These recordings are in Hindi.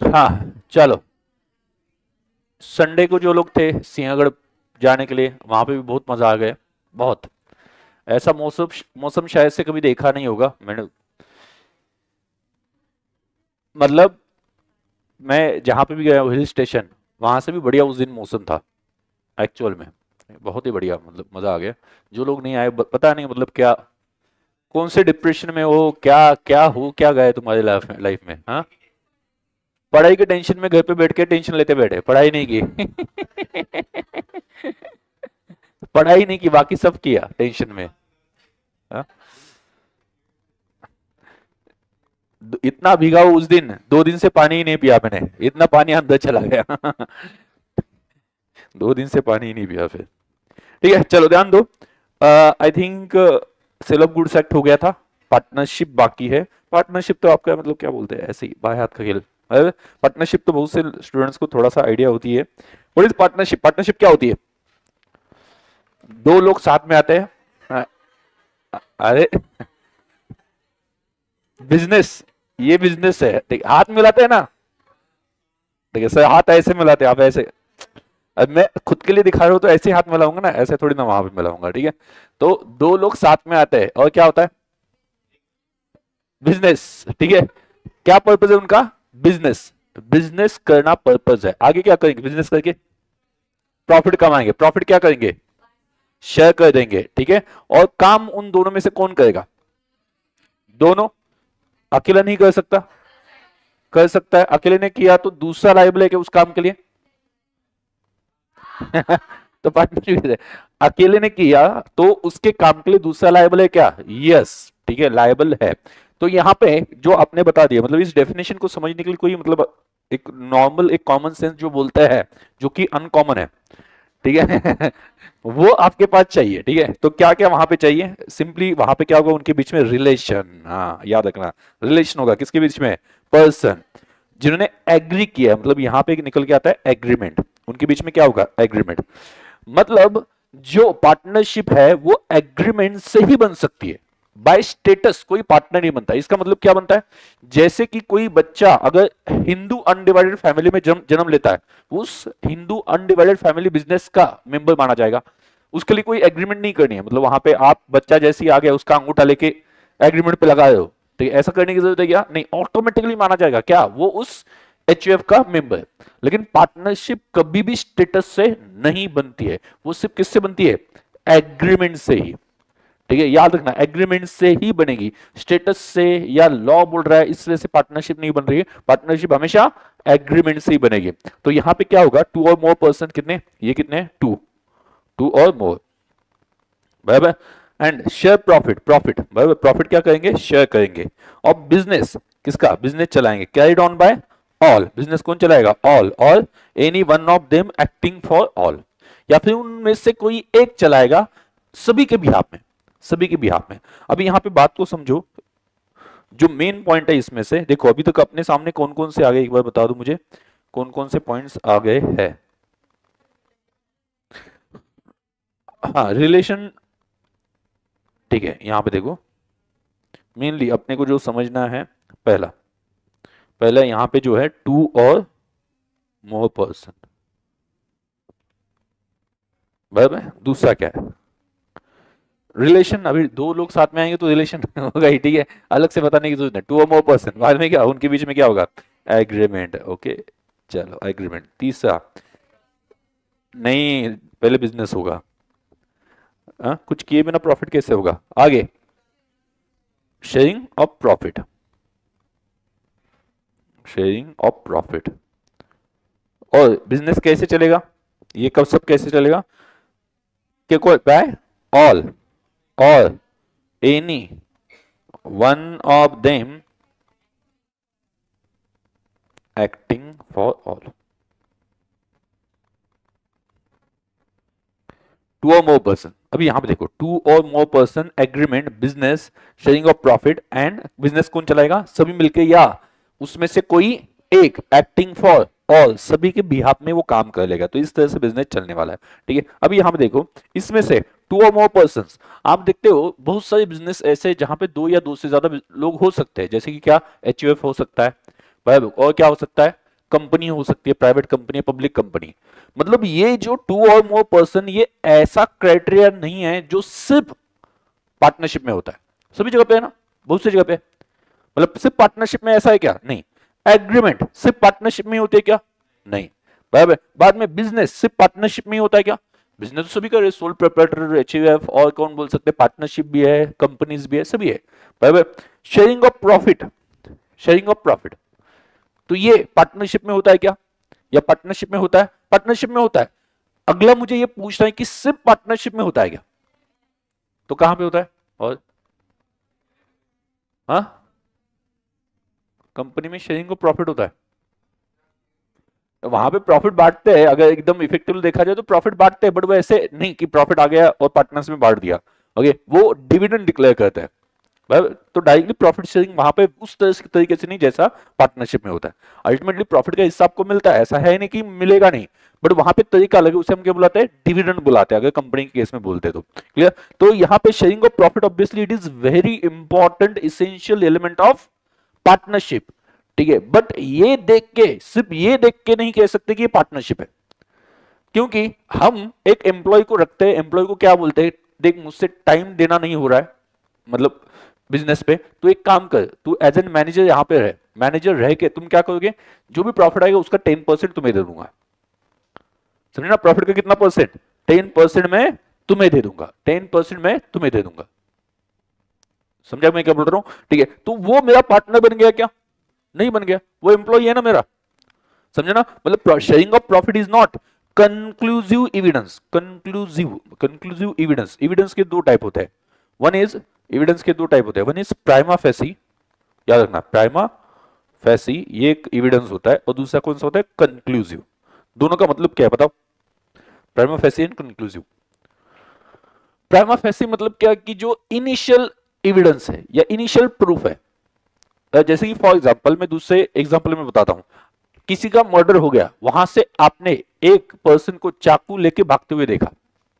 हाँ चलो, संडे को जो लोग थे सिंहगढ़ जाने के लिए, वहां पे भी बहुत मजा आ गया। बहुत ऐसा मौसम मौसम शायद से कभी देखा नहीं होगा मैंने। मतलब मैं जहां पे भी गया हूँ हिल स्टेशन, वहां से भी बढ़िया उस दिन मौसम था एक्चुअल में। बहुत ही बढ़िया, मतलब मजा आ गया। जो लोग नहीं आए पता नहीं मतलब क्या, कौन से डिप्रेशन में हो, क्या क्या हो क्या गए तुम्हारे लाइफ में, हाँ? पढ़ाई के टेंशन में घर पे बैठ के टेंशन लेते बैठे, पढ़ाई नहीं की। पढ़ाई नहीं की, बाकी सब किया टेंशन में। हाँ? इतना भीगा हूं उस दिन, 2 दिन से पानी ही नहीं पिया मैंने, इतना पानी अंदर चला गया। 2 दिन से पानी ही नहीं पिया फिर। ठीक है चलो ध्यान दो। I think sale of goods act हो गया था, पार्टनरशिप बाकी है। पार्टनरशिप तो आपका मतलब क्या बोलते हैं, ऐसे ही बाएं हाथ का खेल। पार्टनरशिप तो बहुत से स्टूडेंट्स को थोड़ा सा आइडिया होती है। What is partnership? पार्टनरशिप क्या होती है? दो लोग साथ में आते हैं। अरे बिजनेस, ये बिजनेस है, ठीक हाथ मिलाते हैं ना। देखिए सर, हाथ ऐसे मिलाते हैं, आप ऐसे। अब मैं खुद के लिए दिखा रहा हूं तो ऐसे हाथ मिलाऊंगा ना, ऐसे थोड़ी ना वहां पे मिलाऊंगा, ठीक है? तो दो लोग साथ में आते हैं और क्या होता है? बिजनेस, ठीक है। क्या पर्पज है उनका? बिजनेस। बिजनेस करना पर्पज है। आगे क्या करेंगे बिजनेस करके? प्रॉफिट कमाएंगे। प्रॉफिट क्या करेंगे? शेयर कर देंगे, ठीक है। और काम उन दोनों में से कौन करेगा? दोनों। अकेला नहीं कर सकता, कर सकता है। अकेले ने किया तो दूसरा लायबल है कि उस काम के लिए? तो पार्टनरशिप है। अकेले ने किया तो उसके काम के लिए दूसरा लायबल है क्या? यस, ठीक है, लायबल है। तो यहां पे जो आपने बता दिया, मतलब इस डेफिनेशन को समझने के लिए कोई मतलब एक नॉर्मल एक कॉमन सेंस जो बोलता है, जो कि अनकॉमन है, ठीक है। वो आपके पास चाहिए, ठीक है। तो क्या क्या वहां पे चाहिए? सिंपली वहां पे क्या होगा, उनके बीच में रिलेशन। हाँ याद रखना, रिलेशन होगा किसके बीच में? पर्सन जिन्होंने एग्री किया, मतलब यहां पे निकल के आता है एग्रीमेंट। उनके बीच में क्या होगा? एग्रीमेंट। मतलब जो पार्टनरशिप है वो एग्रीमेंट से ही बन सकती है, बाय स्टेटस कोई पार्टनर नहीं बनता। इसका मतलब क्या बनता है? जैसे कि कोई बच्चा अगर हिंदू अनडिवाइडेड फैमिली में जन्म लेता है, उस हिंदू अनडिवाइडेड फैमिली बिजनेस का मेंबर माना जाएगा। उसके लिए कोई एग्रीमेंट नहीं करनी है, मतलब वहां पे आप बच्चा जैसे ही आ गया उसका अंगूठा लेके एग्रीमेंट पे लगा रहे हो, ठीक है, ऐसा करने की जरूरत है क्या? नहीं, ऑटोमेटिकली माना जाएगा क्या? वो उस एचयूएफ का मेंबर। लेकिन पार्टनरशिप कभी भी स्टेटस से नहीं बनती है, वो सिर्फ किससे बनती है? एग्रीमेंट से ही, ठीक है, याद रखना, एग्रीमेंट से ही बनेगी। स्टेटस से या लॉ बोल रहा है इस वजह से पार्टनरशिप नहीं बन रही है। पार्टनरशिप हमेशा एग्रीमेंट से ही बनेगी। तो यहां पे क्या होगा? टू और मोर पर्सन, कितने? ये कितने? टू, टू और मोर, बराबर। एंड शेयर प्रॉफिट, प्रॉफिट बराबर, प्रॉफिट क्या करेंगे? शेयर करेंगे। और बिजनेस किसका? बिजनेस चलाएंगे, carried on by all. Business कौन चलाएगा? ऑल। और any one of them acting for all, या फिर उनमें से कोई एक चलाएगा सभी के बिहाफ में, सभी के बिहाफ में। अभी यहां पे बात को समझो, जो मेन पॉइंट है इसमें से, देखो अभी तक अपने सामने कौन कौन से आ गए, एक बार बता दो मुझे, कौन कौन से पॉइंट्स आ गए हैं? हाँ रिलेशन, ठीक है। यहां पे देखो मेनली अपने को जो समझना है, पहला पहला यहां पे जो है टू और मोर पर्सन, बराबर। दूसरा क्या है? रिलेशन। अभी दो लोग साथ में आएंगे तो रिलेशन होगा ही, ठीक है, अलग से बताने की जरूरत नहीं। टू और मोर पर्सन, बाद में क्या उनके बीच में क्या होगा? एग्रीमेंट, ओके चलो एग्रीमेंट। तीसरा नहीं, पहले बिजनेस होगा। कुछ किए बिना प्रॉफिट कैसे होगा? आगे sharing of profit, sharing of profit. और बिजनेस कैसे चलेगा? ये कब सब कैसे चलेगा? कि कोई बाय ऑल और any one of them acting for all. Two और मोर पर्सन, अभी यहां पे देखो, टू और more person agreement, business, sharing of profit and business कौन चलाएगा? सभी मिलके, या उसमें से कोई एक एक्टिंग फॉर ऑल, सभी के बिहाफ में वो काम कर लेगा। तो इस तरह से बिजनेस चलने वाला है, ठीक है। अभी यहां पे देखो, इसमें से टू और मोर पर्सन, आप देखते हो बहुत सारे बिजनेस ऐसे जहां पे दो या दो से ज्यादा लोग हो सकते हैं, जैसे कि क्या? एचयूएफ हो सकता है, बराबर। और क्या हो सकता है? कंपनी हो सकती है, प्राइवेट कंपनी, पब्लिक कंपनी। मतलब ये जो 2 और मोर पर्सन, ये ऐसा क्राइटेरिया नहीं है जो सिर्फ पार्टनरशिप में होता है। सभी जगह पे है ना, बहुत सी जगह पे। मतलब सिर्फ पार्टनरशिप में ऐसा है क्या? नहीं। एग्रीमेंट सिर्फ पार्टनरशिप में होती है क्या? नहीं। बाद में बिजनेस सिर्फ पार्टनरशिप में ही होता है क्या? बिजनेस तो सभी कर, सोल प्रोप्राइटर, एचयूएफ, और कौन बोल सकते हैं, पार्टनरशिप भी है, कंपनीज भी है, सभी है। Sharing of profit, sharing of profit, तो ये पार्टनरशिप में होता है क्या? या पार्टनरशिप में होता है? पार्टनरशिप में होता है। अगला मुझे ये पूछना है कि सिर्फ पार्टनरशिप में होता है क्या? तो कहां पे होता है? और हाँ, कंपनी में शेयरिंग ऑफ प्रॉफिट होता है। वहां पे प्रॉफिट बांटते हैं, अगर एकदम इफेक्टिव देखा जाए तो प्रॉफिट बांटते हैं, बट वो ऐसे नहीं कि प्रॉफिट आ गया और पार्टनर्स में बांट दिया। ओके, वो डिविडेंड डिक्लेयर करते हैं। तो डायरेक्टली प्रॉफिट शेयरिंग वहां पे उस तरीके से नहीं जैसा पार्टनरशिप में होता है। अल्टीमेटली प्रॉफिट का हिस्सा आपको मिलता है, ऐसा है नहीं कि मिलेगा नहीं, बट वहां पे तरीका अलग है, उसे हम क्या बुलाते हैं? डिविडेंड बुलाते हैं, अगर कंपनी के केस में बोलते हैं तो। क्लियर? तो यहाँ पे sharing of profit obviously it is very important essential element of partnership. ठीक है, बट ये देख के, सिर्फ ये देख के नहीं कह सकते कि ये पार्टनरशिप है, क्योंकि हम एक एम्प्लॉय को रखते हैं, एम्प्लॉय को क्या बोलते हैं, देख मुझसे टाइम देना नहीं हो रहा है, मतलब बिजनेस पे, तो एक काम कर, तू एज एन मैनेजर यहां पे रहे, मैनेजर रह के तुम क्या करोगे, जो भी प्रॉफिट आएगा उसका 10% तुम्हें दे दूंगा। समझे ना? प्रॉफिट का कितना परसेंट? 10% में तुम्हें दे दूंगा, 10% में तुम्हें दे दूंगा। समझा मैं क्या बोल रहा हूं? ठीक है, तो वो मेरा पार्टनर बन गया क्या? नहीं बन गया, वो एम्प्लॉय है ना मेरा। समझे ना? मतलब sharing of profit is not conclusive evidence. Conclusive evidence, evidence के दो टाइप होते हैं। वन इज, एविडेंस के दो टाइप होते हैं, वन इज प्राइमा फेसी, याद रखना, प्राइमा फेसी ये एक एविडेंस होता है, और दूसरा कौन सा होता है? कंक्लूसिव। दोनों का मतलब क्या है बताओ? Prima facie and conclusive. Prima facie मतलब क्या कि जो इनिशियल एविडेंस है या इनिशियल प्रूफ है, जैसे कि फॉर एग्जांपल, मैं दूसरे एग्जांपल में बताता हूं, किसी का मर्डर हो गया, वहां से आपने एक पर्सन को चाकू लेके भागते हुए देखा।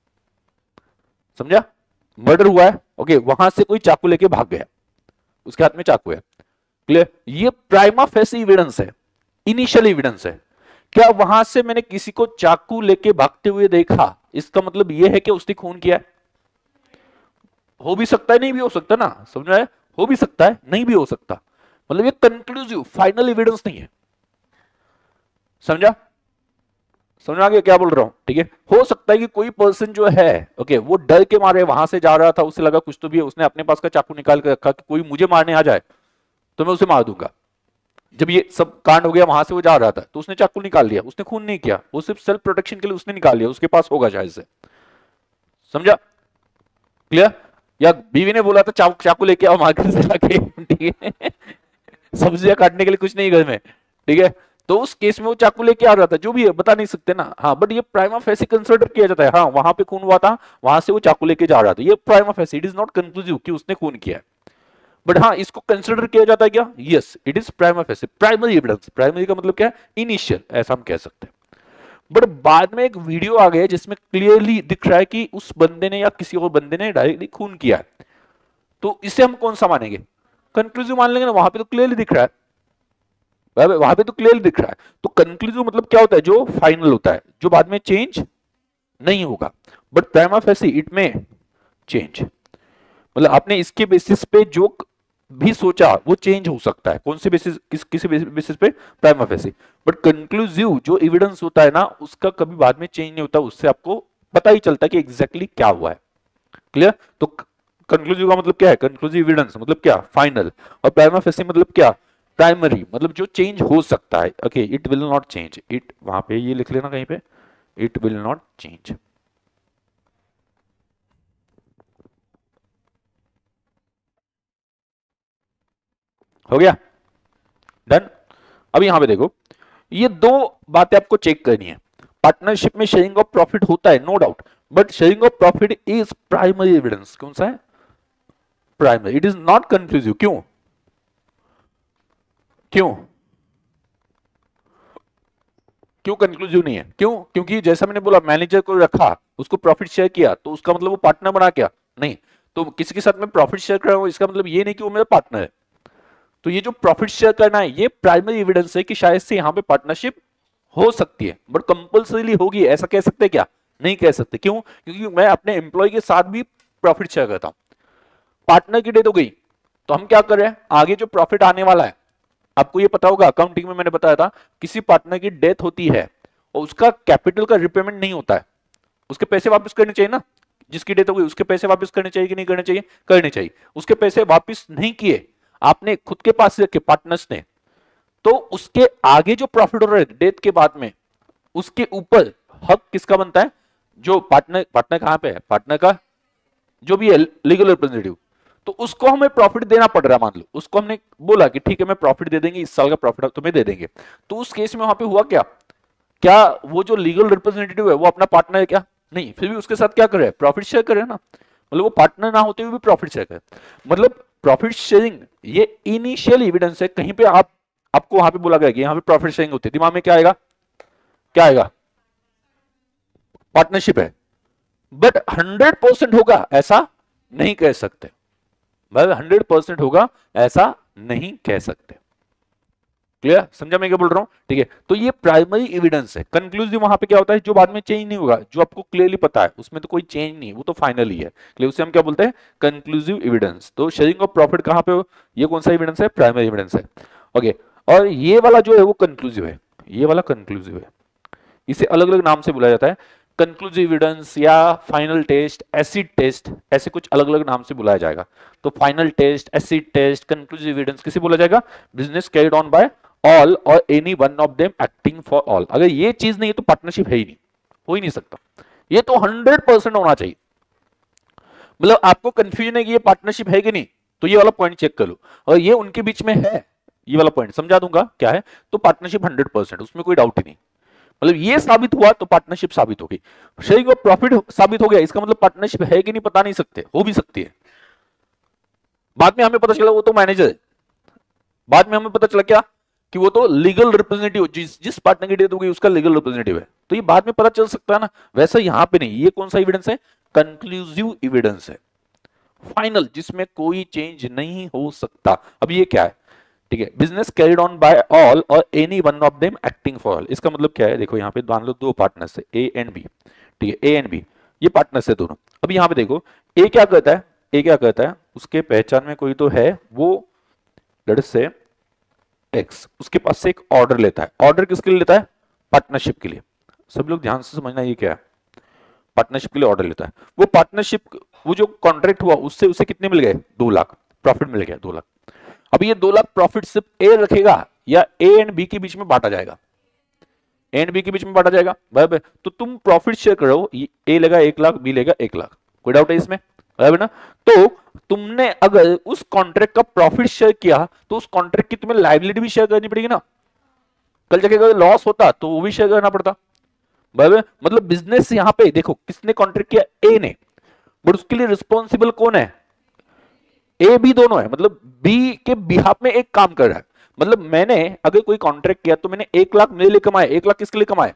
समझा? मर्डर हुआ है, ओके, वहां से कोई चाकू लेके भाग गया, उसके हाथ में चाकू है। क्लियर? ये प्राइमा फेसी एविडेंस है, इनिशियल एविडेंस है। क्या वहां से मैंने किसी को चाकू लेके भागते हुए देखा, इसका मतलब यह है कि उसने खून किया है? हो भी सकता है, नहीं भी हो सकता ना। समझ रहे? हो भी सकता है, नहीं भी हो सकता। मतलब ये कंक्लूसिव फाइनल एविडेंस नहीं है। समझा? समझ आ गया क्या बोल रहा हूं? ठीक है, हो सकता है कि कोई पर्सन जो है, ओके, वो डर के मारे वहां से जा रहा था, उसे लगा कुछ तो भी है, उसने अपने पास का चाकू निकाल कर रखा कि कोई मुझे मारने आ जाए तो मैं उसे मार दूंगा। जब ये सब कांड हो गया, वहां से वो जा रहा था तो उसने चाकू निकाल लिया, उसने खून नहीं किया, वो सिर्फ सेल्फ प्रोटेक्शन के लिए उसने निकाल लिया, उसके पास होगा शायद से। समझा? क्लियर? या बीवी ने बोला था चाकू लेके आओ मार्केट से जाके, ठीक है, सब्जियां काटने के लिए कुछ नहीं घर में, ठीक है, तो उस केस में वो चाकू लेके आ रहा था, जो भी है बता नहीं सकते ना। हाँ, बट ये प्राइमा फेसी कंसिडर किया जाता है। हाँ, वहां पे खून हुआ था, वहां से वो चाकू लेके जा रहा था, ये prima facie, it is not conclusive कि उसने खून किया है, बट हाँ, इसको कंसिडर किया जाता है क्या? Yes, it is prima facie, primary evidence. Primary का मतलब क्या है? इनिशियल, ऐसा हम कह सकते हैं। बट बाद में एक वीडियो आ गया जिसमें क्लियरली दिख रहा है कि उस बंदे ने या किसी और बंदे ने डायरेक्टली खून किया है, तो इसे हम कौन सा मानेंगे? कंक्लूसिव मान लेंगे ना, वहां पे तो क्लियरली दिख रहा है, वहां पे तो क्लियरली दिख रहा है। तो कंक्लूसिव मतलब क्या होता है? जो फाइनल होता है, जो बाद में चेंज नहीं होगा। बट प्राइमा फेसी इट में चेंज, मतलब आपने इसके बेसिस पे जो भी सोचा वो चेंज हो सकता है। कौन से बेसिस? किसी बेसिस पे? Prima facie. बट कंक्लूसिव जो एविडेंस होता है ना, उसका कभी बाद में चेंज नहीं होता, उससे आपको पता ही चलता है कि एग्जैक्टली क्या हुआ है। क्लियर? तो कंक्लूसिव का मतलब क्या है? कंक्लूसिव एविडेंस मतलब क्या? फाइनल। और प्राइमा फेसी मतलब क्या? प्राइमरी, मतलब जो चेंज हो सकता है। Okay, it will not change, it वहां पे ये लिख लेना कहीं पे, इट विल नॉट चेंज। हो गया? डन? अब यहां पे देखो, ये दो बातें आपको चेक करनी है। पार्टनरशिप में शेयरिंग ऑफ प्रॉफिट होता है, no doubt, but sharing of profit is primary evidence. कौन सा है? Primary. It is not conclusive. क्यों? क्यों? क्यों कंक्लूसिव नहीं है? क्यों? क्योंकि जैसा मैंने बोला, मैनेजर को रखा, उसको प्रॉफिट शेयर किया, तो उसका मतलब वो पार्टनर बना क्या? नहीं। तो किसी के साथ मैं प्रॉफिट शेयर कर रहा हूं, इसका मतलब ये नहीं कि वो मेरा पार्टनर है। तो ये जो प्रॉफिट शेयर करना है ये प्राइमरी एविडेंस है कि शायद से यहां पे पार्टनरशिप हो सकती है, बट कंपल्सरीली होगी ऐसा कह सकते हैं क्या? नहीं कह सकते। क्यों? क्योंकि मैं अपने एम्प्लॉय के साथ भी प्रॉफिट शेयर करता हूं। पार्टनर की डेथ हो गई तो हम क्या कर रहे हैं, आगे जो प्रॉफिट आने वाला है, आपको ये पता होगा अकाउंटिंग में मैंने बताया था, किसी पार्टनर की डेथ होती है और उसका कैपिटल का रिपेमेंट नहीं होता है, उसके पैसे वापस करने चाहिए ना। जिसकी डेथ हो गई उसके पैसे वापस करने चाहिए कि नहीं करने चाहिए? करने चाहिए। उसके पैसे वापस नहीं किए आपने खुद के पास रखे पार्टनर्स ने, तो उसके आगे जो प्रॉफिट हो रहा है डेथ के बाद में, उसके ऊपर हक किसका बनता है? जो पार्टनर, पार्टनर कहां पे है? पार्टनर का जो भी है लीगल रिप्रेजेंटेटिव, तो उसको हमें प्रॉफिट देना पड़ रहा है। मान लो उसको हमने बोला कि ठीक है मैं प्रॉफिट दे देंगे, इस साल का प्रॉफिट तुम्हें दे देंगे, तो उस केस में वहां पे हुआ क्या? क्या वो जो लीगल रिप्रेजेंटेटिव है वो अपना पार्टनर है क्या? नहीं, फिर भी उसके साथ क्या कर रहे हैं? प्रॉफिट शेयर कर रहे हैं ना। मतलब वो पार्टनर ना होते हुए भी प्रॉफिट शेयर कर, मतलब प्रॉफिट शेयरिंग ये इनिशियल एविडेंस है। कहीं पे आपको वहां पे बोला गया कि यहां पे प्रॉफिट शेयरिंग होती है, दिमाग में क्या आएगा? क्या आएगा? पार्टनरशिप है। बट 100% होगा ऐसा नहीं कह सकते, मतलब 100% होगा ऐसा नहीं कह सकते। क्लियर? समझा मैं क्या बोल रहा हूं? ठीक है, तो ये प्राइमरी एविडेंस है। कंक्लूसिव वहां पे क्या होता है? जो बाद में चेंज नहीं होगा, जो आपको क्लियरली पता है उसमें तो कोई चेंज नहीं है, वो तो फाइनल ही है। क्लियर? उसे हम क्या बोलते हैं? Conclusive evidence. तो शेयरिंग ऑफ प्रॉफिट कहां पे हो? ये कौन सा एविडेंस है? प्राइमरी एविडेंस है। ओके, और ये वाला जो है वो कंक्लूसिव है, ये वाला कंक्लूसिव है। इसे अलग अलग नाम से बुलाया जाता है, कंक्लूसिव एविडेंस या फाइनल टेस्ट, एसिड टेस्ट, ऐसे कुछ अलग अलग नाम से बुलाया जाएगा। तो final test, acid test, conclusive evidence किसे बोला जाएगा? Business carried on by all और any one of them acting for all. अगर ये चीज नहीं है तो पार्टनरशिप है ही नहीं, हो ही नहीं सकता। ये तो 100% होना चाहिए। मतलब आपको कंफ्यूजन है कि ये पार्टनरशिप है कि नहीं, तो ये वाला पॉइंट चेक कर लो। और ये उनके बीच में है, ये वाला पॉइंट समझा दूंगा क्या है, तो पार्टनरशिप 100%, उसमें कोई डाउट ही नहीं। मतलब ये साबित हुआ तो पार्टनरशिप साबित हो गई। शेयरिंग ऑफ प्रॉफिट साबित हो गया, इसका मतलब पार्टनरशिप है कि नहीं पता नहीं सकते, हो भी सकती है। बाद में हमें पता चला वो तो मैनेजर है, बाद में हमें पता चला क्या कि वो तो लीगल रिप्रेजेंटेटिव, जिस पार्टनर की डेथ हो गई उसका लीगल रिप्रेजेंटेटिव है, तो ये बाद में पता चल सकता है ना। वैसा यहां पे नहीं, ये कौन सा एविडेंस है? कंक्लूसिव एविडेंस है, फाइनल, जिसमें कोई चेंज नहीं हो सकता। अब ये क्या है? ठीक है, business carried on by all और any one of them acting for all. इसका मतलब क्या है? देखो यहाँ पे मान लो दो पार्टनर्स है ए एंड बी, ठीक है, ए एंड बी, ये पार्टनर्स है दोनों। अब यहाँ पे देखो ए क्या करता है, ए क्या करता है, उसके पहचान में कोई तो है, वो लेट्स से एक्स, उसके पास से एक ऑर्डर लेता है। ऑर्डर किसके लिए लेता है? पार्टनरशिप के लिए। सब लोग ध्यान से समझना ये क्या है, पार्टनरशिप के लिए ऑर्डर लेता है। वो पार्टनरशिप, वो जो कॉन्ट्रैक्ट हुआ उससे उसे कितने मिल गए? 2 लाख प्रॉफिट मिल गया, 2 लाख। अब ये 2 लाख प्रॉफिट सिर्फ ए रखेगा या ए एंड बी के बीच में बांटा जाएगा? ए एंड बी के बीच में बांटा जाएगा, बराबर। तो तुम प्रॉफिट शेयर करो, ए लेगा 1 लाख, बी लेगा 1 लाख, कोई डाउट है इसमें? बराबर ना। तो तुमने अगर उस कॉन्ट्रैक्ट का प्रॉफिट शेयर किया तो उस कॉन्ट्रैक्ट की तुम्हें लायबिलिटी भी शेयर करनी पड़ेगी ना। कल जाके अगर लॉस होता तो वो भी शेयर करना पड़ता, बराबर। मतलब बिजनेस यहां पे देखो किसने कॉन्ट्रैक्ट किया? ए ने, बट उसके लिए रिस्पॉन्सिबल कौन है? ए बी दोनों है, मतलब बी के बिहाफ में एक काम कर रहा है। मतलब मैंने अगर कोई कॉन्ट्रैक्ट किया तो मैंने 1 लाख मेरे लिए कमाए, 1 लाख किसके लिए कमाए?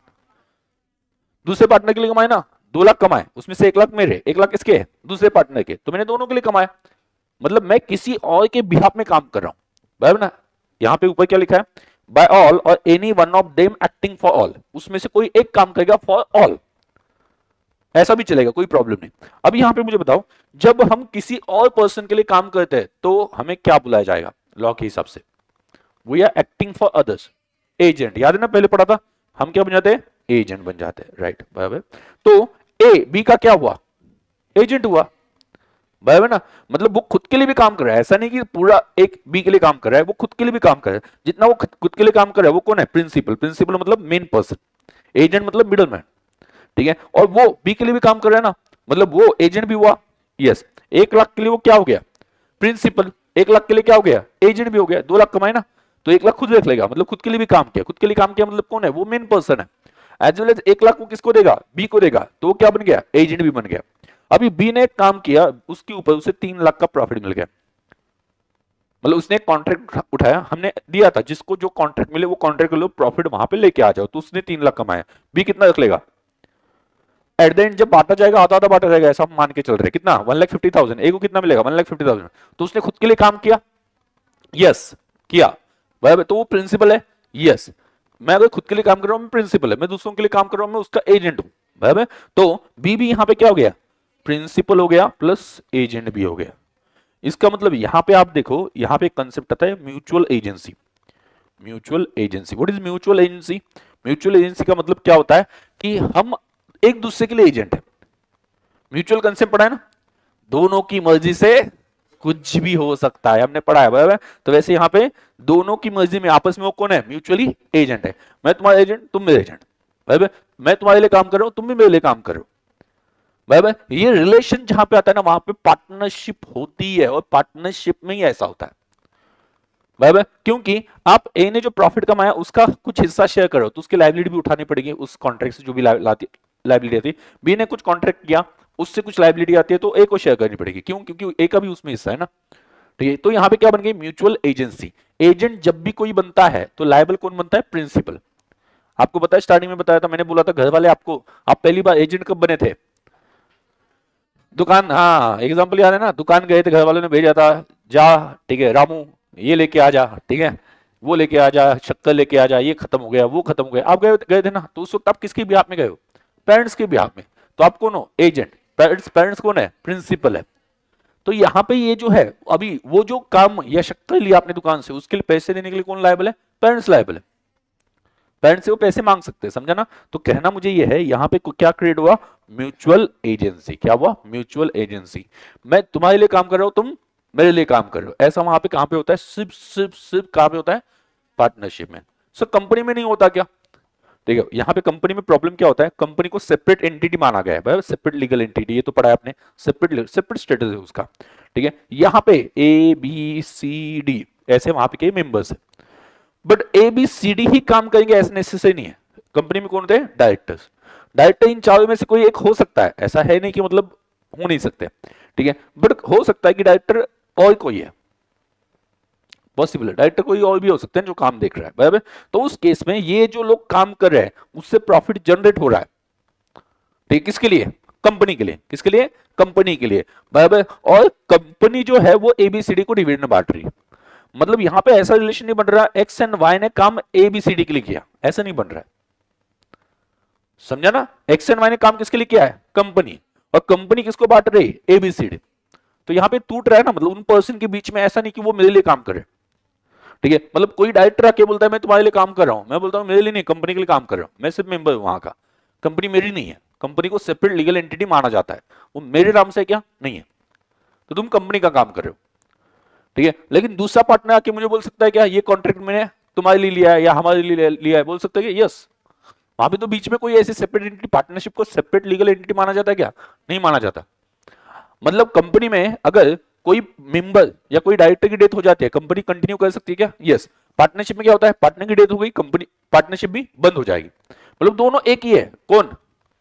दूसरे पार्टनर के लिए कमाए ना। 2 लाख कमाए, उसमें से 1 लाख मेरे, 1 लाख किसके? दूसरे पार्टनर के, तो मैंने दोनों के लिए कमाया। मतलब मैं किसी और के बिहाफ में काम कर रहा हूं, बराबर ना। यहां पे ऊपर क्या लिखा है? बाय ऑल और any one of them acting for all, उसमें से कोई एक काम करेगा फॉर ऑल, ऐसा भी चलेगा, कोई प्रॉब्लम नहीं। अब यहां पे मुझे बताओ, जब हम किसी और पर्सन के लिए काम करते हैं तो हमें क्या बुलाया जाएगा लॉ के हिसाब से? We are acting for others, agent. याद है ना, पहले पढ़ा था, हम क्या बन जाते हैं? एजेंट बन जाते हैं, राइट, बराबर। तो ए बी का क्या हुआ? एजेंट हुआ, बराबर ना। मतलब वो खुद के लिए भी काम कर रहा है, ऐसा नहीं कि पूरा एक बी के लिए काम कर रहा है, वो खुद के लिए भी काम कर रहा है। जितना वो खुद के लिए काम कर रहा है वो कौन है? प्रिंसिपल। प्रिंसिपल मतलब मेन पर्सन, एजेंट मतलब मिडल मैन, ठीक है। और वो बी के लिए भी काम कर रहा है ना, मतलब वो एजेंट भी हुआ। यस, 1 लाख के लिए वो क्या हो गया? प्रिंसिपल। 1 लाख के लिए क्या हो गया? एजेंट भी हो गया। 2 लाख कमाए ना, तो 1 लाख खुद रख लेगा, मतलब खुद के लिए भी काम किया। खुद के लिए काम किया मतलब कौन है? वो मेन पर्सन है। एज वेल एज 1 लाख वो किसको देगा? बी को देगा, तो वो क्या बन गया? एजेंट भी बन गया। अभी बी ने काम किया, उसके ऊपर उसे 3 लाख का प्रॉफिट मिल गया। मतलब उसने कॉन्ट्रैक्ट उठाया, हमने दिया था, जिसको जो कॉन्ट्रैक्ट मिले वो कॉन्ट्रैक्ट लो, प्रॉफिट वहां पे लेके आ जाओ, तो उसने 3 लाख कमाया। बी कितना रख लेगा? एट द एंड जब बांटा जाएगा, आधा आधा बांटा जाएगा, ऐसा हम मान के चल रहे हैं। कितना? 1,50,000। ए को कितना मिलेगा? 1,50,000। तो उसने खुद के लिए काम किया, यस किया, बराबर, तो वो प्रिंसिपल है। यस, मैं अगर खुद के लिए काम कर रहा हूं मैं प्रिंसिपल है, मैं दूसरों के लिए काम कर रहा हूं मैं उसका एजेंट हूं, बराबर। तो बी भी यहां पे क्या हो गया, प्रिंसिपल हो गया प्लस एजेंट भी हो गया। इसका मतलब यहां पे आप देखो, यहां पे एक कंसेप्ट आता है mutual agency. Mutual agency, what is mutual agency? Mutual agency का मतलब क्या होता है कि हम एक दूसरे के लिए एजेंट है। म्यूचुअल कंसेप्ट पढ़ा है ना, दोनों की मर्जी से कुछ भी हो सकता है, हमने पढ़ा है, बराबर। तो वैसे यहां पे दोनों की मर्जी में आपस में वो कौन है, म्यूचुअली एजेंट है। मैं तुम्हारा एजेंट, तुम मेरे एजेंट, बराबर। मैं तुम्हारे लिए काम कर रहा हूं, तुम भी मेरे लिए काम कर रहे हो, बराबर। ये रिलेशन जहां पे आता है ना, वहां पे पार्टनरशिप होती है, और पार्टनरशिप में ही ऐसा होता है, बराबर। क्योंकि आप ए ने जो प्रॉफिट कमाया उसका कुछ हिस्सा शेयर करो तो उसकी लाइबिलिटी भी उठानी पड़ेगी, उस कॉन्ट्रैक्ट से जो भी लाइबिलिटी आती है। बी ने कुछ कॉन्ट्रैक्ट किया, उससे कुछ लाइबिलिटी आती है तो ए को शेयर करनी पड़ेगी, क्यों? क्योंकि ए का भी उसमें हिस्सा है ना, ठीक है। तो यहां पे क्या बन गई, म्यूचुअल एजेंसी। एजेंट जब भी कोई बनता है तो लायबल कौन बनता है, प्रिंसिपल। आपको पता है स्टार्टिंग में बताया था, मैंने बोला था घर वाले आपको, आप पहली बार एजेंट कब बने थे, दुकान, हाँ एग्जांपल याद है ना, दुकान गए थे, घर वालों ने भेजा था, जा ठीक है रामू ये लेके आ जा, ठीक है वो लेके आ जा, शक्कर लेके आ जा, ये खत्म हो गया वो खत्म हो गया, आप गए गए थे ना, तो उस वक्त आप किसके बिहाफ में गए हो, पेरेंट्स के बिहाफ में। तो आप कौन हो, एजेंट। पेरेंट्स, पेरेंट्स कौन है, प्रिंसिपल है। तो यहाँ पे ये जो है, अभी वो जो काम या शक्कर लिया आपने दुकान से, उसके लिए पैसे देने के लिए कौन लायबल है, पेरेंट्स लायबल है। पेरेंट्स से वो पैसे मांग सकते हैं, समझा ना। तो कहना मुझे ये है, यहाँ पे क्या क्रिएट हुआ, म्यूचुअल एजेंसी। क्या हुआ, म्यूचुअल एजेंसी। मैं तुम्हारे लिए काम कर रहा हूं, तुम मेरे लिए काम कर रहे हो। ऐसा वहां पे कहां पे होता है, सिर्फ सिर्फ सिर्फ कहां पे होता है, पार्टनरशिप में। सर कंपनी में नहीं होता क्या, ठीक है। यहाँ पे कंपनी में प्रॉब्लम क्या होता है, कंपनी को सेपरेट एंटिटी माना गया है, सेपरेट लीगल एंटिटी, ये तो पढ़ा है आपने, सेपरेट सेपरेट स्टेटस है उसका, ठीक है। यहाँ पे ए बी सी डी ऐसे वहां पे के मेंबर्स है, but A B C D ही काम करेंगे ऐसा नेसेसरी नहीं है। कंपनी में कौन होते हैं, डायरेक्टर्स। डायरेक्टर इन चारों में से कोई एक हो सकता है, ऐसा है नहीं कि मतलब हो नहीं सकते, ठीक है। बट हो सकता है कि डायरेक्टर और कोई है, पॉसिबल है, डायरेक्टर कोई और भी हो सकते हैं जो काम देख रहा है, बराबर। तो उस केस में ये जो लोग काम कर रहे हैं उससे प्रॉफिट जनरेट हो रहा है, ठीक, किसके लिए, कंपनी के लिए, किसके लिए, कंपनी के लिए, बराबर। और कंपनी जो है वो एबीसीडी को डिविडेंड बांट रही है। मतलब यहां पे ऐसा रिलेशन नहीं बन रहा एक्स एंड वाई ने काम एबीसीडी के लिए किया, ऐसा नहीं बन रहा है, समझा ना। एक्स एंड वाई ने काम किसके लिए किया है, कंपनी, और कंपनी किसको बांट रही है, एबीसीडी। तो यहां पे टूट रहा है ना, मतलब उन पर्सन के बीच में ऐसा नहीं कि वो मेरे लिए काम करे, ठीक है। मतलब कोई डायरेक्टर आके बोलता है मैं तुम्हारे लिए काम कर रहा हूं, मैं बोलता हूं मेरे लिए नहीं, कंपनी के लिए काम कर रहा हूं, मैं सिर्फ मेंबर हूं वहां का, कंपनी मेरी नहीं है। कंपनी को सेपरेट लीगल एंटिटी माना जाता है, वो मेरे नाम से क्या नहीं है, तो तुम कंपनी का काम कर रहे हो, ठीक है। लेकिन दूसरा पार्टनर आके मुझे बोल सकता है क्या, ये कॉन्ट्रैक्ट मैंने तुम्हारे लिए लिया है या हमारे लिए लिया है, बोल सकता है कि यस। वहां पे तो बीच में कोई ऐसी सेपरेट एंटिटी, पार्टनरशिप को सेपरेट लीगल एंटिटी माना जाता है क्या, नहीं माना जाता। मतलब कंपनी में अगर कोई मेंबर या कोई डायरेक्टर की डेथ हो जाती है, कंपनी कंटिन्यू कर सकती है क्या, यस। पार्टनरशिप में क्या होता है, पार्टनर की डेथ हो गई, कंपनी पार्टनरशिप भी बंद हो जाएगी। मतलब दोनों एक ही है, कौन,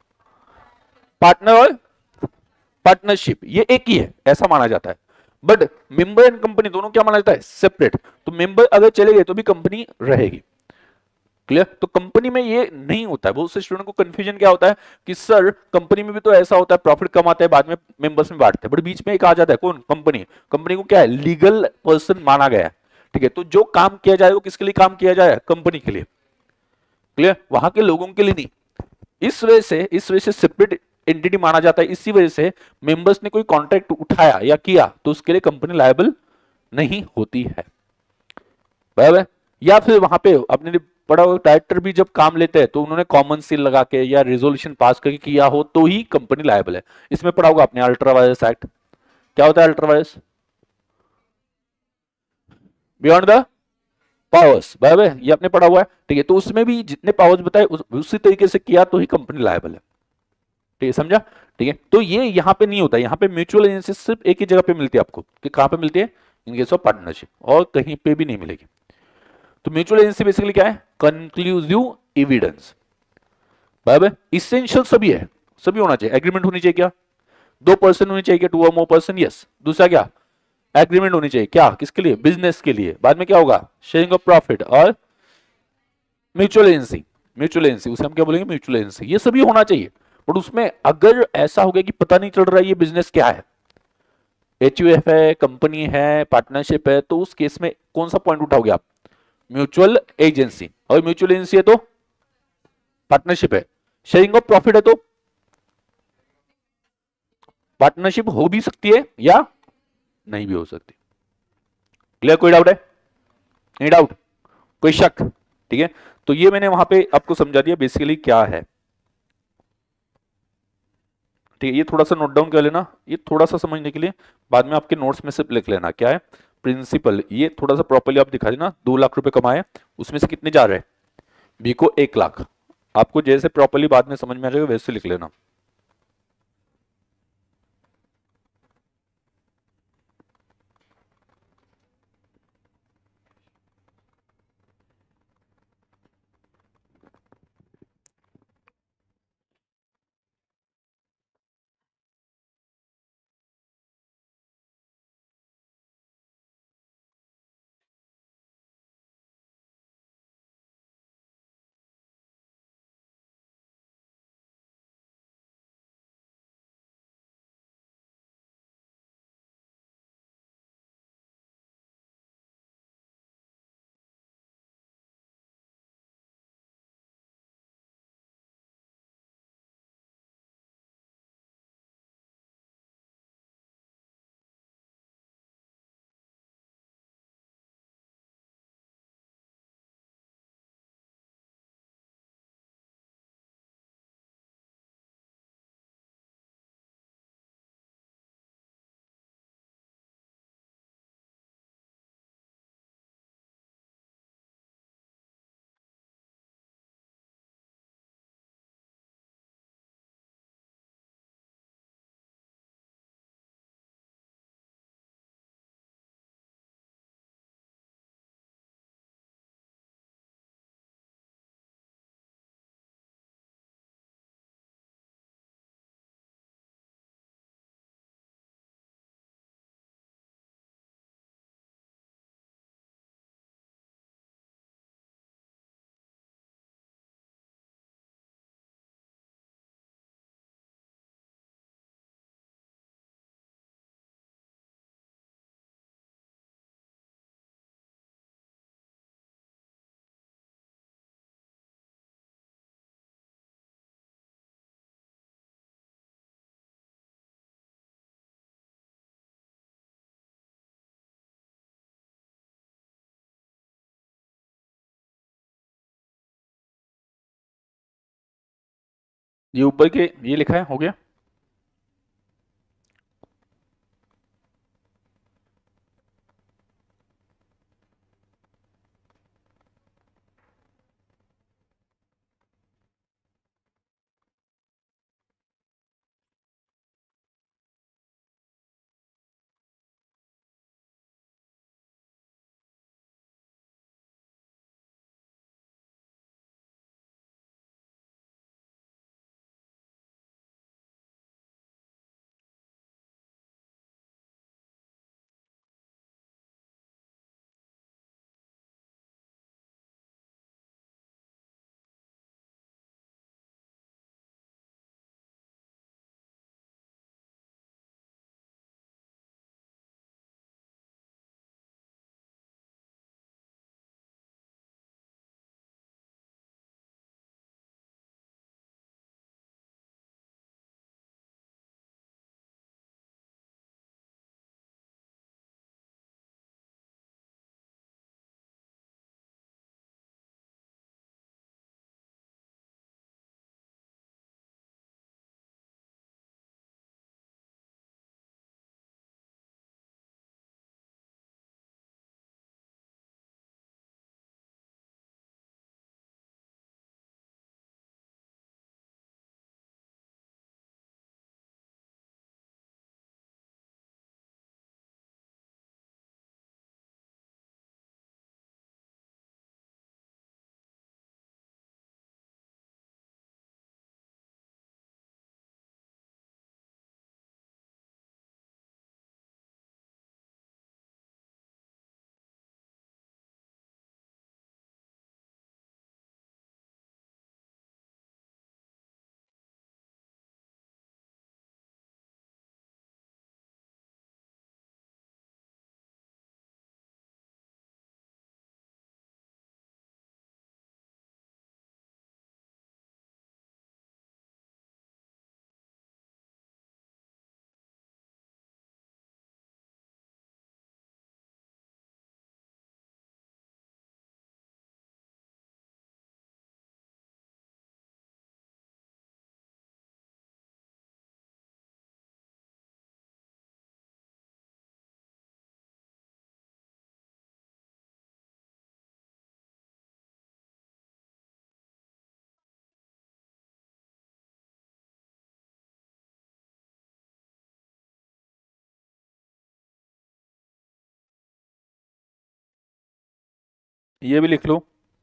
पार्टनर और पार्टनरशिप, ये एक ही है ऐसा माना जाता है। बट मेंबर एंड कंपनी दोनों क्या माना जाता है, सेपरेट। तो मेंबर अगर चले गए तो भी कंपनी रहेगी, क्लियर। तो कंपनी में ये नहीं होता है। बहुत से स्टूडेंट को कंफ्यूजन क्या होता है कि सर कंपनी में भी तो ऐसा होता है, प्रॉफिट कम आता है बाद में मेंबर्स में बांटते हैं, बट बीच में एक आ जाता है कौन, कंपनी। कंपनी को क्या है, लीगल पर्सन माना गया है, ठीक है। तो जो काम किया जाए वो किसके लिए काम किया जाए, कंपनी के लिए, क्लियर, वहां के लोगों के लिए नहीं। इस वजह से सेपरेट एंटिटी माना जाता है। इसी वजह से मेंबर्स ने कोई कॉन्ट्रैक्ट उठाया या किया तो उसके लिए कंपनी लायबल नहीं होती है, बराबर। या फिर वहां पे आपने पढ़ा हो, डायरेक्टर भी जब काम लेते हैं तो उन्होंने कॉमन सील लगा के या रेजोल्यूशन पास करके किया हो तो ही कंपनी लायबल है। इसमें पढ़ा होगा आपने अल्ट्रा वायरस एक्ट, क्या होता है ultra vires, beyond the powers, बराबर, ये आपने पढ़ा हुआ है, ठीक है। तो उसमें भी जितने पावर्स बताए उसी तरीके से किया तो ही कंपनी लायबल है, ठीक है, समझा, ठीक है। तो ये यहाँ पे नहीं होता, यहाँ पे म्यूचुअल एजेंसी सिर्फ एक ही जगह पे मिलती है आपको, कि कहां पे मिलती है, इन केस ऑफ पार्टनरशिप, और कहीं पे भी नहीं मिलेगी। तो म्यूचुअल एजेंसी बेसिकली क्या है, कंक्लूसिव एविडेंस, बराबर। इसेंशियल सभी है, सभी होना चाहिए। एग्रीमेंट होनी चाहिए क्या, 2 पर्सन होनी चाहिए, 2 और मोर पर्सन, यस। दूसरा क्या, एग्रीमेंट होनी चाहिए, क्या, किसके लिए, बिजनेस के लिए। बाद में क्या होगा, शेयरिंग ऑफ प्रॉफिट, और म्यूचुअल एजेंसी, म्यूचुअल एजेंसी उसे हम क्या बोलेंगे, म्यूचुअल एजेंसी, ये सभी होना चाहिए। बट उसमें अगर ऐसा हो गया कि पता नहीं चल रहा है ये बिजनेस क्या है, HUF है, कंपनी है, पार्टनरशिप है, तो उस केस में कौन सा पॉइंट उठाओगे आप? Mutual agency. और म्यूचुअल एजेंसी है तो पार्टनरशिप है। शेयरिंग ऑफ प्रॉफिट है तो पार्टनरशिप हो भी सकती है या नहीं भी हो सकती। क्लियर? कोई डाउट है? नहीं डाउट? कोई शक? ठीक है, तो ये मैंने वहां पे आपको समझा दिया बेसिकली क्या है। ठीक है, ये थोड़ा सा नोट डाउन कर लेना, ये थोड़ा सा समझने के लिए बाद में आपके नोट्स में से लिख लेना क्या है प्रिंसिपल। ये थोड़ा सा प्रॉपर्ली आप दिखा देना। 2 लाख रुपए कमाए, उसमें से कितने जा रहे हैं? बी को 1 लाख। आपको जैसे प्रॉपर्ली बाद में समझ में आ जाएगा वैसे लिख लेना। ये ऊपर के ये लिखा है, हो गया? ये भी लिख लो।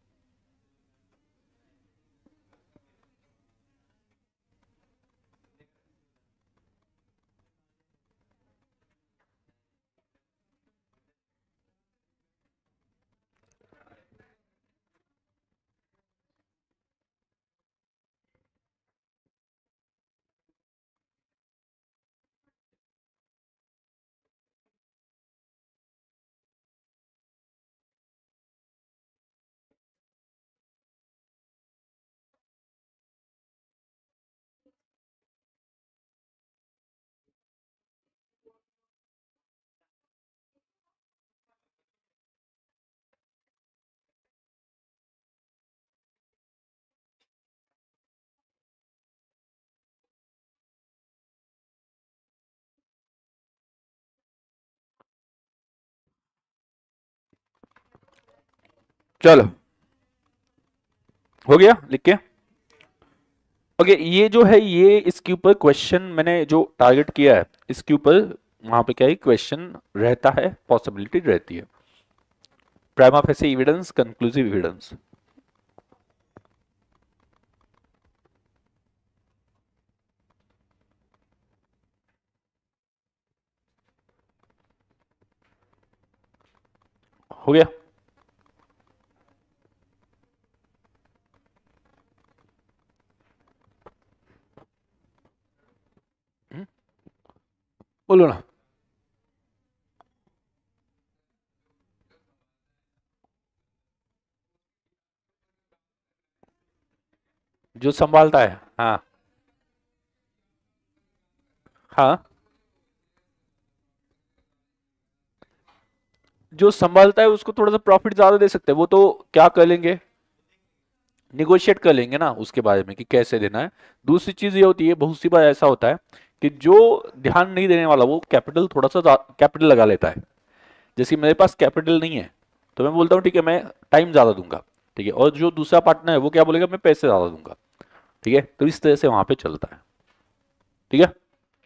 चलो हो गया लिख के। ओके ये जो है ये इसके ऊपर क्वेश्चन मैंने जो टारगेट किया है इसके ऊपर वहां पे क्या है क्वेश्चन रहता है, पॉसिबिलिटी रहती है। Prima facie evidence, conclusive evidence. हो गया। बोलो ना। जो संभालता है, हाँ हाँ। जो संभालता है उसको थोड़ा सा प्रॉफिट ज्यादा दे सकते हैं, वो तो क्या कर लेंगे, निगोशिएट कर लेंगे ना उसके बारे में कि कैसे देना है। दूसरी चीज ये होती है बहुत सी बार ऐसा होता है कि जो ध्यान नहीं देने वाला वो कैपिटल थोड़ा सा कैपिटल लगा लेता है। जैसे मेरे पास कैपिटल नहीं है तो मैं बोलता हूँ ठीक है मैं टाइम ज्यादा दूंगा, ठीक है, और जो दूसरा पार्टनर है वो क्या बोलेगा मैं पैसे ज्यादा दूंगा, ठीक है। तो इस तरह से वहां पे चलता है, ठीक है।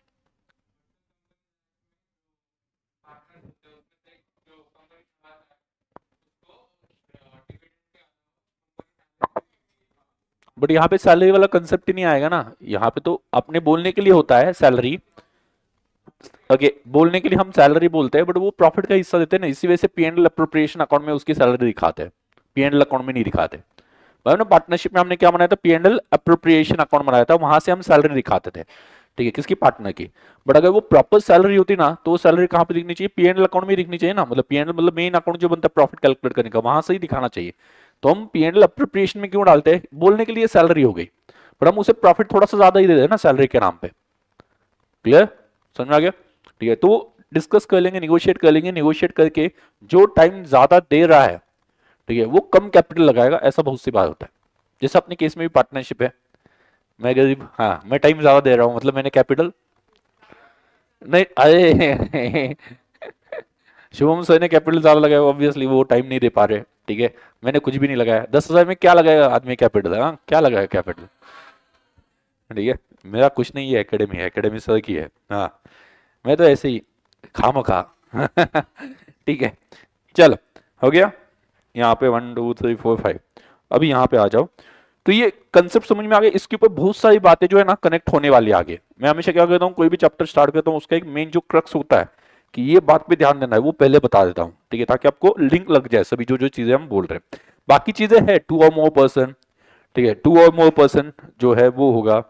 बट यहाँ पे सैलरी वाला कंसेप्ट ही नहीं आएगा ना, यहाँ पे तो अपने बोलने के लिए होता है सैलरी। ओके बोलने के लिए हम सैलरी बोलते हैं बट वो प्रॉफिट का हिस्सा देते हैं ना, इसी वजह से पी एंड अप्रोप्रिएशन अकाउंट में उसकी सैलरी दिखाते हैं, पी एंड अकाउंट में नहीं दिखाते। भाई ना पार्टनरशिप में हमने क्या बनाया था, पी एंड अप्रोप्रिएशन अकाउंट बनाया था, वहां से हम सैलरी दिखाते थे, ठीक है, किसकी, पार्टनर की। बट अगर वो प्रॉपर सैलरी होती ना तो सैलरी कहाँ पे दिखनी चाहिए, पी एंड अकाउंट में दिखनी चाहिए ना, मतलब पी एंड मतलब मेन अकाउंट जो बनता है प्रॉफिट कैलकुलेट करने का, वहां से ही दिखाना चाहिए। तो हम पी एंड अप्रोप्रिएशन में क्यों डालते हैं, बोलने के लिए सैलरी हो गई पर हम उसे प्रॉफिट थोड़ा सा ज्यादा ही दे दें ना सैलरी के नाम पे। क्लियर, समझ में आ गया, ठीक है। तो डिस्कस कर लेंगे, निगोशिएट कर लेंगे, निगोशिएट करके जो टाइम ज्यादा दे रहा है, ठीक है, वो कम कैपिटल लगाएगा, ऐसा बहुत सी बार होता है। जैसे अपने केस में भी पार्टनरशिप है, मैं गरीब, हाँ मैं टाइम ज्यादा दे रहा हूं मतलब मैंने कैपिटल नहीं, अरे शुभम सर ने कैपिटल ज्यादा लगाया, ऑब्वियसली वो टाइम नहीं दे पा रहे, ठीक है। मैंने कुछ भी नहीं लगाया, 10,000 में क्या लगाएगा आदमी कैपिटल, हाँ क्या लगाएगा कैपिटल, ठीक है। मेरा कुछ नहीं है, एकेडमी है, एकेडमी सर की है, हाँ मैं तो ऐसे ही खामखा ठीक है। चलो हो गया, यहाँ पे 1 2 3 4 5। अभी यहाँ पे आ जाओ। तो ये कंसेप्ट समझ में आ गया, इसके ऊपर बहुत सारी बातें जो है ना कनेक्ट होने वाली आगे। मैं हमेशा क्या करता हूँ कोई भी चैप्टर स्टार्ट करता हूँ उसका एक मेन जो क्रक्स होता है कि ये बात पे ध्यान देना है वो पहले बता देता हूँ, ठीक है, ताकि आपको लिंक लग जाए सभी जो जो चीजें हम बोल रहे हैं। बाकी चीजें है टू और मोर पर्सन, ठीक है, टू और मोर पर्सन जो है वो होगा,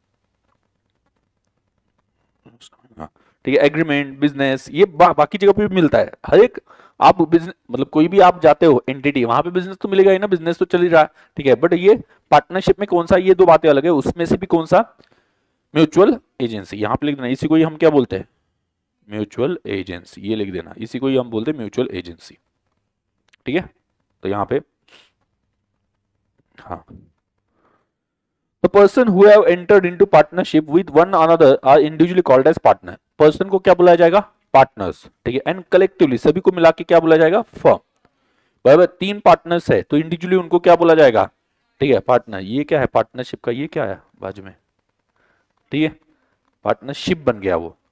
हाँ, ठीक है, एग्रीमेंट, बिजनेस, ये बाकी जगह पे भी मिलता है। हर एक आप बिजनेस मतलब कोई भी आप जाते हो एंटिटी वहां पे बिजनेस तो मिलेगा ही ना, बिजनेस तो चल ही रहा है, ठीक है। बट ये पार्टनरशिप में कौन सा, ये दो बातें अलग है, उसमें से भी कौन सा, म्यूचुअल एजेंसी, यहां पे लिख देना, इसी को ही हम क्या बोलते हैं, म्यूचुअल एजेंसी, ये लिख देना, इसी को ही हम बोलते हैं म्यूचुअल एजेंसी, ठीक है। तो यहाँ पे हाँ, The person who have entered into partnership with one another are individually called as partner। Person को क्या बुलाया जाएगा, पार्टनर्स, ठीक है, एंड कलेक्टिवली सभी को मिला के क्या बोला जाएगा, फर्म। बराबर, तीन पार्टनर्स है तो इंडिविजुअली उनको क्या बोला जाएगा, ठीक है, पार्टनर। ये क्या है पार्टनरशिप का, ये क्या है बाजू में, ठीक है, पार्टनरशिप बन गया वो,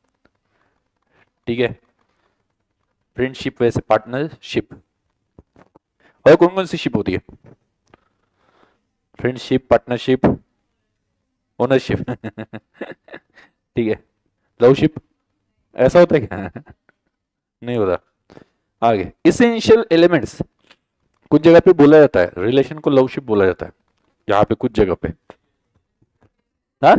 ठीक है, फ्रेंडशिप वैसे पार्टनरशिप। और कौन कौन सी शिप होती है? फ्रेंडशिप, पार्टनरशिप, ओनरशिप ठीक है, लवशिप, ऐसा होता है क्या? नहीं होता। आगे इसेंशियल एलिमेंट्स, कुछ जगह पे बोला जाता है रिलेशन को लवशिप बोला जाता है, यहाँ पे कुछ जगह पे। हाँ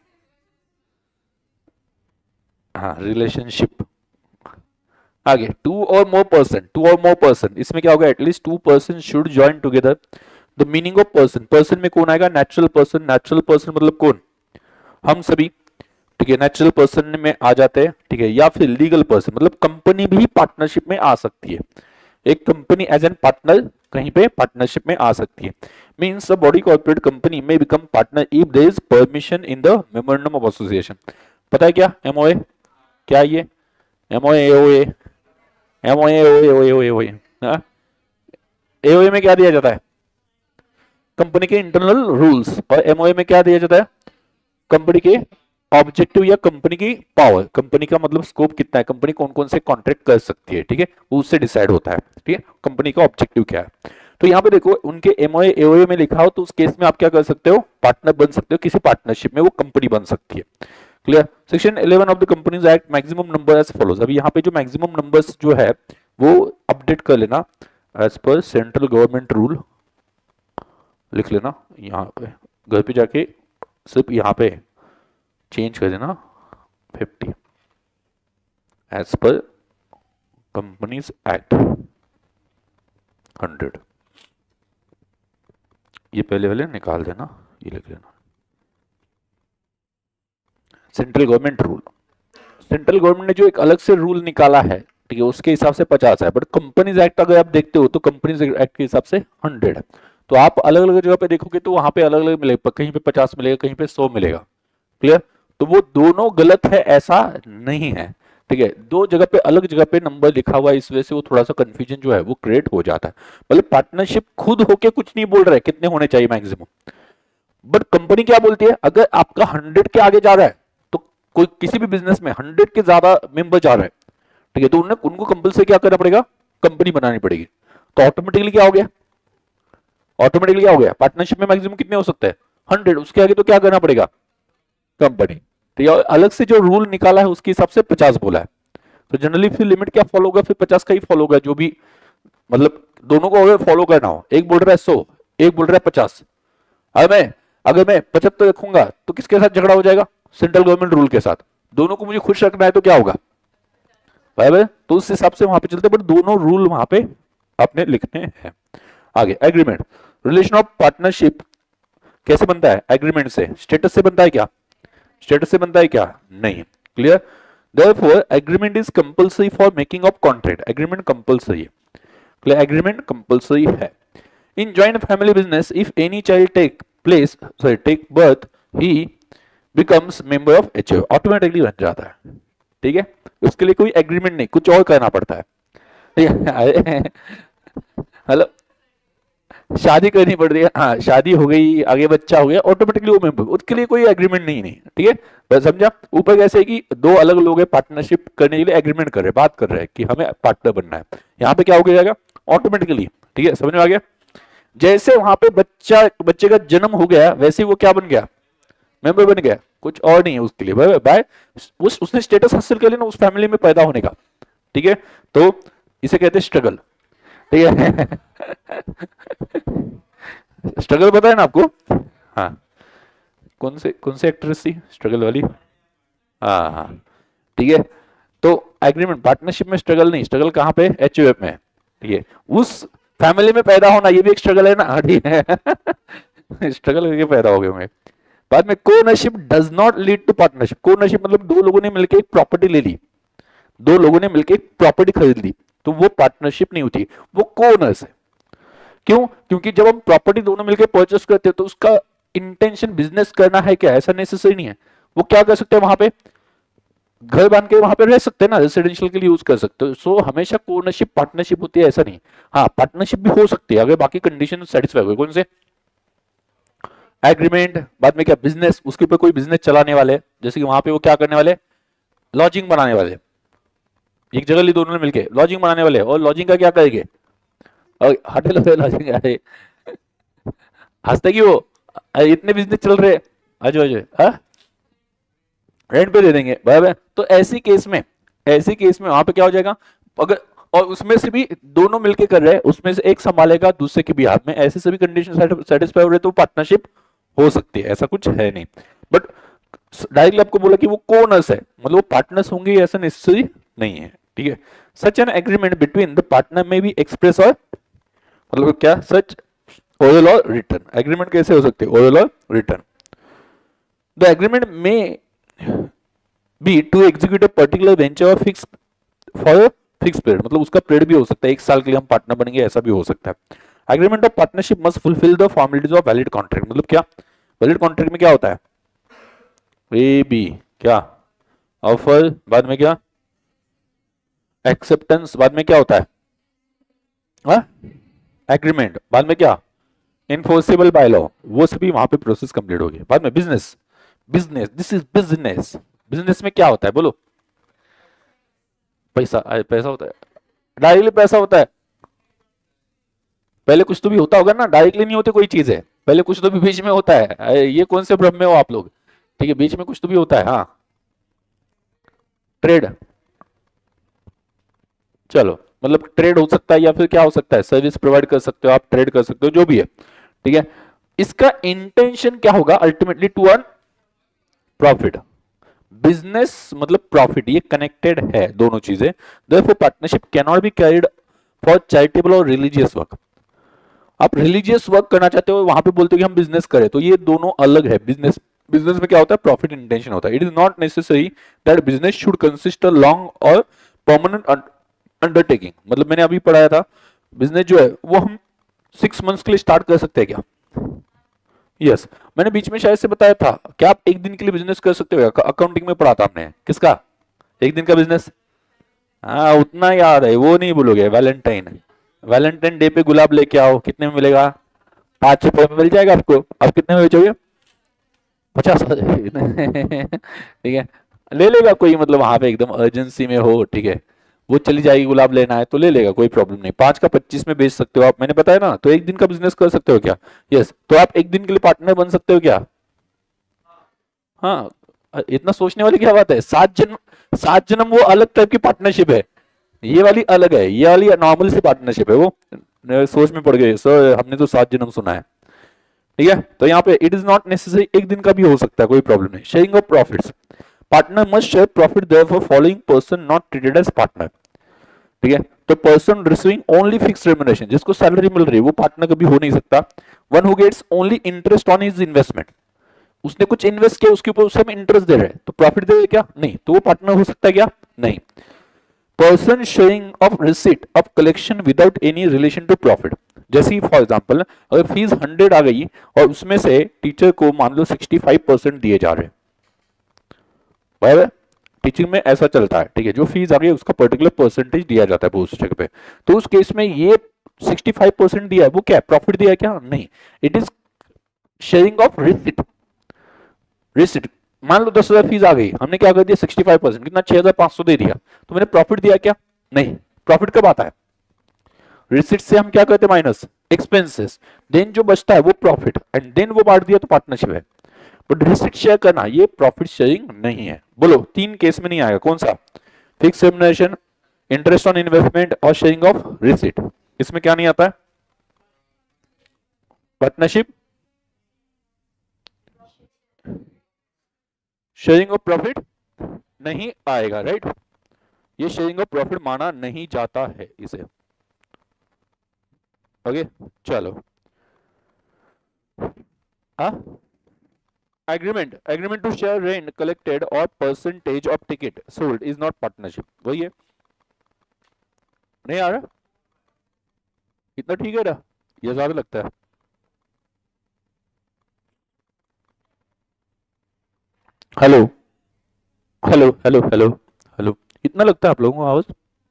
हाँ, रिलेशनशिप। आगे टू और मोर पर्सन, इसमें क्या होगा? At least two person should join together. The meaning of person, person में कौन आएगा? Natural person. नेचुरल पर्सन मतलब कौन? हम सभी, ठीक है, नेचुरल पर्सन में आ जाते हैं, ठीक है। या फिर लीगल पर्सन, मतलब कंपनी भी पार्टनरशिप में आ सकती है। एक कंपनी एज एन पार्टनर कहीं पे पार्टनरशिप में आ सकती है। Means a body corporate company में become partner if there is permission in the memorandum of association. पता है क्या एमओए? क्या ये MOA, AOA, MOA, AOA, AOA, AOA, हाँ, एओए में क्या दिया जाता है? कंपनी के इंटरनल रूल्स। और एमओए में क्या दिया जाता है? कंपनी के ऑब्जेक्टिव या कंपनी की पावर, कंपनी का मतलब स्कोप कितना है, कंपनी कौन कौन से कॉन्ट्रैक्ट कर सकती है, ठीक है, उससे डिसाइड होता है, ठीक है, कंपनी का ऑब्जेक्टिव क्या है। तो यहाँ पे देखो उनके एमओए एओए में लिखा हो तो उस केस में आप क्या कर सकते हो? पार्टनर बन सकते हो, किसी पार्टनरशिप में वो कंपनी बन सकती है। Clear? Section 11 of the companies act maximum number as follows. अभी यहाँ पे जो मैक्सिमम नंबर्स जो है वो अपडेट कर लेना as per central government rule, लिख लेना यहाँ पे, घर पे जाके सिर्फ यहाँ पे चेंज कर देना 50 एज पर कंपनीज एक्ट 100। ये पहले वाले निकाल देना, ये लिख लेना central government rule. Central government ने जो एक अलग से रूल निकाला है, ठीक है, उसके हिसाब से 50 है, बट कंपनीज एक्ट अगर आप देखते हो तो कंपनीज एक्ट के हिसाब से 100 है। तो आप अलग अलग जगह पे देखोगे तो वहां पे अलग अलग मिलेगा, कहीं पे 50 मिलेगा, कहीं पे 100 मिलेगा। क्लियर? तो वो दोनों गलत है ऐसा नहीं है, ठीक है, दो जगह पे अलग जगह पे नंबर लिखा हुआ है, इस वजह से वो थोड़ा सा कंफ्यूजन जो है वो क्रिएट हो जाता है। मतलब पार्टनरशिप खुद होके कुछ नहीं बोल रहा है कितने होने चाहिए मैक्सिमम, बट कंपनी क्या बोलती है? अगर आपका 100 के आगे जा रहा है तो कोई किसी भी बिजनेस में 100 के ज्यादा मेंबर जा रहा है, ठीक है, तो उनको कंपल्सरी क्या करना पड़ेगा? कंपनी बनानी पड़ेगी। तो ऑटोमेटिकली क्या हो गया? ऑटोमेटिकली क्या हो गया? पार्टनरशिप में मैक्सिमम कितने हो सकते हैं? 100, उसके आगे तो क्या करना पड़ेगा? कंपनी। तो ये अलग से जो रूल निकाला है उसके हिसाब से 50 बोला है। तो जनरली फिर लिमिट क्या फॉलो होगा? फिर 50 का ही फॉलो होगा, जो भी मतलब दोनों को अगर फॉलो करना हो, एक बोल रहा है 100, एक बोल रहा है 50, अगर मैं 75 रखूंगा तो किसके साथ झगड़ा हो जाएगा? सेंट्रल गवर्नमेंट रूल के साथ। दोनों को मुझे खुश रखना है तो क्या होगा भाई? तो उस हिसाब से वहां पे चलते, बट दोनों रूल वहां पे आपने लिखने हैं। आगे एग्रीमेंट, रिलेशन ऑफ पार्टनरशिप कैसे बनता है? एग्रीमेंट से। स्टेटस से बनता है क्या? स्टेटस से बनता है क्या? नहीं। Clear? Therefore agreement is compulsory for making of contract. Agreement compulsory है। क्लियर? एग्रीमेंट कंपल्सरी है। In joint family business if any child take birth he becomes member of HO, automatically बन जाता है, ठीक है, उसके लिए कोई एग्रीमेंट नहीं, कुछ और करना पड़ता है, ठीक है। हेलो, शादी करनी पड़ रही है, हाँ शादी हो गई, आगे बच्चा हो गया, ऑटोमेटिकली वो मेंबर, उसके लिए कोई एग्रीमेंट नहीं, ठीक है, बस समझा। ऊपर कैसे है कि दो अलग लोग हैं पार्टनरशिप करने के लिए एग्रीमेंट कर रहे हैं, बात कर रहे हैं कि हमें पार्टनर बनना है, यहाँ पे क्या हो जाएगा? ऑटोमेटिकली, ठीक है, समझ में आ गया। जैसे वहां पे बच्चे का जन्म हो गया वैसे ही वो क्या बन गया? मेंबर बन गया, कुछ और नहीं है उसके लिए, बाय उसने स्टेटस हासिल कर लिया ना उस फैमिली में पैदा होने का, ठीक है। तो इसे कहते हैं स्ट्रगल, ठीक है। स्ट्रगल पता है ना आपको? हाँ, कौन से एक्ट्रेस थी स्ट्रगल वाली? हाँ हाँ, ठीक है। तो एग्रीमेंट पार्टनरशिप में स्ट्रगल नहीं, स्ट्रगल कहाँ पे? एचयूएफ में, ठीक है। उस फैमिली में पैदा होना ये भी एक स्ट्रगल है ना, ठीक है। स्ट्रगल करके पैदा हो गए होंगे। बाद में co-ownership does not lead to partnership. Co-ownership मतलब दो लोगों ने मिलकर एक प्रॉपर्टी ले ली, दो लोगों ने मिलकर एक प्रॉपर्टी खरीद ली, तो वो पार्टनरशिप नहीं होती, वो कोओनर्स है। क्यों? क्योंकि जब हम प्रॉपर्टी दोनों मिलकर परचेस करते हैं तो उसका इंटेंशन बिजनेस करना है क्या? ऐसा नेसेसरी नहीं है। वो क्या कर सकते हैं? वहां पे घर बांध के वहां पे रह सकते हैं ना, रेसिडेंशियल के लिए यूज कर सकते हो। सो हमेशा कोओनरशिप पार्टनरशिप होती है ऐसा नहीं। हाँ, पार्टनरशिप भी हो सकती है अगर बाकी कंडीशन सेटिस्फाई हो। कौन से? एग्रीमेंट, बाद में क्या? बिजनेस, उसके ऊपर कोई बिजनेस चलाने वाले, जैसे कि वहां पे वो क्या करने वाले? लॉजिंग बनाने वाले, एक जगह ली दोनों ने मिलके लॉजिंग बनाने वाले, और लॉजिंग का क्या करेंगे? होटल फेल हो जाएंगे। अरे हंसते क्यों? इतने बिजनेस चल रहे, आज रेंट पे दे देंगे बराबर। तो ऐसी केस में वहां पे क्या हो जाएगा, अगर और उसमें से भी दोनों मिलके कर रहे हैं, उसमें से एक संभालेगा दूसरे के बिहाफ में, ऐसे सभी कंडीशन सेटिस्फाई हो रहे तो पार्टनरशिप हो सकती है, ऐसा कुछ है नहीं। बट डायरेक्टली आपको बोला कि वो कोनर्स है, मतलब वो पार्टनर्स होंगे ऐसा नेसेसरी नहीं है, ठीक है। Such an agreement between the partner में भी एक्सप्रेस और मतलब क्या, such oral or written. Agreement कैसे हो सकते हैं, oral or written. The agreement में be to execute a particular venture or fix for fix period, मतलब उसका पीरियड भी हो सकता है, 1 साल के लिए हम पार्टनर बनेंगे, ऐसा भी हो सकता है। Agreement of partnership must fulfil the formalities of valid contract, मतलब क्या, वैलिड कॉन्ट्रैक्ट में क्या होता है, ए बी क्या, ऑफर बाद में क्या, एक्सेप्टेंस बाद में क्या होता है, एग्रीमेंट बाद में क्या, इनफोर्सेबल बाय लॉ, वो सभी वहां पे प्रोसेस कंप्लीट हो गया। बाद में business, business this is business, business में क्या होता है बोलो, पैसा, पैसा होता है, डायरेक्टली पैसा होता है। पहले कुछ तो भी होता होगा ना, डायरेक्टली नहीं होती कोई चीज है, पहले कुछ तो भी बीच में होता है। ये कौन से भ्रम में हो आप लोग, ठीक है, बीच में कुछ तो भी होता है। हाँ, ट्रेड, चलो मतलब ट्रेड हो सकता है, या फिर क्या हो सकता है, सर्विस प्रोवाइड कर सकते हो आप, ट्रेड कर सकते हो, जो भी है, ठीक है। इसका इंटेंशन क्या होगा, ultimately to earn profit. Business मतलब प्रॉफिट, ये कनेक्टेड है दोनों चीजें। Therefore partnership can not be carried for charitable or religious work. आप रिलीजियस वर्क करना चाहते हो, वहां पे बोलते हो कि हम बिजनेस करें, तो ये दोनों अलग है। बिजनेस, बिजनेस में क्या होता है, प्रॉफिट इंटेंशन होता है। It is not necessary that business should consist a long or permanent undertaking. मतलब मैंने अभी पढ़ाया था, बिजनेस जो है वो हम 6 मंथ्स के लिए स्टार्ट कर सकते हैं क्या, यस। मैंने बीच में शायद से बताया था, क्या आप एक दिन के लिए बिजनेस कर सकते हो, अकाउंटिंग में पढ़ा था हमने, किसका, एक दिन का बिजनेस। हाँ उतना याद है, वो नहीं भूलोगे। वैलेंटाइन, वैलेंटाइन डे पे गुलाब लेके आओ, कितने में मिलेगा, 5 रुपए में मिल जाएगा आपको। आप कितने में बेचोगे, 50। ठीक है, ले लेगा कोई, मतलब वहां पे एकदम अर्जेंसी में हो, ठीक है, वो चली जाएगी, गुलाब लेना है तो ले लेगा, कोई प्रॉब्लम नहीं। 5 का 25 में बेच सकते हो आप, मैंने बताया ना। तो एक दिन का बिजनेस कर सकते हो क्या, यस। तो आप एक दिन के लिए पार्टनर बन सकते हो क्या, हाँ। इतना सोचने वाली क्या बात है, 7 जन्म, 7 जन्म वो अलग टाइप की पार्टनरशिप है, ये वाली अलग है, ये वाली नॉर्मल सी पार्टनरशिप है। वो सोच में पड़ गए सर, हमने तो 7 जन्म सुना है, ठीक है। तो यहाँ पे इट इज नॉट नेसेसरी, एक दिन का भी हो सकता है, कोई प्रॉब्लम नहीं। Sharing of profits, partner must share profit therefore following person not treated as partner, ठीक है। तो person receiving only fix remuneration, जिसको सैलरी मिल रही है वो पार्टनर कभी हो नहीं सकता। One who gets only interest on his investment, उसने कुछ इन्वेस्ट किया, उसके ऊपर उसे हम इंटरेस्ट दे रहे हैं, तो प्रॉफिट दे क्या, नहीं, तो वो पार्टनर हो सकता है क्या, नहीं। Person sharing of receipt of collection without any relation to profit, जैसे फॉर एग्जांपल अगर फीस 100 आ गई और उसमें से टीचर को मान लो 65% दिए जा रहे हैं, बराबर, टीचिंग में ऐसा चलता है, ठीक है, जो फीस आ गई उसका पर्टिकुलर परसेंटेज दिया जाता है पोस्ट जगह पे। तो उस केस में ये 65% दिया है, वो क्या प्रॉफिट दिया है क्या, नहीं, it is sharing of receipt. Receipt, मान लो 10,000 फीस आ गई, हमने क्या कर दिया 65%, कितना 6,500 दे दिया, तो मैंने प्रॉफिट दिया क्या, नहीं। प्रॉफिट कब आता है, रिसीट से हम क्या करते हैं माइनस एक्सपेंसेस, देन जो बचता है वो प्रॉफिट, एंड देन वो बांट दिया तो पार्टनरशिप है। बट रिसीट शेयर करना ये प्रॉफिट शेयरिंग नहीं है। बोलो 3 केस में नहीं आएगा, कौन सा, fix remuneration, interest on investment or sharing of receipt, इसमें क्या नहीं आता है, पार्टनरशिप, शेयरिंग ऑफ प्रॉफिट नहीं आएगा, राइट। ये शेयरिंग ऑफ प्रॉफिट माना नहीं जाता है इसे, ओके। चलो, हाँ, agreement, agreement to share rent collected or percentage of ticket sold is not partnership, वही है। नहीं आ रहा, इतना ठीक है ना, ये ज्यादा लगता है। Hello, hello, hello, hello, hello, इतना लगता है आप लोगों को आवाज,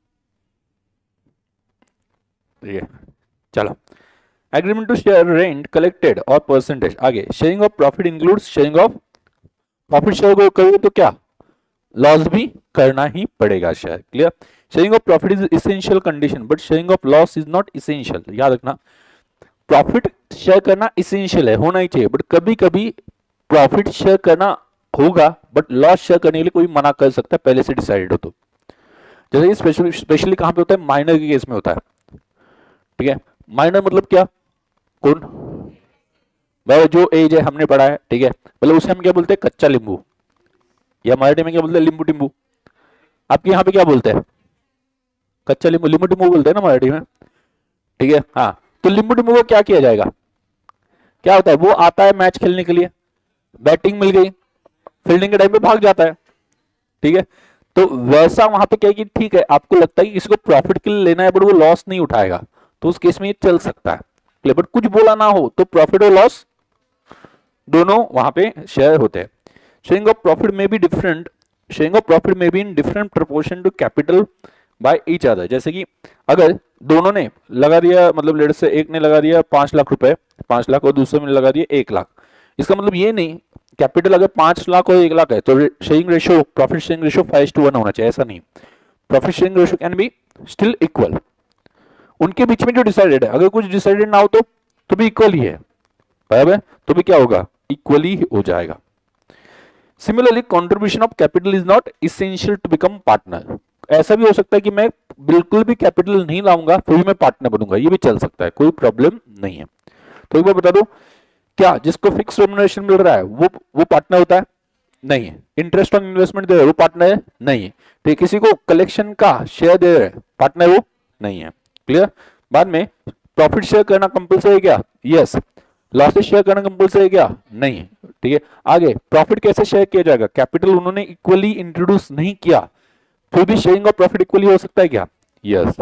ठीक है। चलो, agreement to share rent collected or percentage, आगे sharing of profit includes sharing of profit, share को करोगे तो क्या, लॉस भी करना ही पड़ेगा share, clear. Sharing of profit is essential condition but sharing of loss is not essential. याद रखना, प्रॉफिट शेयर करना इसेंशियल है, होना ही चाहिए, बट कभी कभी प्रॉफिट शेयर करना होगा बट लॉस शेयर करने के लिए कोई मना कर सकता है पहले से डिसाइडेड हो तो। जैसे स्पेशली कहां पे होता है, माइनर के केस में होता है। ठीक है, माइनर मतलब क्या, कौन भाई जो एज है हमने पढ़ा है, ठीक है, मतलब उसे हम क्या बोलते हैं, कच्चा नींबू, या मराठी में क्या बोलते हैं, लींबू टिम्बू। आपके यहाँ पे क्या बोलते हैं, कच्चा नींबू, लींबू टिम्बू बोलते हैं ना मराठी में। ठीक है, हाँ, तो लींबू टिम्बू को क्या किया जाएगा, क्या होता है, वो आता है मैच खेलने के लिए, बैटिंग मिल गई, फील्डिंग के टाइम पे भाग जाता है। ठीक है, तो वैसा वहां पे क्या है कि ठीक है, आपको लगता है कि किसी को प्रॉफिट के लिए लेना है बट वो लॉस नहीं उठाएगा, तो उस केस में ये चल सकता है, बट कुछ बोला ना हो तो प्रॉफिट और लॉस दोनों वहां पे शेयर होते हैं। शेयरिंग ऑफ प्रॉफिट में भी डिफरेंट, शेयरिंग ऑफ प्रॉफिट में भी in different proportion to capital by each other. जैसे कि अगर दोनों ने लगा दिया, मतलब लेट से एक ने लगा दिया 5 लाख रुपए, 5 लाख, और दूसरे ने लगा दिया 1 लाख, इसका मतलब ये नहीं, कैपिटल अगर 5 लाख और 1 लाख है तो sharing ratio, profit sharing ratio 5:1 होना चाहिए, ऐसा नहीं। Profit sharing ratio can be still equal, उनके बीच में जो डिसाइडेड है, अगर कुछ डिसाइडेड ना हो तो भी इक्वल ही है, बराबर है, तो भी क्या होगा, इक्वली हो जाएगा। Similarly contribution of capital is not essential to become partner. ऐसा भी हो सकता है कि मैं बिल्कुल भी कैपिटल नहीं लाऊंगा फिर भी मैं पार्टनर बनूंगा, ये भी चल सकता है, कोई प्रॉब्लम नहीं है। तो एक बार बता दो, क्या जिसको फिक्स रेम्युनरेशन मिल रहा है वो पार्टनर होता है, नहीं है। इंटरेस्ट ऑन इन्वेस्टमेंट दे रहे हैं वो पार्टनर है, नहीं है। तो किसी को कलेक्शन का शेयर दे रहे हैं, पार्टनर वो नहीं है। क्लियर। बाद में प्रॉफिट शेयर करना कंपलसरी है क्या, यस। लॉसेस शेयर करना कंपलसरी है क्या, नहीं है। ठीक है, आगे प्रॉफिट कैसे शेयर किया जाएगा, कैपिटल उन्होंने इक्वली इंट्रोड्यूस नहीं किया, फिर भी शेयरिंग ऑफ प्रॉफिट इक्वली हो सकता है क्या, यस।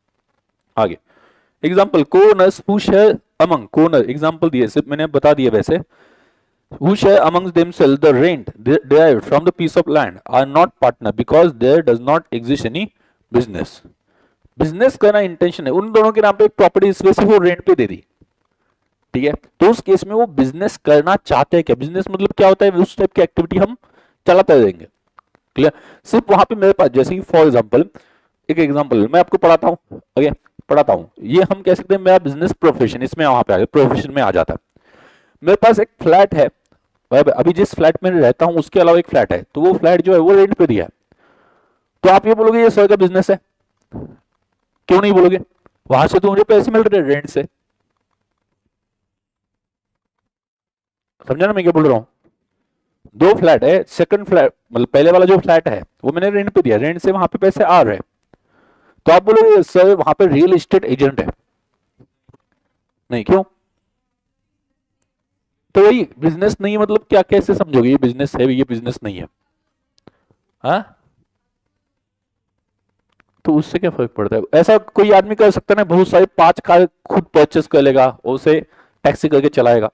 आगे example, co-owners who share among, co-owner example दिए, सिर्फ मैंने बता दिया वैसे, who share amongst themselves the rent derived from the piece of land are not partner because there does not exist any business। Business करना इंटेंशन है, उन दोनों के नाम पे एक प्रॉपर्टी इस वजह से वो रेंट पे दे दी। ठीक है, तो उस केस में वो बिजनेस करना चाहते हैं क्या, बिजनेस मतलब क्या होता है, उस टाइप की एक्टिविटी हम चलाते रहेंगे। क्लियर। सिर्फ वहां पे मेरे पास, जैसे कि फॉर एग्जांपल, एक एग्जांपल मैं आपको पढ़ाता हूं, ओके, पढ़ाता हूं, ये हम कह सकते हैं मेरा बिजनेस प्रोफेशन, इसमें वहां पे आ गया, प्रोफेशन में आ जाता है। मेरे पास एक फ्लैट है, अभी जिस फ्लैट में रहता हूं उसके अलावा एक फ्लैट है, तो वो फ्लैट जो है वो रेंट पे दिया है, तो आप ये बोलोगे ये सर का बिजनेस है, क्यों नहीं बोलोगे, वहां से तो मुझे पैसे मिल रहे हैं रेंट से। समझा ना मैं क्या बोल रहा हूं, दो फ्लैट है, सेकंड फ्लैट मतलब पहले वाला जो फ्लैट है वो मैंने रेंट पे दिया, रेंट से वहां पे पैसे आ रहे हैं, तो आप बोलोगे सर वहां पे रियल एस्टेट एजेंट है, नहीं, क्यों, तो वही बिजनेस नहीं है, मतलब क्या, कैसे समझोगे ये बिजनेस है ये बिजनेस नहीं है, हाँ, तो उससे क्या फर्क पड़ता है। ऐसा कोई आदमी कर सकता है ना, बहुत सारे 5 कार खुद परचेस कर लेगा और उसे टैक्सी करके चलाएगा,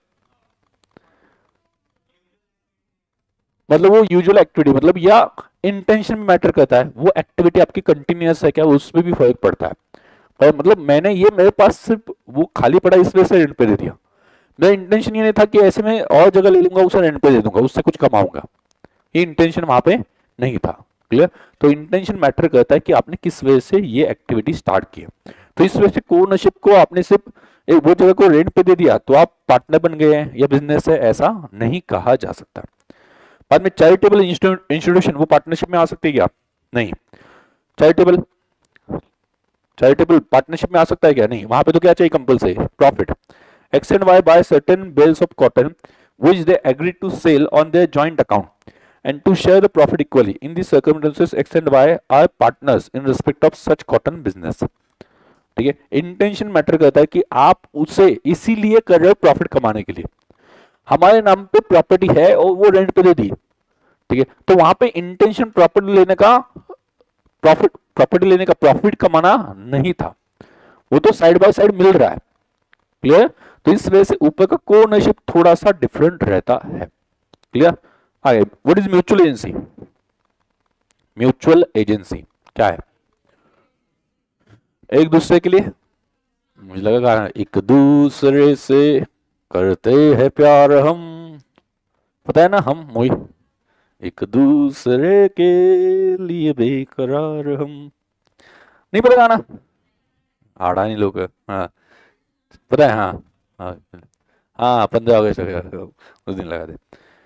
मतलब वो यूजुअल एक्टिविटी, मतलब या इंटेंशन में मैटर करता है, वो एक्टिविटी आपकी कंटिन्यूअस है क्या, उसमें भी फर्क पड़ता है। पर मतलब मैंने ये, मेरे पास सिर्फ वो खाली पड़ा इस वजह से रेंट पे दे दिया, मेरा इंटेंशन ये नहीं था कि ऐसे में और जगह ले लूंगा उसे रेंट पे दे दूंगा उससे कुछ कमाऊंगा, ये इंटेंशन वहां पे नहीं था। क्लियर। तो इंटेंशन मैटर करता है कि आपने किस वजह से ये एक्टिविटी स्टार्ट की, तो इस वजह से को-ओनरशिप को आपने सिर्फ वो जगह को रेंट पे दे दिया तो आप पार्टनर बन गए हैं या बिजनेस है, ऐसा नहीं कहा जा सकता। बाद में चैरिटेबल इंस्टीट्यूशन वो पार्टनरशिप में आ सकती है क्या, नहीं। चैरिटेबल चैरिटेबल पार्टनरशिप में आ सकता है क्या, नहीं, वहां पे तो क्या चाहिए compulsory, profit. X and Y buy certain bales of cotton which they agree to sell on their joint account and to share the profit equally. In these circumstances, X and Y are partners in respect of such cotton business. ठीक है, इंटेंशन मैटर करता है कि आप उसे इसीलिए कर रहे हो प्रॉफिट कमाने के लिए, हमारे नाम पे प्रॉपर्टी है और वो रेंट पे दे दी, ठीक है, तो वहां पे इंटेंशन प्रॉपर्टी लेने का, प्रॉफिट कमाना नहीं था, वो तो साइड बाय साइड मिल रहा है। क्लियर। तो इस वजह से ऊपर का को-ओनरशिप थोड़ा सा डिफरेंट रहता है। क्लियर। आगे, what is mutual agency, mutual agency क्या है, एक दूसरे के लिए, मुझे लगा एक दूसरे से करते हैं प्यार हम, पता है ना हम मोई, एक दूसरे के लिए बेकरार हम, नहीं पता गाना, अडानी लोग, हाँ पता है, हाँ हाँ हाँ 15 अगस्त उस दिन लगा दे।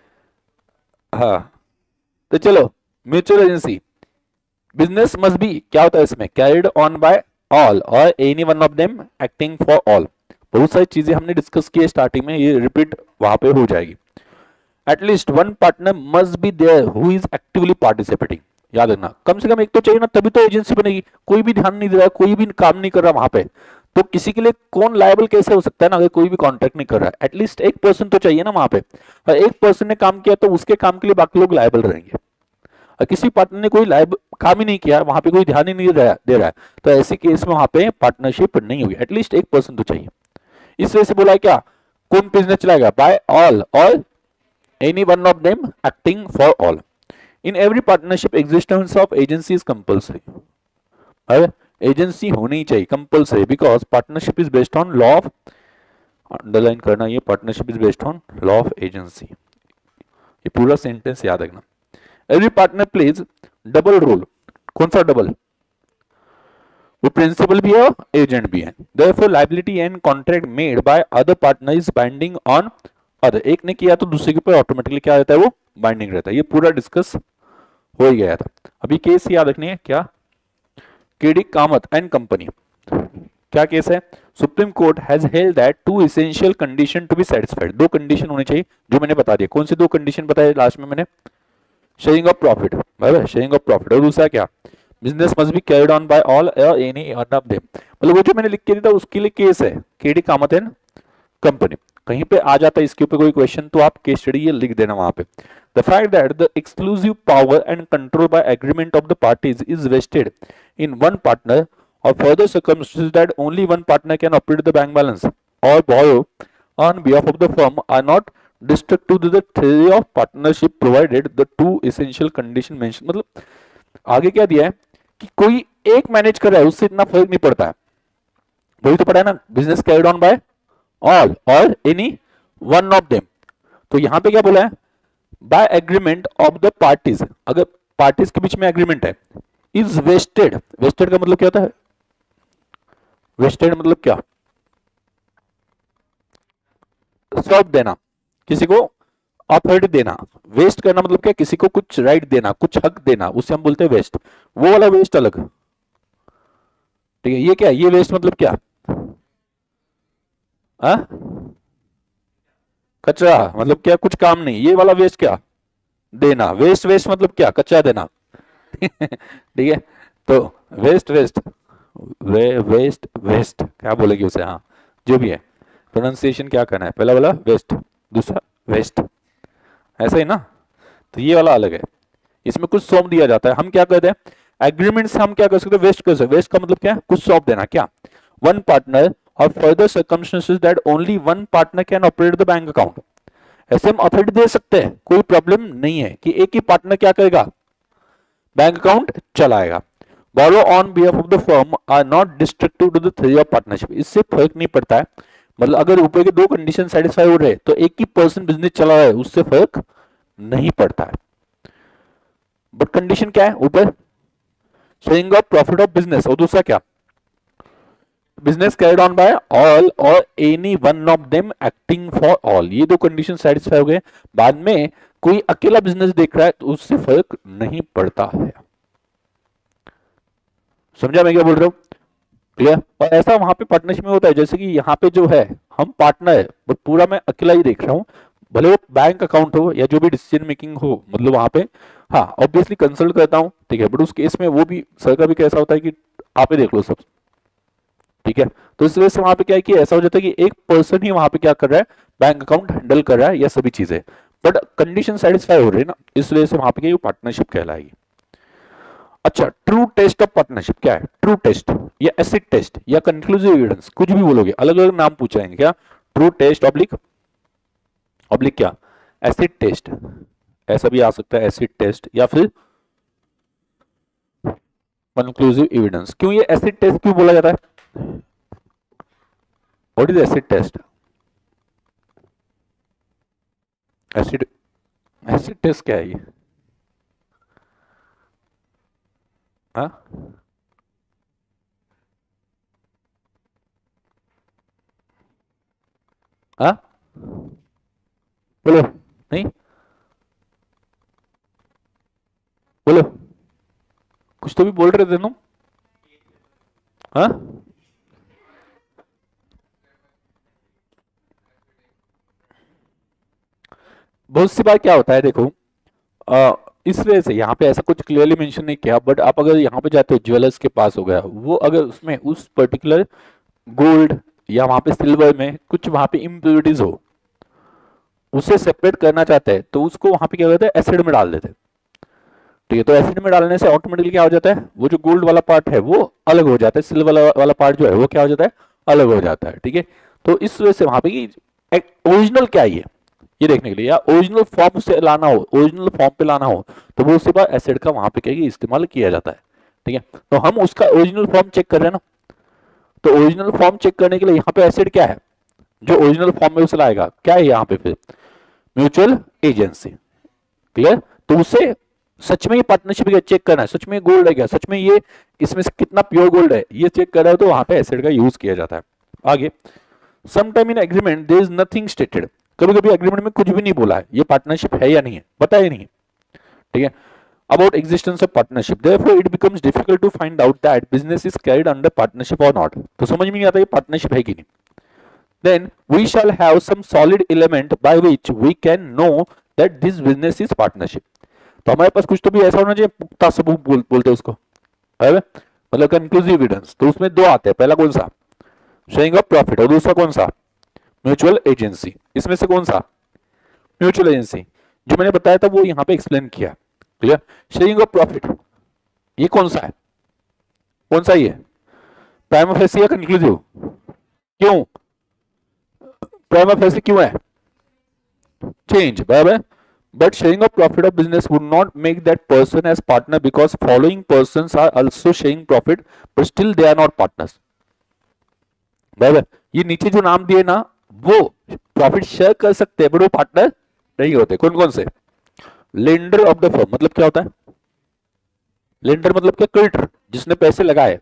हाँ तो चलो, mutual agency business must be क्या होता है इसमें, कैरिड ऑन बाय ऑल और any one of them acting for all. बहुत सारी चीजें हमने डिस्कस की है स्टार्टिंग में, ये रिपीट वहां पे हो जाएगी। At least one partner must be there who is actively participating. याद रखना कम से कम एक तो चाहिए ना, तभी तो एजेंसी बनेगी। कोई भी ध्यान नहीं दे रहा है, कोई भी काम नहीं कर रहा वहां पे, तो किसी के लिए कौन लायबल कैसे हो सकता है ना, अगर कोई भी कॉन्ट्रैक्ट नहीं कर रहा है। एटलीस्ट एक पर्सन तो चाहिए ना वहां पे, और एक पर्सन ने काम किया तो उसके काम के लिए बाकी लोग लायबल रहेंगे। और किसी पार्टनर ने कोई लाइब काम ही नहीं किया, वहां पे कोई ध्यान ही नहीं दे रहा है, तो ऐसे केस में वहां पे पार्टनरशिप नहीं होगी। एटलीस्ट एक पर्सन तो चाहिए। इस वजह से बोला है क्या, कौन बिजनेस चलाएगा, बाय ऑल और any one of them acting for all. In every partnership existence of agency is compulsory. Agency होनी चाहिए compulsory, because partnership is based on law of, underline करना ये, partnership is based on law of agency. ये पूरा सेंटेंस याद रखना। Every partner plays double role. कौन सा डबल, वो प्रिंसिपल भी है और एजेंट भी है। Therefore liability and contract made by other partner is binding on other. एक ने किया तो दूसरे के ऊपर ऑटोमेटिकली क्या रहता है, वो बाइंडिंग रहता है। ये पूरा डिस्कस हो ही गया था। अभी केस याद रखनी है क्या, केडी कामत एंड कंपनी। क्या केस है, supreme court has held that two essential condition to be satisfied. दो कंडीशन होने चाहिए जो मैंने बता दिया। कौन सी दो कंडीशन बताए लास्ट में मैंने, शेयरिंग ऑफ प्रॉफिट, बराबर, शेयरिंग ऑफ प्रॉफिट, और दूसरा क्या, business must be carried on by all और एनी वन ऑफ देम। मतलब वो जो मैंने लिख के दिया था उसके लिए केस है केडी कामत एंड कंपनी। कहीं पे आ जाता है इसके ऊपर कोई क्वेश्चन तो आप केस स्टडी ये लिख देना वहां पे। The fact that the exclusive power and control by agreement of the parties is vested in one partner और further circumstances that only one partner can operate the bank balance or borrow on behalf of the firm are not destructive to the theory of partnership provided the two essential condition mentioned। मतलब आगे क्या दिया है कि कोई एक मैनेज कर रहा है उससे इतना फर्क नहीं पड़ता है। वही तो पढ़ा है ना, business carried on by all और एनी वन ऑफ देम। तो यहां पे क्या बोला है, by agreement of the parties. अगर पार्टीज के बीच में एग्रीमेंट है, इज वेस्टेड। वेस्टेड का मतलब क्या होता है, वेस्टेड मतलब क्या, सौंप देना, किसी को ऑफर्ड देना। वेस्ट करना मतलब क्या, किसी को कुछ राइट देना, कुछ हक देना, उसे हम बोलते हैं वेस्ट। वो वाला वेस्ट अलग, ठीक है। ये क्या, ये वेस्ट मतलब क्या, आ? कचरा मतलब क्या, कुछ काम नहीं। ये वाला वेस्ट क्या, देना। वेस्ट वेस्ट मतलब क्या, कचरा देना। ठीक है, तो वेस्ट वेस्ट वेस्ट वेस्ट क्या बोलेगी उसे, हाँ जो भी है प्रोनाउंसिएशन क्या करना है, पहला वाला वेस्ट, दूसरा वेस्ट, ऐसा ही ना। तो ये वाला अलग है, इसमें कुछ सौंप दिया जाता है। हम क्या कहते हैं, एग्रीमेंट से हम क्या कर सकते हैं, वेस्ट कर सकते। वेस्ट का मतलब क्या है, कुछ सौंप देना। क्या, वन पार्टनर और further circumstances that only one partner can operate the bank account. ऐसे हम अथॉरिटी दे सकते हैं, कोई प्रॉब्लम नहीं है कि एक ही पार्टनर क्या करेगा, बैंक अकाउंट चलाएगा। Borrow on behalf of the firm are not destructive to the theory of partnership. इससे फर्क नहीं पड़ता है, मतलब अगर ऊपर के दो कंडीशन सेटिस्फाई हो रहे तो एक ही पर्सन बिजनेस चला रहा है उससे फर्क नहीं पड़ता है। बट कंडीशन क्या है ऊपर, sharing of profit of business, और दूसरा क्या, business carried on by all और any one of them acting for all. ये दो कंडीशन सेटिस्फाई हो गए, बाद में कोई अकेला बिजनेस देख रहा है तो उससे फर्क नहीं पड़ता है। समझा मैं क्या बोल रहा हूं, क्लियर। और ऐसा वहां पे पार्टनरशिप में होता है, जैसे कि यहाँ पे जो है हम पार्टनर है बट पूरा मैं अकेला ही देख रहा हूँ, भले वो बैंक अकाउंट हो या जो भी डिसीजन मेकिंग हो, मतलब वहां पे हाँ ऑब्वियसली कंसल्ट करता हूँ, ठीक है। बट उस केस में वो भी सर का भी कैसा होता है कि आप ही देख लो सब, ठीक है। तो इस वजह से वहां पे क्या है कि ऐसा हो जाता है कि एक पर्सन ही वहां पे क्या कर रहा है, बैंक अकाउंट हैंडल कर रहा है या सभी चीजें, बट कंडीशन सेटिस्फाई हो रही है ना, इस वजह से वहां पे पार्टनरशिप कहलाएगी। अच्छा, ट्रू टेस्ट ऑफ पार्टनरशिप क्या है, ट्रू टेस्ट या एसिड टेस्ट या कंक्लूसिव एविडेंस, कुछ भी बोलोगे, अलग अलग नाम पूछ जाएंगे। क्या, ट्रू टेस्ट ऑब्लिक ऑब्लिक क्या, एसिड टेस्ट, ऐसा भी आ सकता है एसिड टेस्ट या फिर कंक्लूसिव एविडेंस। क्यों ये एसिड टेस्ट क्यों बोला जाता है, what is acid test, acid acid test क्या है ये, हाँ हाँ बोलो, नहीं बोलो, कुछ तो भी बोल रहे थे तुम। हाँ बहुत सी बार क्या होता है देखो, इस वजह से यहाँ पे ऐसा कुछ क्लियरली मेंशन नहीं किया, बट आप अगर यहाँ पे जाते हो ज्वेलर्स के पास हो गया, वो अगर उसमें उस पर्टिकुलर गोल्ड या वहां पे सिल्वर में कुछ वहां पे इम्प्योरिटीज हो, उसे सेपरेट करना चाहते हैं तो उसको वहां पे क्या करते हैं, एसिड में डाल देते हैं। ठीक है, तो एसिड में डालने से ऑटोमेटिकली क्या हो जाता है, वो जो गोल्ड वाला पार्ट है वो अलग हो जाता है, सिल्वर वाला पार्ट जो है वो क्या हो जाता है, अलग हो जाता है। ठीक है, तो इस वजह से वहां पे ओरिजिनल क्या है ये देखने के लिए, या ओरिजिनल फॉर्म से लाना हो, ओरिजिनल फॉर्म पे लाना हो, तो वो उसके बाद एसिड का वहां पे क्या इस्तेमाल किया जाता है। ठीक है, तो हम उसका ओरिजिनल फॉर्म चेक कर रहे हैं ना, तो ओरिजिनल फॉर्म चेक करने के लिए यहाँ पे एसिड क्या है, जो ओरिजिनल फॉर्म में उसे लाएगा, क्या है यहाँ पे फिर, म्यूचुअल एजेंसी। क्लियर, तो उसे सच में ये पार्टनरशिप चेक करना है, सच में गोल्ड है क्या, सच में ये इसमें से कितना प्योर गोल्ड है ये चेक कर रहा है, तो वहां पे एसिड का यूज किया जाता है। आगे, sometime in agreement there is nothing stated, कभी कभी एग्रीमेंट में कुछ भी नहीं बोला है, ये पार्टनरशिप है या नहीं है, बताया नहीं है। ठीक है, about existence of partnership, therefore it becomes difficult to find out that business is carried under partnership or not, तो समझ में नहीं आता ये पार्टनरशिप है कि नहीं। then we shall have some solid element by which we can know that this business is partnership, तो हमारे पास कुछ तो भी ऐसा होना चाहिए, पुख्ता सबूत बोलते हैं उसको, है मतलब कंक्लूसिव एविडेंस। तो उसमें दो आते हैं, पहला कौन सा, शेयरिंग ऑफ प्रॉफिट, और दूसरा कौन सा, म्यूचुअल एजेंसी। इसमें से कौन सा, म्यूचुअल एजेंसी, जो मैंने बताया था वो यहाँ पे एक्सप्लेन किया। क्लियर, शेयरिंग ऑफ प्रॉफिट ये कौन सा है, कौन सा ये, प्राइमा फेसी या कंक्लूसिव, क्यों प्राइमा फेसी क्यों है, चेंज बराबर। But sharing of profit of business would not make that person as partner because following persons are also sharing profit, but still they are not partners. बराबर, ये नीचे जो नाम दिए ना वो प्रॉफिट शेयर कर सकते हैं, बट वो पार्टनर नहीं होते। कौन कौन से, लेंडर ऑफ द फर्म, मतलब क्या होता है, लेंडर मतलब क्या, क्रेडिटर, जिसने पैसे लगाए,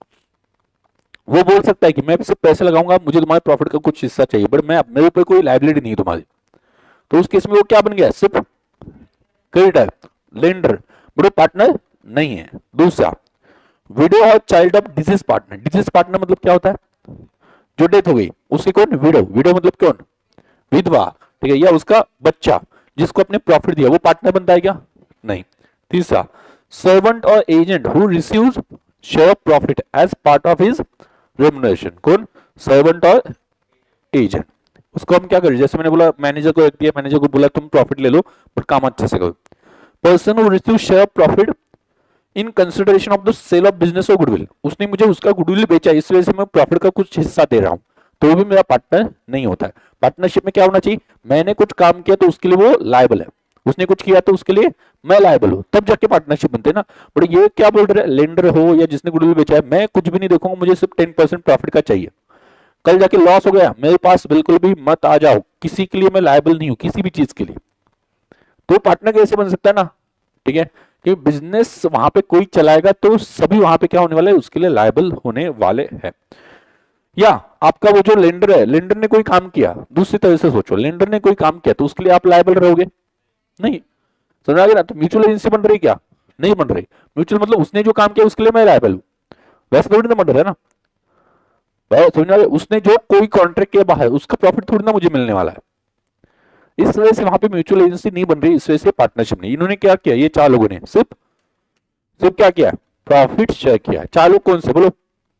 वो बोल सकता है कि मैं सिर्फ पैसे लगाऊंगा, मुझे तुम्हारे प्रॉफिट का कुछ हिस्सा चाहिए, बट मैं मेरे ऊपर कोई लायबिलिटी नहीं है तुम्हारी, तो उस केस में वो क्या बन गया, सिर्फ क्रेडिटर, लेंडर, बट वो पार्टनर नहीं है। दूसरा, विडो और child of deceased partner, deceased partner मतलब क्या होता है, जो डेथ हो गई उसकी कौन, विडो, विडो मतलब कौन, विधवा। ठीक है, या उसका बच्चा जिसको अपने प्रॉफिट दिया, वो पार्टनर बनता है क्या, नहीं। तीसरा, सर्वेंट और agent who receives share of profit as part of his remuneration, कौन, सर्वेंट और एजेंट, उसको हम क्या करें, जैसे मैंने बोला मैनेजर को रख दिया, मैनेजर को बोला तुम प्रॉफिट ले लो बट काम अच्छे से करो। Person who receive share of profit in consideration of the sale of business और गुडविल, उसने मुझे उसका गुडविल बेचा, इस वजह से मैं प्रॉफिट का कुछ हिस्सा दे रहा हूं, तो वो भी मेरा पार्टनर नहीं होता है। पार्टनरशिप में क्या होना चाहिए, मैंने कुछ काम किया तो उसके लिए वो लायबल है, उसने कुछ किया तो उसके लिए मैं लायबल हूं, तब जाके पार्टनरशिप बनते हैं ना। बट ये क्या बोल रहे हैं, लेंडर हो या जिसने गुडविल बेचा है, मैं कुछ भी नहीं देखूंगा, मुझे सिर्फ 10% प्रॉफिट का चाहिए, कल जाके लॉस हो गया मेरे पास बिल्कुल भी मत आ जाओ, किसी के लिए मैं लायबल नहीं हूं, किसी भी चीज के लिए, तो पार्टनर कैसे बन सकता है ना। ठीक है, कि बिजनेस वहां पे कोई चलाएगा तो सभी वहां पे क्या होने वाले, उसके लिए लायबल होने वाले हैं। या आपका वो जो लेंडर है, लेंडर ने कोई काम किया, दूसरी तरह से सोचो, लेंडर ने कोई काम किया तो उसके लिए आप लायबल रहोगे नहीं, समझ आ गया ना। तो म्यूचुअल एजेंसी बन रही क्या, नहीं बन रही, म्यूचुअल मतलब उसने जो काम किया उसके लिए मैं लायबल हूं, वैसे थोड़ी ना बन रहा है ना, समझ आ गया। उसने जो कोई कॉन्ट्रैक्ट किया बाहर, उसका प्रॉफिट थोड़ी ना मुझे मिलने वाला है, इस वजह से वहां पे म्यूचुअल एजेंसी नहीं बन रही, इस वजह से पार्टनरशिप नहीं। इन्होंने क्या किया, ये चार लोगों ने सिर्फ सिर्फ क्या किया, प्रॉफिट शेयर किया। चार लोग कौन से बोलो,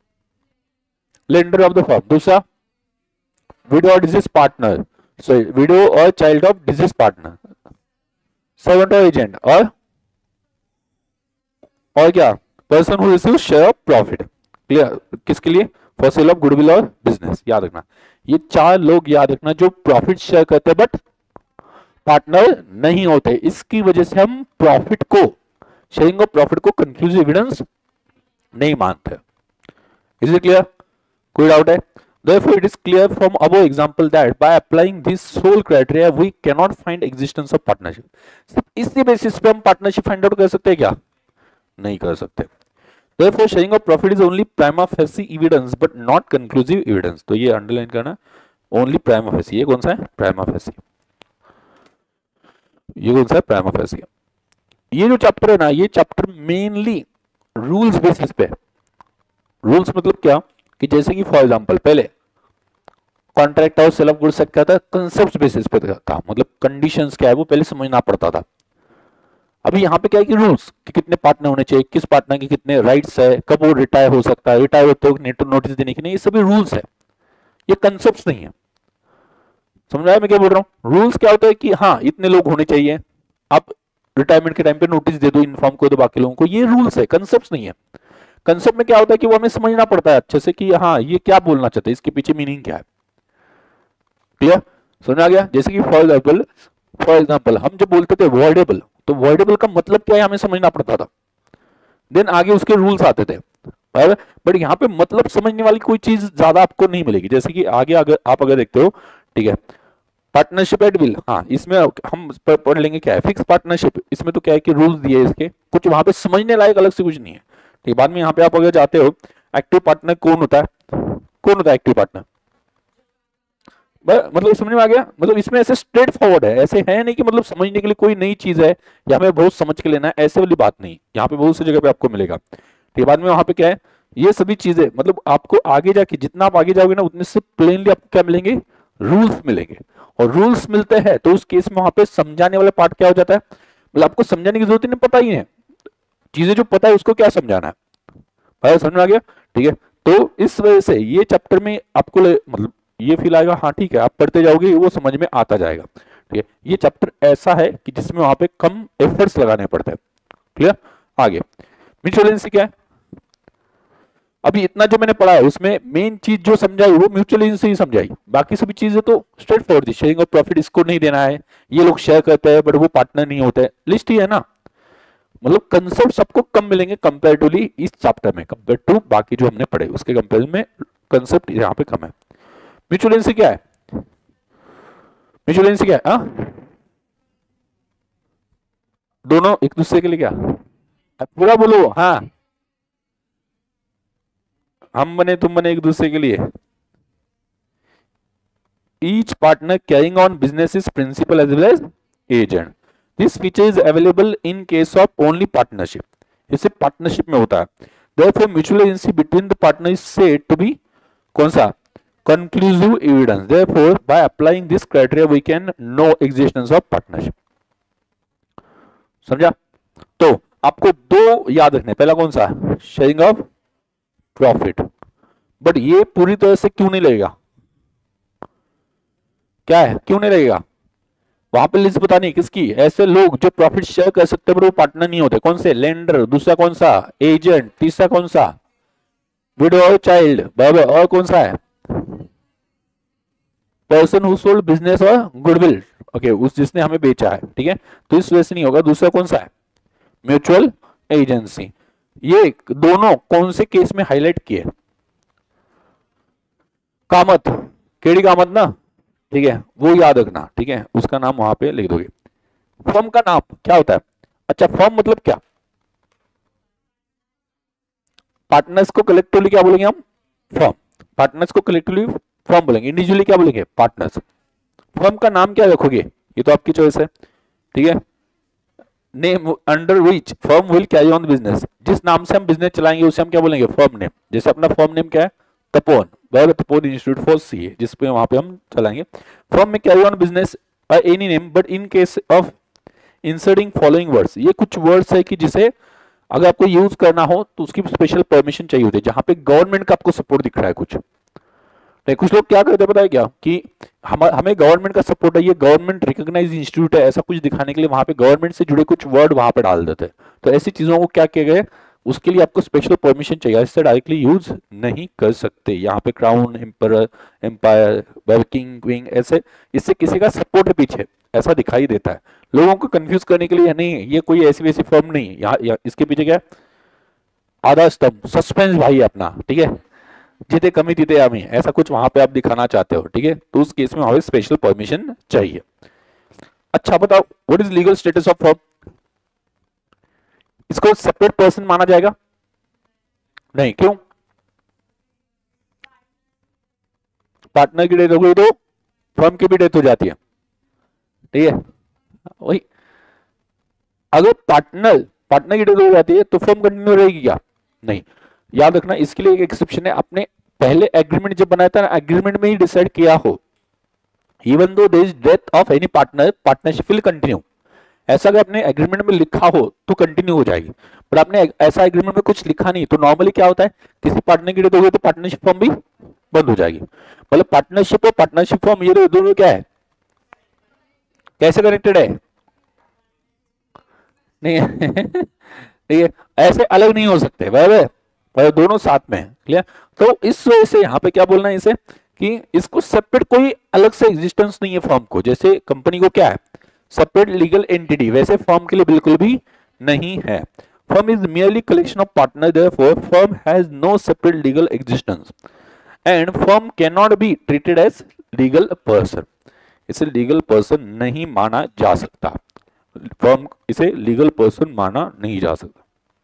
लेंडर ऑफ द फर्म, दूसरा विडो और डिजीज पार्टनर, सॉरी विडो और child of deceased partner, servant और एजेंट, और क्या, person who receive share of profit. Clear, किसके लिए, फॉर सेल ऑफ गुडविल और बिजनेस, याद रखना ये चार लोग, याद रखना जो प्रॉफिट शेयर करते हैं बट पार्टनर नहीं होते। इसकी वजह से हम प्रॉफिट को, शेयरिंग ऑफ प्रॉफिट को कंक्लूसिव एविडेंस नहीं मानते। इज इट क्लियर, कोई डाउट है। Therefore, it is clear from above example that by applying this sole criteria, we cannot find existence of partnership. सिर्फ इसी बेसिस पे हम पार्टनरशिप फाइंड आउट कर सकते हैं क्या, नहीं कर सकते। Therefore, sharing of profit is only prima facie evidence but not conclusive evidence. तो ये अंडरलाइन करना, ओनली प्राइमा फेसी। ये कौन सा है? Prima facie. ये कौन सा है? Prima facie. ये जो चैप्टर है ना, ये चैप्टर मेनली रूल्स बेसिस पे। रूल्स मतलब क्या, कि जैसे कि फॉर एग्जांपल पहले कॉन्ट्रैक्ट और सेल ऑफ गुड्स क्या था, कंसेप्ट बेसिस पे था, मतलब कंडीशंस क्या है वो पहले समझना पड़ता था। अभी यहाँ पे क्या है कि रूल्स, कि कितने पार्टनर होने चाहिए, किस पार्टनर के कितने राइट्स है, कब वो रिटायर हो सकता है, रिटायर होते हुए नोटिस देने की नहीं, ये सभी रूल्स है, ये कंसेप्ट नहीं है। समझ आया मैं क्या बोल रहा हूँ? रूल्स क्या होता है कि हाँ इतने लोग होने चाहिए, आप रिटायरमेंट के टाइम पे नोटिस दे दो, इन्फॉर्म कर दो बाकी लोगों को, ये रूल्स है, कंसेप्ट नहीं है। कंसेप्ट में क्या होता है कि वो हमें समझना पड़ता है अच्छे से कि हाँ ये क्या बोलना चाहते हैं, इसके पीछे मीनिंग क्या है। क्लियर? समझ आ गया? जैसे कि फॉर एग्जाम्पल हम जब बोलते थे वॉइडेबल, तो वॉइडेबल का मतलब क्या है हमें समझना पड़ता था, देन आगे उसके रूल्स आते थे। बट यहाँ पे मतलब समझने वाली कोई चीज ज्यादा आपको नहीं मिलेगी। जैसे कि आगे अगर आप अगर देखते हो, ठीक है, पार्टनरशिप एट विल, हाँ इसमें हम पढ़ लेंगे क्या है फिक्स पार्टनरशिप। इसमें तो क्या है कि रूल्स दिए इसके, कुछ वहां पे समझने लायक अलग से कुछ नहीं है। ठीक, बाद में यहाँ पे आप अगर जाते हो, एक्टिव पार्टनर कौन होता है, कौन होता है एक्टिव पार्टनर, मतलब समझ में आ गया? मतलब इसमें ऐसे स्ट्रेट फॉरवर्ड है, ऐसे है नहीं कि मतलब समझने के लिए कोई नई चीज है या हमें बहुत समझ के लेना है, ऐसे वाली बात नहीं। यहाँ पे बहुत सी जगह पे आपको मिलेगा। ठीक, बाद में वहां पे क्या है, ये सभी चीजें मतलब आपको आगे जाके जितना आप आगे जाओगे ना, उतने से प्लेनली आपको क्या मिलेंगे, रूल्स मिलेंगे। और रूल्स मिलते हैं तो उस केस में वहां पे समझाने वाला पार्ट क्या हो जाता है, मतलब आपको समझाने की जरूरत ही नहीं, पता ही है चीजें, जो पता है उसको क्या समझाना है। भाई समझ में आ गया? ठीक है, तो इस वजह से ये चैप्टर में आपको मतलब ये फील आएगा, हाँ ठीक है, आप पढ़ते जाओगे वो समझ में आता जाएगा। ठीक है, ये चैप्टर ऐसा है कि जिसमें वहां पे कम एफर्ट्स लगाने पड़ते हैं। क्लियर? आगे म्यूचुअल एजेंसी क्या है? अभी इतना जो मैंने पढ़ा है उसमें मेन चीज जो समझाई वो म्यूचुअल एजेंसी ही समझाई, बाकी सभी चीजें तो स्ट्रेट फॉरवर्ड थी। शेयरिंग ऑफ प्रॉफिट इसको नहीं देना है, ये लोग शेयर करते हैं बट वो पार्टनर नहीं होते, लिस्ट ही है ना। मतलब कंसेप्ट सबको कम मिलेंगे कंपैरेटिवली इस चैप्टर में, कंपेयर टू बाकी जो हमने पढ़े उसके कंपेरिजन में कंसेप्ट यहाँ पे कम है। म्यूचुअल एजेंसी क्या है? म्यूचुअल एजेंसी क्या है? दोनों एक दूसरे के लिए क्या? अब पूरा बोलो। हाँ, हम बने तुम बने एक दूसरे के लिए। Each partner carrying on business is principal as well as agent. This feature is available in case of only partnership. इसे पार्टनरशिप में होता है। Therefore, mutual agency between the partner is said to be कौन सा? Conclusive evidence. Therefore, by applying this criteria, we can know existence of partnership. समझा? तो आपको दो याद रखने, पहला कौन सा? Sharing of profit. बट ये पूरी तरह से क्यों नहीं लगेगा? क्या है, क्यों नहीं लगेगा? वहां पे लिस्ट बतानी किसकी, ऐसे लोग जो प्रॉफिट शेयर कर सकते हैं पर वो पार्टनर नहीं होते, कौन से? लेंडर, दूसरा कौन सा? एजेंट, तीसरा कौन सा? विडो और चाइल्ड, बराबर, और कौन सा है? पर्सन हु सोल्ड बिजनेस और गुडविल, ओके, उस जिसने हमें बेचा है। ठीक है, तो इस वजह से नहीं होगा। दूसरा कौन सा है? Mutual agency. ये दोनों कौन से केस में हाईलाइट किए? कामत, केड़ी कामत ना, ठीक है, वो याद रखना। ठीक है, उसका नाम वहां पे लिख दोगे। फर्म का नाम क्या होता है? अच्छा, फर्म मतलब क्या? पार्टनर्स को कलेक्टिवली क्या बोलेंगे हम? फर्म। पार्टनर्स को कलेक्टिवली फर्म बोलेंगे, इंडिविजुअली क्या बोलेंगे? पार्टनर्स। फर्म का नाम क्या रखोगे, ये तो आपकी चॉइस है। ठीक है, name under which firm will carry on business, जिस नाम से हम बिजनेस चलाएंगे उसे हम क्या बोलेंगे? Firm name. जैसे अपना फर्म नेम क्या है? तपोन, बराबर, तपोन इंस्टीट्यूट फॉर सीए, जिसपे वहां पे हम चलाएंगे। फर्म में carry on business any name but in case of inserting following words, ये कुछ वर्ड्स है कि जिसे अगर आपको यूज करना हो तो उसकी स्पेशल परमिशन चाहिए होती है। जहां पे गवर्नमेंट का आपको सपोर्ट दिख रहा है कुछ, नहीं कुछ लोग क्या करते हैं पता है क्या, कि हमें गवर्नमेंट का सपोर्ट है, ये गवर्नमेंट रिकॉग्नाइज्ड इंस्टीट्यूट है, ऐसा कुछ दिखाने के लिए वहां पे गवर्नमेंट से जुड़े कुछ वर्ड वहां पे डाल देते हैं। तो ऐसी चीजों को क्या किया गया, उसके लिए आपको स्पेशल परमिशन चाहिए, इससे डायरेक्टली यूज नहीं कर सकते। यहाँ पे क्राउन, एम्पर, एम्पायर, वर्किंग विंग, ऐसे इससे किसी का सपोर्ट है पीछे, ऐसा दिखाई देता है। लोगों को कंफ्यूज करने के लिए नहीं, ये कोई ऐसी वैसी फर्म नहीं, यहाँ इसके पीछे क्या? आधा स्तंभ, सस्पेंस भाई अपना। ठीक है, जीते कमी जीते आमी, ऐसा कुछ वहां पे आप दिखाना चाहते हो। ठीक है, तो उस केस में वहां पे स्पेशल परमिशन चाहिए। अच्छा बताओ, what is legal status of firm? इसको सेपरेट पर्सन माना जाएगा? नहीं, क्यों? पार्टनर की डेथ हो गई तो फर्म की भी डेथ हो जाती है, ठीक है। वही अगर पार्टनर की डेथ हो जाती है तो फर्म कंटिन्यू रहेगी क्या? नहीं। याद रखना इसके लिए एक एक्सेप्शन है, आपने पहले एग्रीमेंट जब बनाया था ना, एग्रीमेंट में ही डिसाइड किया हो even though there is death of any partner partnership will continue, ऐसा अगर आपने एग्रीमेंट में लिखा हो तो कंटिन्यू हो जाएगी। पर आपने ऐसा एग्रीमेंट में कुछ लिखा नहीं, तो नॉर्मली क्या होता है, किसी पार्टनर की डेथ हो गई तो पार्टनरशिप फॉर्म भी बंद हो जाएगी। मतलब पार्टनरशिप और पार्टनरशिप फॉर्म ये दोनों क्या है, कैसे कनेक्टेड है? नहीं है ठीक है, ऐसे अलग नहीं हो सकते, वह दोनों साथ में है, क्लियर। तो इस वजह से यहाँ पे क्या बोलना है इसे कि इसको सेपरेट कोई अलग से एग्जिस्टेंस नहीं है फर्म को, जैसे कंपनी को क्या है सेपरेट लीगल एंटिटी, वैसे फर्म के लिए बिल्कुल भी नहीं है। Firm is merely collection of partners, therefore firm has no separate legal existence and firm cannot be treated as legal person, इसे लीगल पर्सन नहीं माना जा सकता, फर्म इसे लीगल पर्सन माना नहीं जा सकता।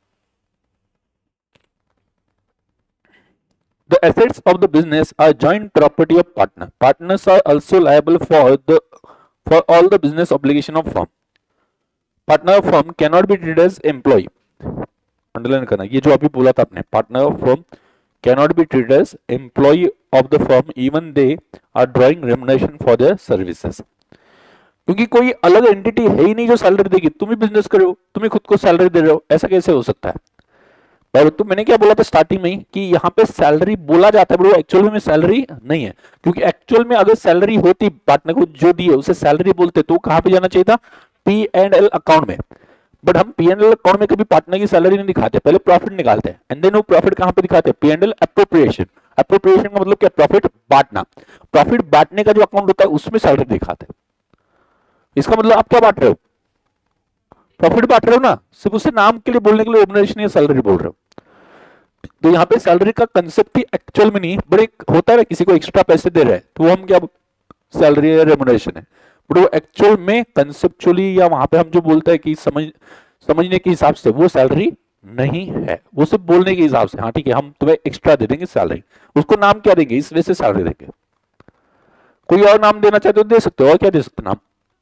The assets of the business are joint property of partner. Partners are also liable for all the business obligation of firm. Partner of firm cannot be treated as employee. Underline करना, ये जो अभी बोला था आपने, partner of firm cannot be treated as employee of the firm even they are drawing remuneration for their services. क्योंकि कोई अलग एंटिटी है ही नहीं जो सैलरी देगी, तुम ही बिजनेस कर रहे हो, तुम ही खुद को सैलरी दे रहे हो, ऐसा कैसे हो सकता है? पर तो मैंने क्या बोला था स्टार्टिंग में ही कि यहाँ पे सैलरी बोला जाता है, बट वो एक्चुअल में सैलरी नहीं है, क्योंकि एक्चुअल में अगर सैलरी होती पार्टनर को जो दी है उसे सैलरी बोलते तो कहाँ पे जाना चाहिए था, P&L अकाउंट में। बट हम P&L अकाउंट में कभी पार्टनर की सैलरी नहीं दिखाते, पहले प्रॉफिट निकालते हैं एंड देन वो प्रॉफिट कहाँ पे दिखाते हैं, P&L अप्रोप्रिएशन। अप्रोप्रिएशन का मतलब क्या, प्रॉफिट बांटना। प्रॉफिट बांटने का जो अकाउंट होता है उसमें सैलरी दिखाते हैं। इसका मतलब आप क्या बांट रहे हो, प्रॉफिट बांट रहे हो ना, सिर्फ उसे नाम के लिए बोलने के लिए रेम्युनरेशन या सैलरी बोल रहे हो। तो यहाँ पे सैलरी का कंसेप्ट ही एक्चुअल में नहीं, बट एक होता है किसी को एक्स्ट्रा पैसे दे रहे हैं तो वो हम क्या सैलरी या रेम्युनरेशन है, बट वो एक्चुअल में कंसेप्चुअली या वहां पे हम जो बोलते हैं कि समझने के हिसाब से वो सैलरी नहीं है, वो सिर्फ बोलने के हिसाब से, हाँ ठीक है हम तुम्हें एक्स्ट्रा दे देंगे सैलरी, उसको नाम क्या देंगे, इस वजह से सैलरी देंगे। कोई और नाम देना चाहते तो दे सकते हो, और क्या दे सकते नाम,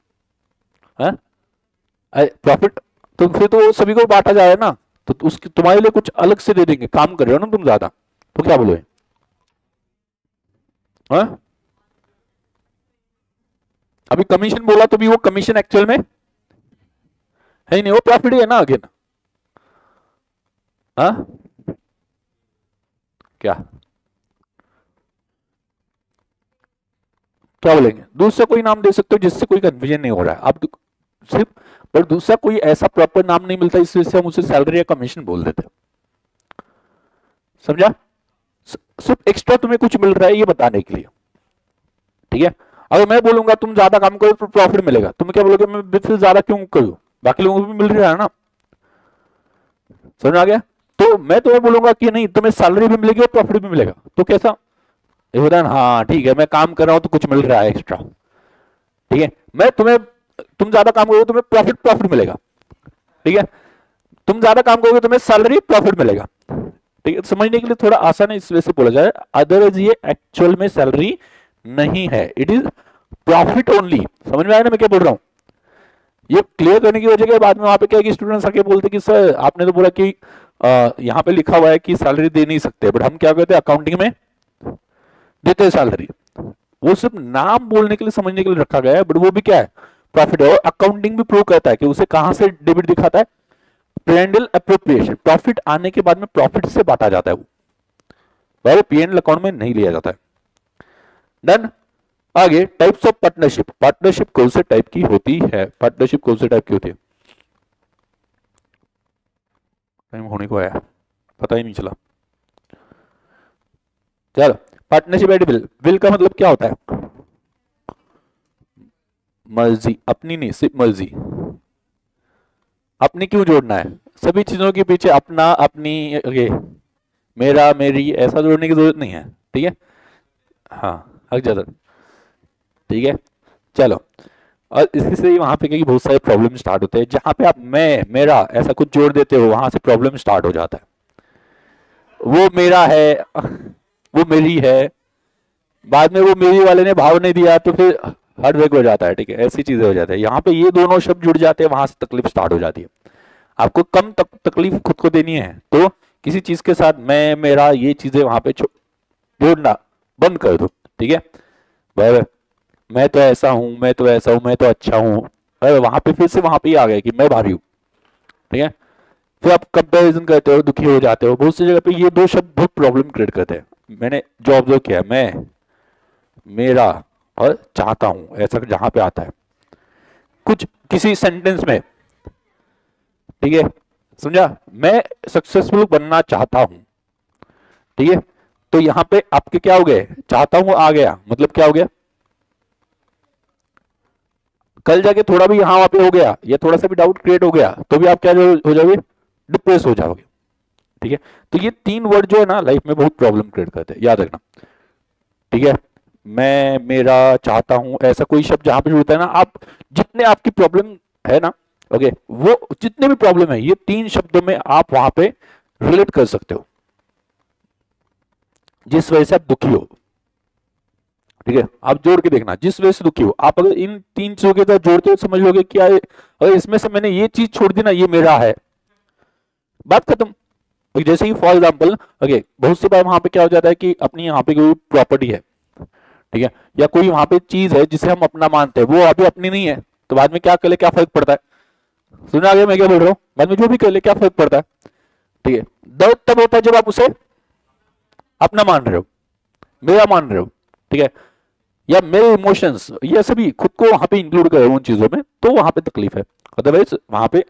प्रॉफिट, तो फिर तो सभी को बांटा जाए ना, तो उसकी तुम्हारे लिए कुछ अलग से दे देंगे, काम कर रहे हो ना तुम ज्यादा, तो क्या बोलोगे? अभी कमीशन बोला तो भी वो कमीशन एक्चुअल में है ही नहीं, वो प्रॉफिट ही है ना अगेन। क्या क्या बोलेंगे, दूसरा कोई नाम दे सकते हो जिससे कोई कंफ्यूजन नहीं हो रहा है, आप सिर्फ, पर दूसरा कोई ऐसा प्रॉपर नाम नहीं मिलता इस वजह से हम उसे सैलरी या कमीशन बोल देते, समझा? सिर्फ एक्स्ट्रा तुम्हें कुछ मिल रहा है ये बताने के लिए, ठीक है। अगर मैं बोलूंगा तुम ज्यादा काम करो तो प्रॉफिट मिलेगा, तुम क्या बोलोगे मैं फिर ज्यादा क्यों करूं, बाकी लोगों को भी मिल रहा है ना, समझ आ गया? तो मैं तुम्हें बोलूंगा कि नहीं तुम्हें सैलरी भी मिलेगी और प्रॉफिट भी मिलेगा, तो कैसा ये होता है, हाँ ठीक है मैं काम कर रहा हूं तो कुछ मिल रहा है एक्स्ट्रा, ठीक है। मैं तुम्हें, तुम ज्यादा काम करोगे तुम्हें प्रॉफिट मिलेगा, ठीक है, तुम ज्यादा काम करोगे तुम्हें सैलरी प्रॉफिट मिलेगा, ठीक है। समझने के लिए थोड़ा आसान है इस वजह से बोला जाए, अदरवाइज ये एक्चुअल में सैलरी नहीं है, इट इज प्रॉफिट ओनली। समझ में आया ना मैं क्या बोल रहा हूं? ये क्लियर करने की वजह के बाद में वहां पे क्या है कि स्टूडेंट्स आके बोलते कि सर आपने तो बोला कि यहाँ पे लिखा हुआ है कि सैलरी दे नहीं सकते, बट हम क्या कहते हैं अकाउंटिंग में देते हैं सैलरी, वो सिर्फ नाम बोलने के लिए समझने के लिए रखा गया है, बट वो भी क्या है प्रॉफिट है, और अकाउंटिंग भी प्रूव करता है कि उसे कहां से डेबिट दिखाता है, P&L अप्रोप्रिएशन, प्रॉफिट आने के बाद में प्रॉफिट से बांटा जाता है वो P&L अकाउंट में नहीं लिया जाता है। डन। आगे टाइप्स ऑफ पार्टनरशिप, पार्टनरशिप कौन से टाइप की होती है, पार्टनरशिप कौन से टाइप की होती है, टाइम होने को आया पता ही नहीं चला, चलो। पार्टनरशिप एट विल, विल का मतलब क्या होता है, मर्जी, अपनी नहीं सिर्फ मर्जी, अपनी क्यों जोड़ना है, सभी चीजों के पीछे अपना अपनी ये मेरा मेरी ऐसा जोड़ने की जरूरत नहीं है, ठीक है, हाँ हक ज्यादा, ठीक है। चलो, और इसी से वहां पे बहुत सारे प्रॉब्लम स्टार्ट होते हैं, जहां पे आप मैं मेरा ऐसा कुछ जोड़ देते हो वहां से प्रॉब्लम स्टार्ट हो जाता है, वो मेरा है वो मेरी है, बाद में वो मेरी वाले ने भाव नहीं दिया तो फिर हार्ट ब्रेक हो जाता है, ठीक है, ऐसी चीजें हो जाती है। यहाँ पे ये दोनों शब्द जुड़ जाते हैं, वहां से तकलीफ स्टार्ट हो जाती है। आपको कम तकलीफ खुद को देनी है तो किसी चीज के साथ मैं, मेरा, ये चीजें वहां पे जोड़ना बंद कर दो, ठीक है भाई। मैं तो ऐसा हूं, मैं तो ऐसा हूं, मैं तो अच्छा हूं, वहां पे फिर से वहां पे ही आ गया कि मैं भारी हूं, ठीक है। फिर आप कंपैरिजन करते हो, दुखी हो जाते हो। बहुत सी जगह पे ये दो शब्द बहुत प्रॉब्लम क्रिएट करते हैं। मैंने जो ऑब्जर्व किया है, मैं, मेरा और चाहता हूं, ऐसा जहां पे आता है कुछ किसी सेंटेंस में, ठीक है, समझा, मैं सक्सेसफुल बनना चाहता हूं, ठीक है, तो यहां पे आपके क्या हो गए, चाहता हूं आ गया, मतलब क्या हो गया, कल जाके थोड़ा भी यहां वहां पे हो गया या थोड़ा सा भी डाउट क्रिएट हो गया तो भी आप क्या हो जाओगे, डिप्रेस हो जाओगे, ठीक है। तो ये तीन वर्ड जो है ना लाइफ में बहुत प्रॉब्लम क्रिएट करते हैं, याद रखना, ठीक है। मैं, मेरा, चाहता हूं, ऐसा कोई शब्द जहां पे जुड़ता है ना, आप जितने आपकी प्रॉब्लम है ना, ओके, वो जितने भी प्रॉब्लम है ये तीन शब्दों में आप वहां पे रिलेट कर सकते हो, जिस वजह से आप दुखी हो, ठीक है। आप जोड़ के देखना, जिस वजह से दुखी हो, आप अगर इन तीन चीजों के साथ जोड़ते हो समझ लोगे क्या है, अगर इसमें से मैंने ये चीज छोड़ दी ना, ये मेरा है, बात खत्म। जैसे कि फॉर एग्जाम्पल, ओके, बहुत सी बार वहां पे क्या हो जाता है कि अपनी यहाँ पे कोई प्रॉपर्टी है, ठीक है, या कोई वहां पे चीज है जिसे हम अपना मानते हैं, वो अभी अपनी नहीं है, तो बाद में क्या कर ले, क्या फर्क पड़ता है, सुना आगे मैं क्या बोल रहा हूँ, बाद में जो भी कर ले क्या फर्क पड़ता है, ठीक है। दर्द तब होता है जब आप उसे अपना मान रहे हो, मेरा मान रहे हो, ठीक है, या मेरे इमोशंस, ये सभी खुद को वहां पे इंक्लूड कर रहे हो उन चीजों में, तो वहां पे तकलीफ है, अदरवाइज वहां पे।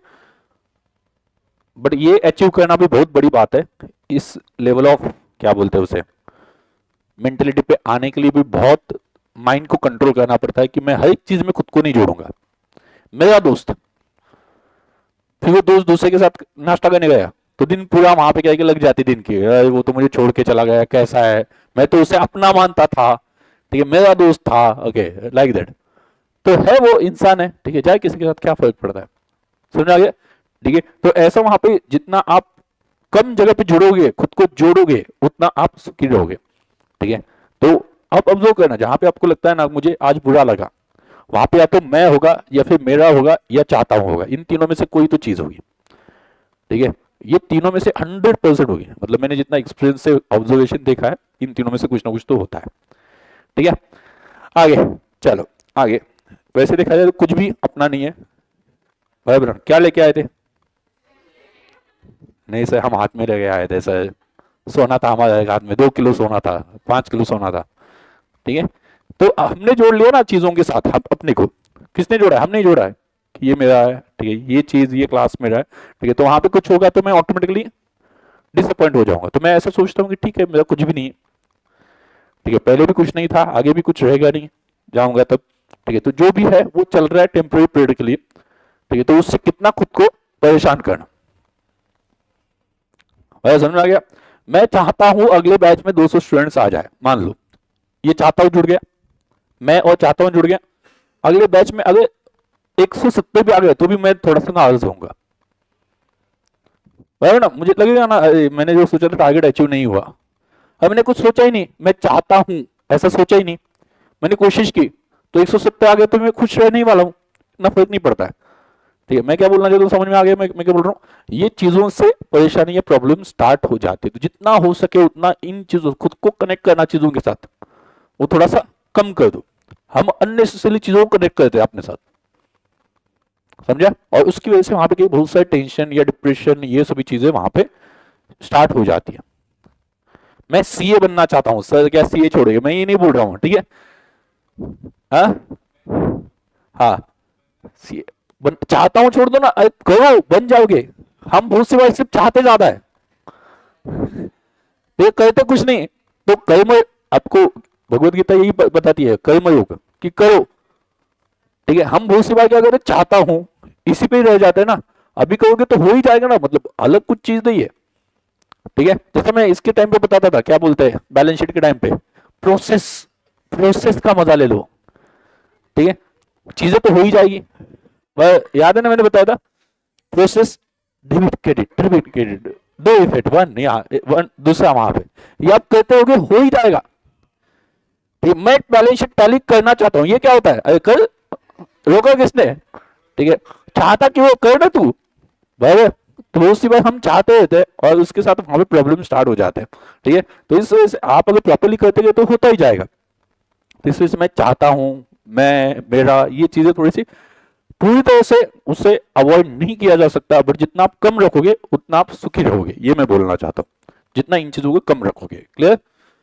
बट ये अचीव करना भी बहुत बड़ी बात है, इस लेवल ऑफ क्या बोलते हैं उसे, मेंटेलिटी पे आने के लिए भी बहुत माइंड को कंट्रोल करना पड़ता है कि मैं हर एक चीज में खुद को नहीं जोड़ूंगा। मेरा दोस्त, फिर वो दोस्त दूसरे के साथ नाश्ता करने गया तो दिन पूरा वहां पे क्या लग जाती दिन की, वो तो मुझे छोड़ के चला गया, कैसा है, मैं तो उसे अपना मानता था, ठीक है, मेरा दोस्त था, ओके, लाइक दैट। तो है वो इंसान है, ठीक है, चाहे किसी के साथ क्या फर्क पड़ता है, समझ आ गया, ठीक है। तो ऐसा वहां पे जितना आप कम जगह पे जुड़ोगे, खुद को जोड़ोगे, उतना आप सुखी रहोगे, ठीक है। तो आप ऑब्जर्व करना, जहां पे आपको लगता है ना मुझे आज बुरा लगा, वहां पे या तो मैं होगा या फिर मेरा होगा या चाहता हूं होगा, इन तीनों में से कोई तो चीज होगी, ठीक है। ये तीनों में से 100% होगी, मतलब मैंने जितना एक्सपीरियंस से ऑब्जर्वेशन देखा है, इन तीनों में से कुछ ना कुछ तो होता है, ठीक है। आगे चलो, आगे वैसे देखा जाए तो कुछ भी अपना नहीं है। भाई बहन क्या लेके आए थे? नहीं सर, हम हाथ में लेके आए थे सर, सोना था हमारे हाथ में, 2 किलो सोना था, 5 किलो सोना था, ठीक है। तो हमने जोड़ लिया ना चीजों के साथ, हम अपने को किसने जोड़ा है? हमने जोड़ा है कि ये मेरा है, ठीक है, ये चीज, ये क्लास मेरा है, ठीक है। तो वहां पे कुछ होगा तो मैं ऑटोमेटिकली डिसअपॉइंट हो जाऊंगा, तो मैं ऐसा सोचता हूँ कि ठीक है मेरा कुछ भी नहीं है, ठीक है, पहले भी कुछ नहीं था, आगे भी कुछ रहेगा नहीं, जाऊंगा तब, ठीक है। तो जो भी है वो चल रहा है टेम्पररी पीरियड के लिए, ठीक है। तो उससे कितना खुद को परेशान करना, समझ में आ गया। मैं चाहता हूं अगले बैच में 200 स्टूडेंट्स आ जाए, मान लो ये चाहता हूं जुड़ गया, मैं और चाहता हूं जुड़ गया, अगले बैच में अगर 170 पे आ गए तो भी मैं थोड़ा सा नाराज होऊंगा, ना, मुझे लगेगा ना मैंने जो सोचा था टारगेट अचीव नहीं हुआ। अब मैंने कुछ सोचा ही नहीं, मैं चाहता हूं ऐसा सोचा ही नहीं, मैंने कोशिश की तो 170 आ गए तो मैं खुश रहने ही वाला हूं, इतना फर्क नहीं पड़ता है, ठीक है। मैं क्या बोलना चाहता हूं समझ में आ गया मैं क्या बोल रहा हूं? ये चीजों से परेशानी या प्रॉब्लम स्टार्ट हो जाती है, तो जितना हो सके उतना इन चीजों, खुद को कनेक्ट करना चीजों के साथ, वो थोड़ा सा कम कर दो। हम अननेसेसरी चीजों को कनेक्ट करते हैं अपने साथ, समझा, और उसकी वजह से वहां पे बहुत सारे टेंशन या डिप्रेशन, ये सभी चीजें वहां पे स्टार्ट हो जाती है। मैं सीए बनना चाहता हूं सर, क्या सीए छोड़िए, मैं ये नहीं बोल रहा हूं, ठीक है, हाँ, सीए चाहता हूं छोड़ दो ना, करो बन जाओगे। हम बहुत सी बार सिर्फ चाहते ज्यादा है, ये कहते कुछ नहीं। तो कर्म, आपको भगवत गीता यही बताती है कर्मयोग कि करो, ठीक है। हम बहुत सी बार क्या करते, चाहता हूं इसी पे ही रह जाते हैं ना, अभी करोगे तो हो ही जाएगा ना, मतलब अलग कुछ चीज नहीं है, ठीक है। जैसे मैं इसके टाइम पे बताता था, क्या बोलते हैं बैलेंस शीट के टाइम पे, प्रोसेस, प्रोसेस का मजा ले लो, ठीक है, चीजें तो हो ही जाएगी। याद है ना मैंने बताया था, प्रोसेस, डेबिट क्रेडिट, दो इफेक्ट, वन या वन दूसरा, वहां पे ये आप कहते हो हो ही जाएगा, ठीक, मैं बैलेंस शीट टैली करना चाहता हूं, ये क्या होता है? अरे कर, रोका किसने? ठीक है, चाहता कि वो कर ना तू भाई, तो बहुत सी बार हम चाहते रहते हैं और उसके साथ वहां पे प्रॉब्लम स्टार्ट हो जाते हैं। ठीक है, तो इस वजह से आप अगर प्रॉपर्ली करते गए तो होता ही जाएगा। तो इस वजह से मैं चाहता हूं, मैं, मेरा, ये चीजें थोड़ी सी पूरी तरह से उससे अवॉइड नहीं किया जा सकता, बट जितना आप कम रखोगे उतना आप सुखी रहोगे, ये मैं बोलना चाहता हूँ। जितना इन चीजों को कम रखोगे। क्लियर?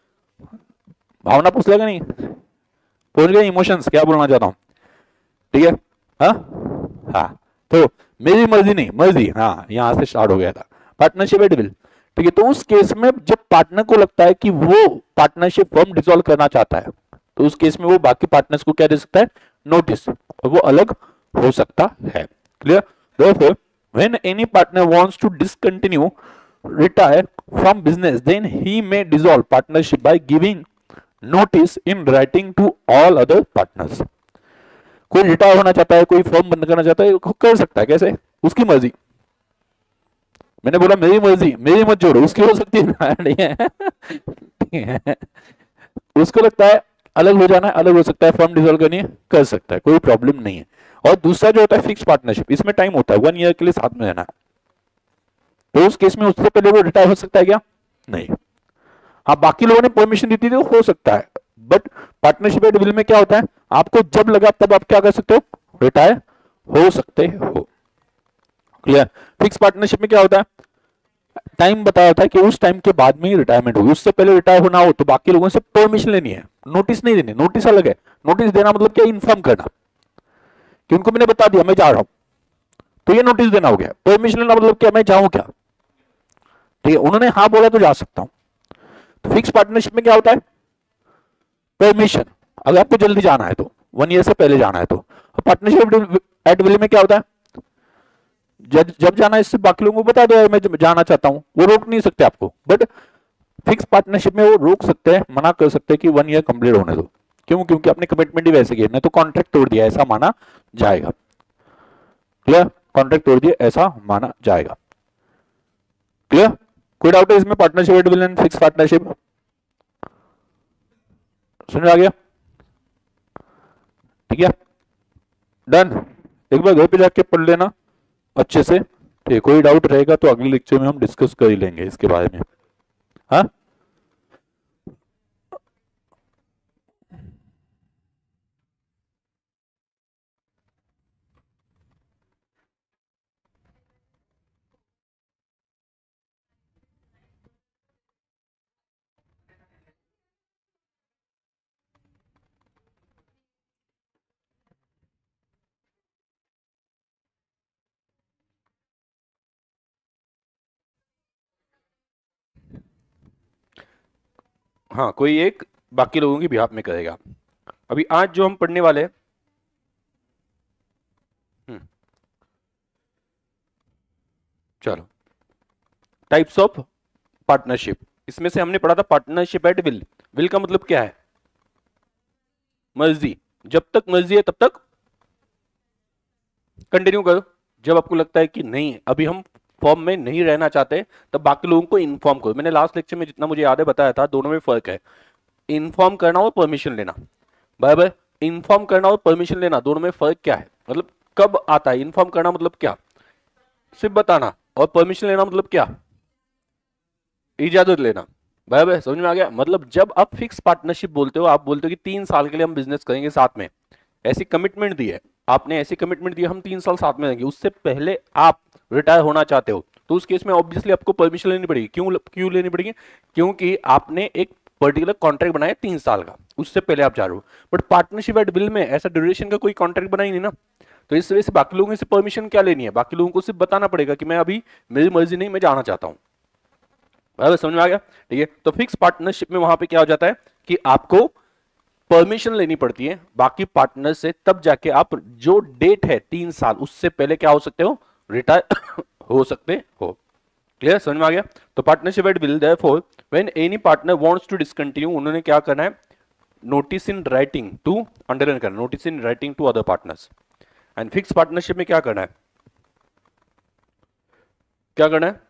भावना पूछ लेगा नहीं, पहुंच गए इमोशंस, क्या बोलना चाहता हूं? ठीक है। हाँ हाँ, तो मेरी मर्जी नहीं, मर्जी, हाँ, यहां से स्टार्ट हो गया था। Partnership at will. ठीक है, तो उस केस में जब पार्टनर को लगता है कि वो पार्टनरशिप फर्म डिसॉल्व करना चाहता है, तो उस केस में वो बाकी पार्टनर्स को क्या दे सकता है? नोटिस, और वो अलग हो सकता है। Clear? therefore when any partner wants to discontinue, retire from business, then he may dissolve partnership by giving notice in writing to all other partners. कोई रिटायर होना चाहता है, कोई फर्म बंद करना चाहता है, कर सकता है। कैसे? उसकी मर्जी। मैंने बोला मेरी मर्जी, मेरी मत जोड़ो, उसकी हो सकती है। ठीक है, उसको लगता है अलग हो जाना है, अलग हो सकता है, फर्म डिसॉल्व करनी है, कर सकता है, कोई प्रॉब्लम नहीं है। और दूसरा जो होता है फिक्स पार्टनरशिप, इसमें टाइम होता है 1 ईयर के लिए साथ में रहना है, तो उस केस में उससे पहले वो रिटायर हो सकता है क्या? नहीं। हाँ, बाकी लोगों ने परमिशन दी थी तो हो सकता है, बट पार्टनरशिप एट विल में क्या होता है? आपको जब लगा तब आप क्या कर सकते हो? रिटायर हो सकते हो। क्लियर? फिक्स पार्टनरशिप में क्या होता है? टाइम बताया होता है कि उस टाइम के बाद में ही रिटायरमेंट होगी, उससे पहले रिटायर होना हो तो बाकी लोगों से परमिशन लेनी है, नोटिस नहीं देनी। नोटिस अलग है, नोटिस देना मतलब क्या? इन्फॉर्म करना कि उनको मैंने बता दिया मैं जा रहा हूं, तो ये नोटिस देना हो गया। परमिशन लेना मतलब क्या? मैं जाऊं क्या? ठीक है, उन्होंने हाँ बोला तो जा सकता हूं। तो फिक्स पार्टनरशिप में क्या होता है? परमिशन, अगर आपको जल्दी जाना है तो, 1 ईयर से पहले जाना है तो। पार्टनरशिप एट विल में क्या होता है? जब जाना है इससे बाकी लोगों को बता दो मैं जाना चाहता हूं, वो रोक नहीं सकते आपको। बट फिक्स पार्टनरशिप में वो रोक सकते हैं, मना कर सकते हैं कि 1 ईयर कंप्लीट होने दो। क्यों? क्योंकि आपने कमिटमेंट ही वैसे की, नहीं तो कॉन्ट्रैक्ट तोड़ दिया ऐसा माना जाएगा। क्लियर? कॉन्ट्रैक्ट तोड़ दिया ऐसा माना जाएगा। क्लियर? कोई डाउट है इसमें? Partnership at will and fix partnership समझ आ गया? ठीक है, डन। एक बार घर पे जाके पढ़ लेना अच्छे से। ठीक है, कोई डाउट रहेगा तो अगले लेक्चर में हम डिस्कस कर ही लेंगे इसके बारे में। हाँ, हाँ, कोई एक बाकी लोगों की बिहाफ में करेगा। अभी आज जो हम पढ़ने वाले हैं, चलो, टाइप्स ऑफ पार्टनरशिप। इसमें से हमने पढ़ा था पार्टनरशिप एट विल। विल का मतलब क्या है? मर्जी। जब तक मर्जी है तब तक कंटिन्यू करो। जब आपको लगता है कि नहीं अभी हम फॉर्म में नहीं रहना चाहते, तब बाकी लोगों को इन्फॉर्म करो। मैंने लास्ट लेक्चर में जितना मुझे याद है बताया था, दोनों में फर्क है। इन्फॉर्म करना और परमिशन लेना। बराबर? इन्फॉर्म करना और परमिशन लेना दोनों में फर्क क्या है? मतलब कब आता है? इन्फॉर्म करना मतलब क्या? सिर्फ बताना। और परमिशन लेना मतलब क्या? इजाजत लेना। बराबर? समझ में आ गया? मतलब जब आप फिक्स पार्टनरशिप बोलते हो, आप बोलते हो कि 3 साल के लिए हम बिजनेस करेंगे साथ में, ऐसी कमिटमेंट दी है आपने, ऐसी कमिटमेंट दी हम 3 साल साथ में रहेंगे, उससे पहले आप रिटायर होना चाहते हो, तो उस केस में ऑब्वियसली आपको परमिशन लेनी पड़ेगी। क्यों क्यों लेनी पड़ेगी? क्योंकि आपने एक पर्टिकुलर कॉन्ट्रैक्ट बनाया 3 साल का, उससे पहले आप जा रहे हो। बट पार्टनरशिप एट विल में ऐसा ड्यूरेशन का कोई कॉन्ट्रैक्ट बना ही नहीं ना, तो इस वजह से बाकी लोगों से परमिशन क्या लेनी है? बाकी लोगों को सिर्फ बताना पड़ेगा कि मैं अभी, मेरी मर्जी नहीं, मैं जाना चाहता हूं। बराबर? समझ में आ गया? ठीक है, तो फिक्स पार्टनरशिप में वहां पे क्या हो जाता है कि आपको परमिशन लेनी पड़ती है बाकी पार्टनर से, तब जाके आप जो डेट है 3 साल, उससे पहले क्या हो सकते हो? रिटायर हो सकते हो। क्लियर? समझ में आ गया? तो partnership at will therefore when any partner wants to discontinue, उन्होंने क्या करना है? Notice in writing to, underline करना, notice in writing to other partners. And fix partnership में क्या करना है? क्या करना है?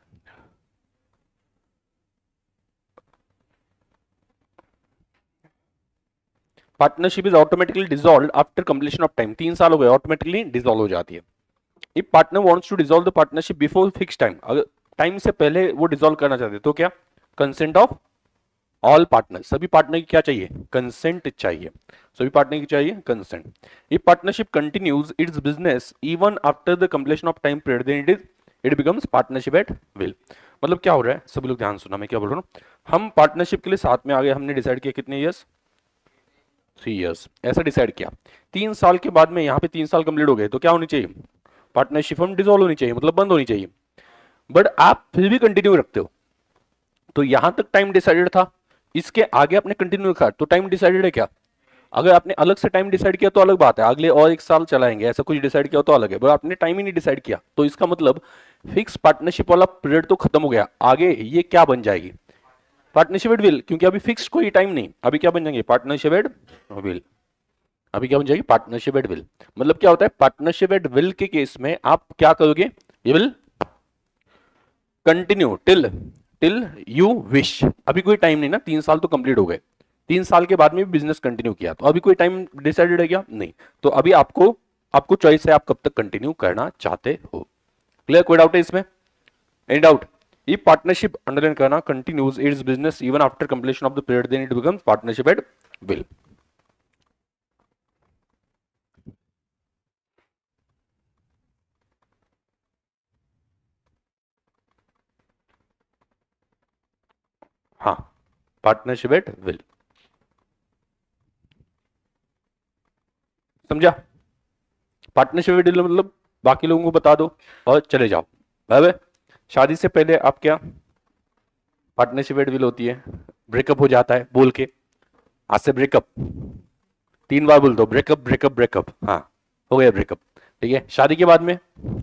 Partnership is automatically dissolve after completion of time, 3 साल हो गए ऑटोमेटिकली डिसॉल्व हो जाती है। If partner wants to dissolve the partnership before fix time, अगर टाइम से पहले वो डिसॉल्व करना चाहते तो क्या, कंसेंट ऑफ ऑल पार्टनर, सभी पार्टनर की क्या चाहिए, कंसेंट चाहिए, सभी पार्टनर की चाहिए consent. If partnership continues its business even after the completion of time period, then it becomes partnership at will. मतलब क्या हो रहा है, सभी लोग ध्यान सुना मैं क्या बोल रहा हूँ। हम पार्टनरशिप के लिए साथ में आ गए, हमने डिसाइड किया कितने ईयर्स, 3 ईयर्स ऐसा डिसाइड किया। 3 साल के बाद में यहाँ पे 3 साल कंप्लीट हो गए तो क्या होनी चाहिए, पार्टनरशिप हम डिसॉल्व होनी चाहिए, मतलब बंद होनी चाहिए। बट आप फिर भी कंटिन्यू रखते हो, तो यहां तक टाइम डिसाइडेड था, इसके आगे आपने कंटिन्यू रखा तो टाइम डिसाइडेड है क्या। अगर आपने अलग से टाइम डिसाइड किया तो अलग बात है, अगले और 1 साल चलाएंगे ऐसा कुछ डिसाइड किया तो अलग है, बट आपने टाइम ही नहीं डिसाइड किया, तो इसका मतलब फिक्स पार्टनरशिप वाला पीरियड तो खत्म हो गया। आगे ये क्या बन जाएगी, पार्टनरशिप एट विल, क्योंकि अभी फिक्स कोई टाइम नहीं, अभी क्या बन जाएंगे, पार्टनरशिप एट विल। अभी क्या बन जाएगी, पार्टनरशिप एट विल। मतलब क्या होता है, पार्टनरशिप एट विल के केस में आप क्या करोगे, ये will continue till till you wish. अभी कोई टाइम नहीं ना, 3 साल तो कंप्लीट हो गए, 3 साल के बाद में भी बिजनेस कंटिन्यू किया, तो अभी कोई टाइम डिसाइडेड है क्या, नहीं। तो अभी आपको चॉइस है, आप कब तक कंटिन्यू करना चाहते हो। क्लियर, कोई डाउट है इसमें, एनी डाउट। ये पार्टनरशिप अंडरलाइन करना, continues its business even after completion of the period, then it becomes partnership at will. हाँ, पार्टनरशिप एट विल, समझा। पार्टनरशिप एट विल मतलब बाकी लोगों को बता दो और चले जाओ। अब शादी से पहले आप क्या, पार्टनरशिप एट विल होती है, ब्रेकअप हो जाता है बोल के, आज से ब्रेकअप 3 बार बोल दो, ब्रेकअप ब्रेकअप ब्रेकअप, हाँ हो गया ब्रेकअप, ठीक है। शादी के बाद में,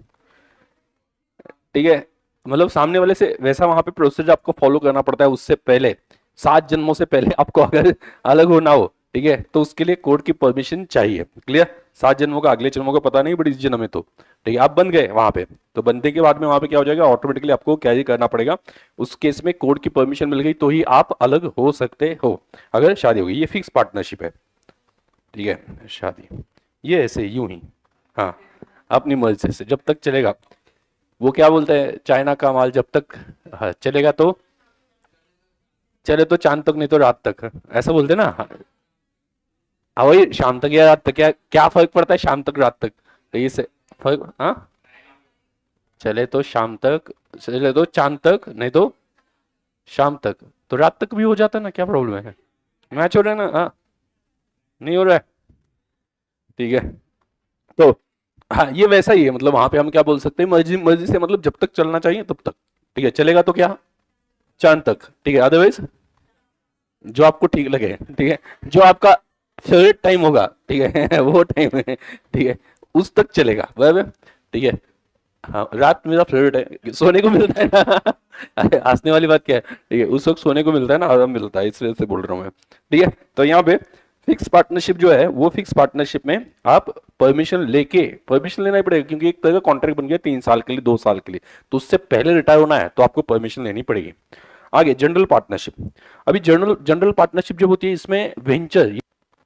ठीक है, मतलब सामने वाले से वैसा वहां पे प्रोसीजर आपको फॉलो करना पड़ता है, उससे पहले 7 जन्मों से पहले आपको अगर अलग होना हो, ठीक है, तो उसके लिए कोर्ट की परमिशन चाहिए। क्लियर, 7 जन्मों का, अगले जन्मों का पता नहीं, बट इस जन्म में तो ठीक है आप बन गए वहां पे, तो बनने के बाद में वहां पे क्या हो जाएगा, ऑटोमेटिकली आपको कैरी करना पड़ेगा। उस केस में कोर्ट की परमिशन मिल गई तो ही आप अलग हो सकते हो, अगर शादी होगी। ये फिक्स पार्टनरशिप है, ठीक है, शादी ये ऐसे यूं ही, हाँ अपनी मर्जी से जब तक चलेगा। वो क्या बोलते हैं, चाइना का माल जब तक हाँ, चलेगा तो चले तो चांद तक, नहीं तो रात तक, ऐसा बोलते हैं ना। हाँ वही, शाम तक या रात तक, क्या क्या फर्क पड़ता है शाम तक रात तक, तो ये से फर्क, हाँ चले तो शाम तक, चले तो चांद तक, नहीं तो शाम तक, तो रात तक भी हो जाता है ना, क्या प्रॉब्लम है, मैच हो रहा है ना, हाँ नहीं हो रहा है, ठीक है। तो हाँ ये वैसा ही है, मतलब वहां पे हम क्या बोल सकते हैं, मर्जी मर्जी से, मतलब जब तक चलना चाहिए तब तक, ठीक है, चलेगा तो क्या चांद तक, ठीक है, अदरवाइज जो आपको ठीक लगे, ठीक है, जो आपका फेवरेट टाइम होगा, ठीक है वो टाइम है, ठीक है, उस तक चलेगा बराबर, ठीक है। हाँ रात मेरा फेवरेट है, सोने को मिलता है ना अरे हंसने वाली बात क्या है, ठीक है, उस वक्त सोने को मिलता है ना, आराम मिलता है, इस वजह से बोल रहा हूँ मैं, ठीक है। तो यहाँ पे फिक्स पार्टनरशिप जो है, वो फिक्स पार्टनरशिप में आप परमिशन लेना ही पड़ेगा, क्योंकि एक तरह का कॉन्ट्रैक्ट बन गया 3 साल के लिए, 2 साल के लिए, तो उससे पहले रिटायर होना है तो आपको परमिशन लेनी पड़ेगी। आगे जनरल पार्टनरशिप, अभी जनरल पार्टनरशिप जो होती है, इसमें venture,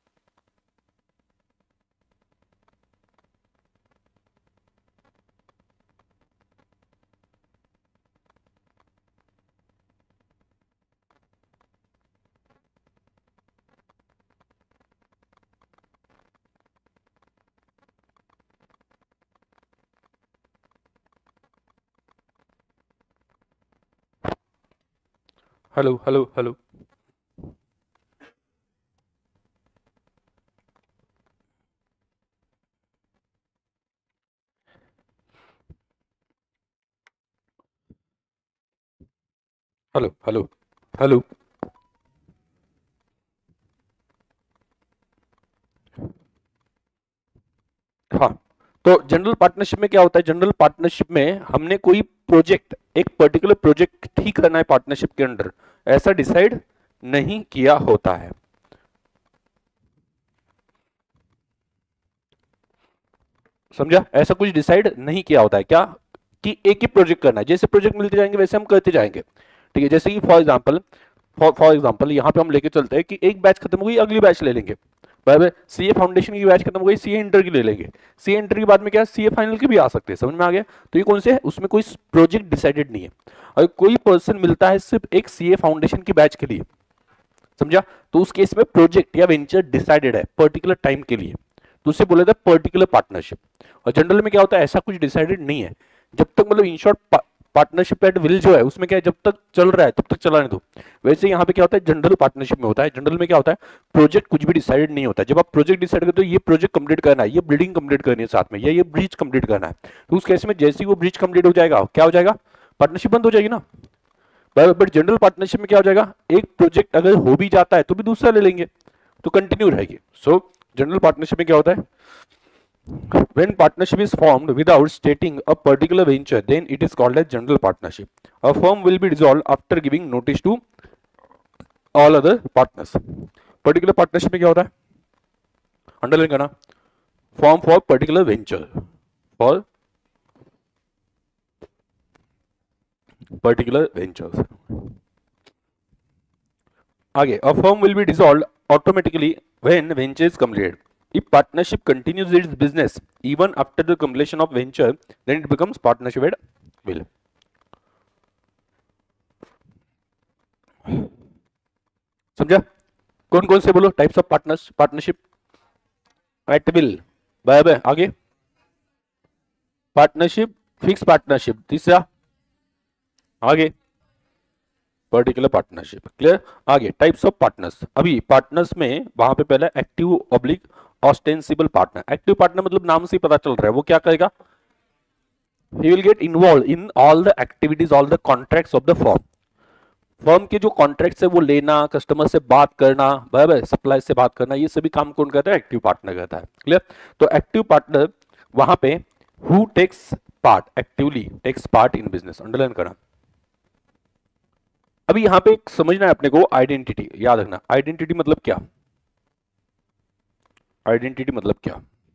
hello hello hello, hello hello hello, हाँ। तो जनरल पार्टनरशिप में क्या होता है, जनरल पार्टनरशिप में हमने कोई प्रोजेक्ट, एक पर्टिकुलर प्रोजेक्ट ठीक करना है पार्टनरशिप के अंडर, ऐसा डिसाइड नहीं किया होता है, समझा, ऐसा कुछ डिसाइड नहीं किया होता है क्या, कि एक ही प्रोजेक्ट करना है, जैसे प्रोजेक्ट मिलते जाएंगे वैसे हम करते जाएंगे, ठीक है। जैसे कि फॉर एग्जांपल यहाँ पे हम लेके चलते हैं कि एक बैच खत्म हो गई, अगली बैच ले लेंगे, बराबर। सीए फाउंडेशन की बैच खत्म हो गई, सीए इंटर की ले लेंगे। सीए इंटर के बाद में क्या, सीए फाइनल के भी आ सकते हैं, समझ में आ गया। तो ये कौन से है, उसमें कोई प्रोजेक्ट डिसाइडेड नहीं है। अगर कोई पर्सन मिलता है सिर्फ एक सीए फाउंडेशन की बैच के लिए, समझा, तो उस केस में प्रोजेक्ट या वेंचर डिसाइडेड है पर्टिकुलर टाइम के लिए, तो उसे बोला जाता है पर्टिकुलर पार्टनरशिप। और जनरल में क्या होता है, ऐसा कुछ डिसाइडेड नहीं है, जब तक मतलब in short partnership at will जो है उसमें क्या है, जब तक चल रहा है तब तक चलाने दो। वैसे यहाँ पे क्या होता है, जनरल पार्टनरशिप में होता है, जनरल में क्या होता है, प्रोजेक्ट कुछ भी डिसाइडेड नहीं होता। जब आप प्रोजेक्ट डिसाइड करते हो ये प्रोजेक्ट कंप्लीट करना है, ये बिल्डिंग कंप्लीट करनी है साथ में, या ये ब्रिज कंप्लीट करना है, तो उस केस में जैसे ही वो ब्रिज कंप्लीट हो जाएगा, क्या हो जाएगा, पार्टनरशिप बंद हो जाएगी ना। बट जनरल पार्टनरशिप में क्या हो जाएगा, एक प्रोजेक्ट अगर हो भी जाता है तो भी दूसरा ले लेंगे, तो कंटिन्यू रहेगी। सो जनरल पार्टनरशिप में क्या होता है, when partnership is formed without stating a particular venture, then it is called as general partnership. A firm will be dissolved after giving notice to all other partners. Particular partnership में क्या होता है, अंडरलाइन करना, form for particular venture, for particular ventures. आगे, a firm will be dissolved automatically when venture is completed. If partnership continues its business even after the completion of venture, then it becomes partnership at will. समझा, कौन कौन से बोलो types of partners, partnership at will, by by. आगे, पार्टनरशिप, फिक्स पार्टनरशिप, तीसरा, आगे पर्टिकुलर पार्टनरशिप, क्लियर। आगे टाइप्स ऑफ पार्टनर्स, अभी पार्टनर्स में वहां पे पहला active oblique ostensible partner. Active partner मतलब नाम से ही पता चल रहा है वो क्या करेगा, he will get involved in all the activities, all the contracts of the firm. फर्म के जो कॉन्ट्रैक्ट्स है वो लेना, कस्टमर से बात करना, बराबर, सप्लाई से बात करना, ये सभी काम कौन करता है, एक्टिव पार्टनर करता है, क्लियर। तो एक्टिव पार्टनर वहां पे who takes part, actively takes part in business, underline करना। अभी यहां पे समझना है अपने को, आइडेंटिटी याद रखना। आइडेंटिटी मतलब क्या, आइडेंटिटी मतलब क्या,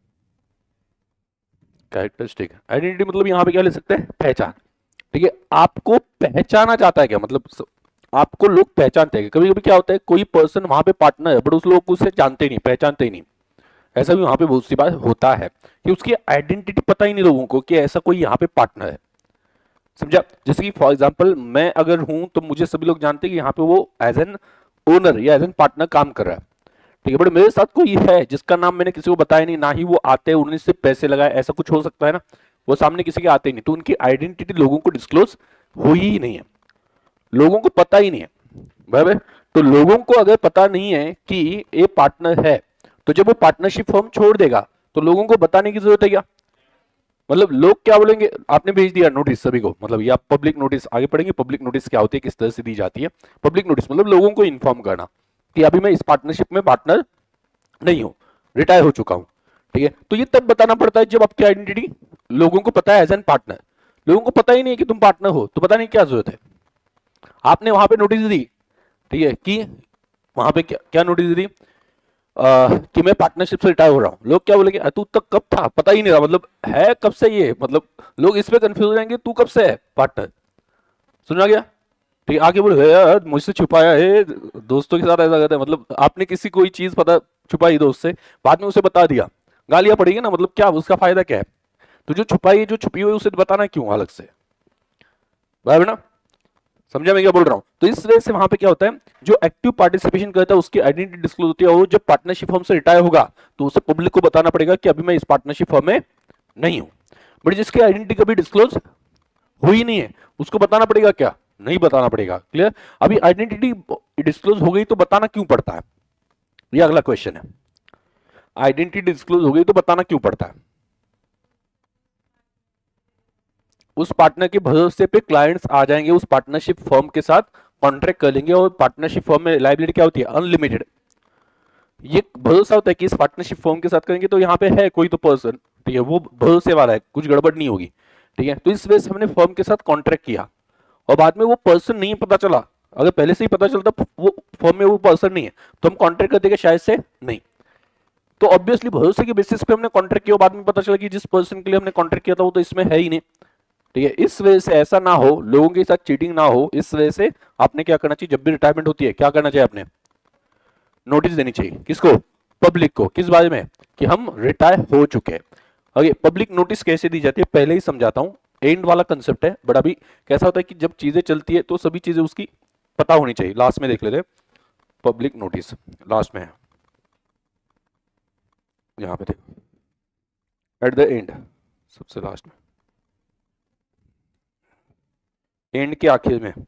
कैरेक्टरिस्टिक। आइडेंटिटी मतलब यहां पे क्या ले सकते हैं, पहचान, ठीक है। आपको पहचाना जाता है क्या, मतलब आपको लोग पहचानते हैं। कभी कभी क्या होता है, कोई पर्सन वहां पे पार्टनर है बट उस लोग उसे जानते नहीं, पहचानते ही नहीं। ऐसा भी वहां पे बहुत सी बार होता है कि उसकी आइडेंटिटी पता ही नहीं लोगों को कि ऐसा कोई यहाँ पे पार्टनर है, समझा। जैसे कि फॉर एग्जांपल मैं अगर हूं तो मुझे सभी लोग जानते हैं कि यहाँ पे वो एज एन ओनर या एज एन पार्टनर काम कर रहा है, ठीक है। बट मेरे साथ कोई है जिसका नाम मैंने किसी को बताया नहीं, ना ही वो आते हैं, उन्होंने सिर्फ पैसे लगाए, ऐसा कुछ हो सकता है ना, वो सामने किसी के आते ही नहीं, तो उनकी आइडेंटिटी लोगों को डिस्क्लोज हुई ही नहीं है, लोगों को पता ही नहीं है, बराबर। तो लोगों को अगर पता नहीं है कि ये पार्टनर है, तो जब वो पार्टनरशिप फर्म छोड़ देगा तो लोगों को बताने की जरूरत है क्या, मतलब लोग क्या बोलेंगे, आपने भेज दिया नोटिस सभी को, मतलब या पब्लिक नोटिस, आगे पढ़ेंगे पब्लिक नोटिस क्या होती है, किस तरह से दी जाती है। पब्लिक नोटिस मतलब लोगों को इन्फॉर्म करना कि अभी मैं इस पार्टनरशिप में पार्टनर नहीं हूं, रिटायर हो चुका हूं, ठीक है। तो ये तब बताना पड़ता है जब आपकी आइडेंटिटी लोगों को पता है एज एन पार्टनर। लोगों को पता ही नहीं है कि तुम पार्टनर हो, तो पता नहीं क्या जरूरत है। आपने वहां पे नोटिस दी, ठीक है, कि वहां पे क्या नोटिस दी, कि मैं पार्टनरशिप से रिटायर हो रहा हूं। लोग क्या बोलेंगे, तू तक कब था, पता ही नहीं रहा, मतलब है कब से ये, मतलब लोग इस पे कंफ्यूज हो जाएंगे, तू कब से है पार्टनर, सुना गया, ठीक। आगे बोले यार मुझसे छुपाया है, दोस्तों के साथ ऐसा करते हैं, मतलब आपने किसी कोई चीज पता छुपाई दोस्त से, बाद में उसे बता दिया, गालियां पड़ेगी ना, मतलब क्या उसका फायदा क्या है। तो जो छुपाई, जो छुपी हुई उसे बताना क्यों अलग से, बराबर ना, समझा मैं क्या बोल रहा हूं। तो इस वजह से वहां पे क्या होता है, जो एक्टिव पार्टिसिपेशन करता है उसकी आइडेंटिटी डिस्क्लोज होती है, और जब पार्टनरशिप फर्म से रिटायर होगा तो उसे पब्लिक को बताना पड़ेगा कि अभी मैं इस पार्टनरशिप फर्म में नहीं हूं। बट जिसकी आइडेंटिटी कभी डिस्क्लोज हुई नहीं है उसको बताना पड़ेगा क्या, नहीं बताना पड़ेगा, क्लियर। अभी आइडेंटिटी डिस्क्लोज हो गई तो बताना क्यों पड़ता है, ये अगला क्वेश्चन है। आइडेंटिटी डिस्क्लोज हो गई तो बताना क्यों पड़ता है, उस पार्टनर के भरोसे पे क्लाइंट्स आ जाएंगे, उस पार्टनरशिप फर्म के साथ कॉन्ट्रैक्ट कर लेंगे, और पार्टनरशिप फर्म में लायबिलिटी क्या होती है, अनलिमिटेड। ये भरोसा होता है कि इस पार्टनरशिप फर्म के साथ करेंगे तो यहाँ पे है कोई तो पर्सन, ठीक है, वो भरोसे वाला है, कुछ गड़बड़ नहीं होगी, ठीक है। तो इस वजह से हमने फर्म के साथ कॉन्ट्रैक्ट किया, और बाद में वो पर्सन नहीं पता चला, अगर पहले से ही पता चलता वो फर्म में वो पर्सन नहीं है तो हम कॉन्ट्रैक्ट कर देंगे शायद से नहीं। तो ऑब्वियसली भरोसे के बेसिस पे हमने कॉन्ट्रैक्ट किया, बाद में पता चला कि जिस पर्सन के लिए हमने कॉन्ट्रैक्ट किया था वो तो इसमें है ही नहीं, ठीक है। इस वजह से ऐसा ना हो, लोगों के साथ चीटिंग ना हो, इस वजह से आपने क्या करना चाहिए, जब भी रिटायरमेंट होती है क्या करना चाहिए, आपने नोटिस देनी चाहिए, किसको, पब्लिक को, किस बारे में, कि हम रिटायर हो चुके हैं। ओके, पब्लिक नोटिस कैसे दी जाती है पहले ही समझाता हूं, एंड वाला कंसेप्ट है, बट अभी कैसा होता है कि जब चीजें चलती है तो सभी चीजें उसकी पता होनी चाहिए। लास्ट में देख लेते हैं पब्लिक नोटिस, लास्ट में है यहां पे देखो, एट द एंड, सबसे लास्ट में, एंड के आखिर में,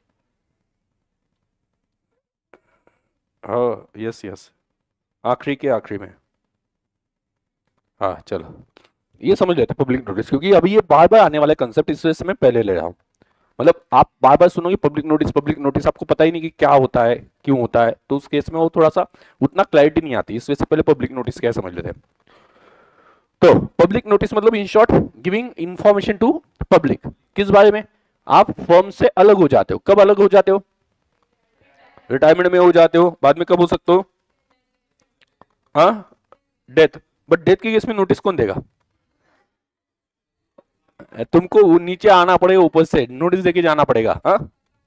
हाँ यस यस, आखिरी के आखिरी में, हाँ चलो ये समझ लेते हैं पब्लिक नोटिस, क्योंकि अभी ये बार बार आने वाला कंसेप्ट, इस वजह से मैं पहले ले रहा हूँ। मतलब आप बार बार सुनोगे पब्लिक नोटिस आपको पता ही नहीं कि क्या होता है, क्यों होता है, तो उस केस में वो थोड़ा सा उतना क्लैरिटी नहीं आती, इस वजह से पहले पब्लिक नोटिस क्या समझ लेते हैं। तो पब्लिक नोटिस मतलब in short giving information to public, किस बारे में, आप फर्म से अलग हो जाते हो। कब अलग हो जाते हो, रिटायरमेंट में हो जाते हो, बाद में कब हो सकते हो, हाँ डेथ, बट डेथ के केस में नोटिस कौन देगा, तुमको नीचे आना पड़ेगा, ऊपर से नोटिस देके जाना पड़ेगा। हाँ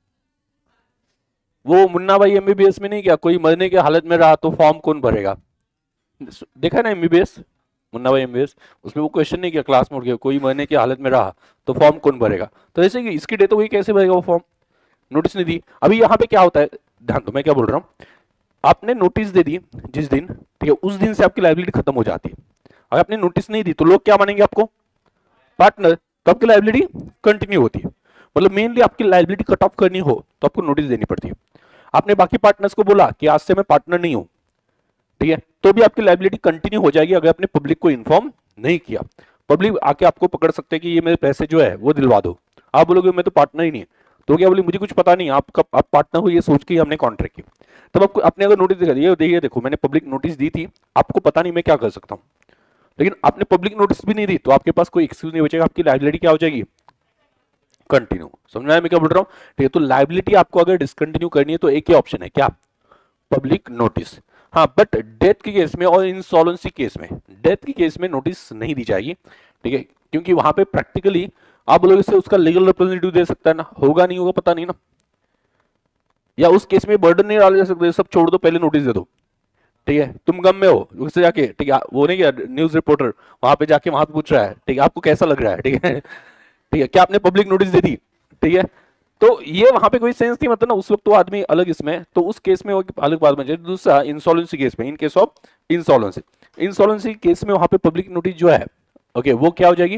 वो मुन्ना भाई एमबीबीएस में नहीं, क्या कोई मरने की हालत में रहा तो फॉर्म कौन भरेगा, देखा ना एमबीबीएस, मुन्ना भाई एमबीबीएस, उसमें वो क्वेश्चन नहीं किया क्लास में उठ गया, कोई मरने की हालत में रहा तो फॉर्म कौन भरेगा, तो ऐसे कि इसकी डेथ हो गई कैसे भरेगा वो फॉर्म, नोटिस नहीं दी। अभी यहाँ पे क्या होता है, ध्यान दो मैं क्या बोल रहा हूँ, आपने नोटिस दे दी जिस दिन, ठीक है, उस दिन से आपकी लाइबिलिटी खत्म हो जाती है। अगर आपने नोटिस नहीं दी तो लोग क्या मानेंगे आपको, पार्टनर, तो आपकी लाइबिलिटी कंटिन्यू होती है। मतलब मेनली आपकी लाइबिलिटी कट ऑफ करनी हो तो आपको नोटिस देनी पड़ती है। आपने बाकी पार्टनर्स को बोला कि आज से मैं पार्टनर नहीं हूं, ठीक है, तो भी आपकी लाइबिलिटी कंटिन्यू हो जाएगी अगर आपने पब्लिक को इन्फॉर्म नहीं किया। पब्लिक आके आपको पकड़ सकते हैं कि ये मेरे पैसे जो है वो दिलवा दो, आप बोलोगे मैं तो पार्टनर ही नहीं, तो क्या बोले मुझे कुछ पता नहीं, आप पार्टनर हो ये सोच के हमने कॉन्ट्रैक्ट की, तब आपको आपने अगर नोटिस दिखा दिया, देखिए देखो मैंने पब्लिक नोटिस दी थी, आपको पता नहीं मैं क्या कर सकता हूँ, लेकिन आपने पब्लिक नोटिस भी नहीं दी तो आपके पास कोई एक्सक्यूज नहीं बचेगा, आपकी लाइबिलिटी क्या हो जाएगी, कंटिन्यू। समझ में आया मैं क्या बोल रहा हूँ, ठीक है। तो लाइबिलिटी आपको अगर डिसकंटिन्यू करनी है तो एक ही ऑप्शन है, क्या, पब्लिक नोटिस। हाँ बट डेथ के केस में और इंसॉल्वेंसी केस में, डेथ के केस में नोटिस नहीं दी जाएगी, ठीक है, क्योंकि वहां पे प्रैक्टिकली आप बोलोगे से उसका लीगल रिप्रेजेंटेटिव दे सकता है ना, होगा नहीं होगा पता नहीं ना, या उस केस में बर्डन नहीं डाले जा सकते, सब छोड़ दो पहले नोटिस दे दो, ठीक है, तुम गम में हो उससे जाके, ठीक है, वो नहीं क्या न्यूज रिपोर्टर वहां पे जाके वहां पे पूछ रहा है, ठीक है, आपको कैसा लग रहा है, ठीक है, ठीक है, क्या आपने पब्लिक नोटिस दे दी, ठीक है, तो ये वहां पे कोई सेंस नहीं, मतलब ना उस वक्त तो आदमी अलग इसमें, तो उस केस में वो अलग बात बन जाए। दूसरा इंसॉल्वेंसी केस में, in case of insolvency case में वहां पे पब्लिक नोटिस जो है, ओके, वो क्या हो जाएगी,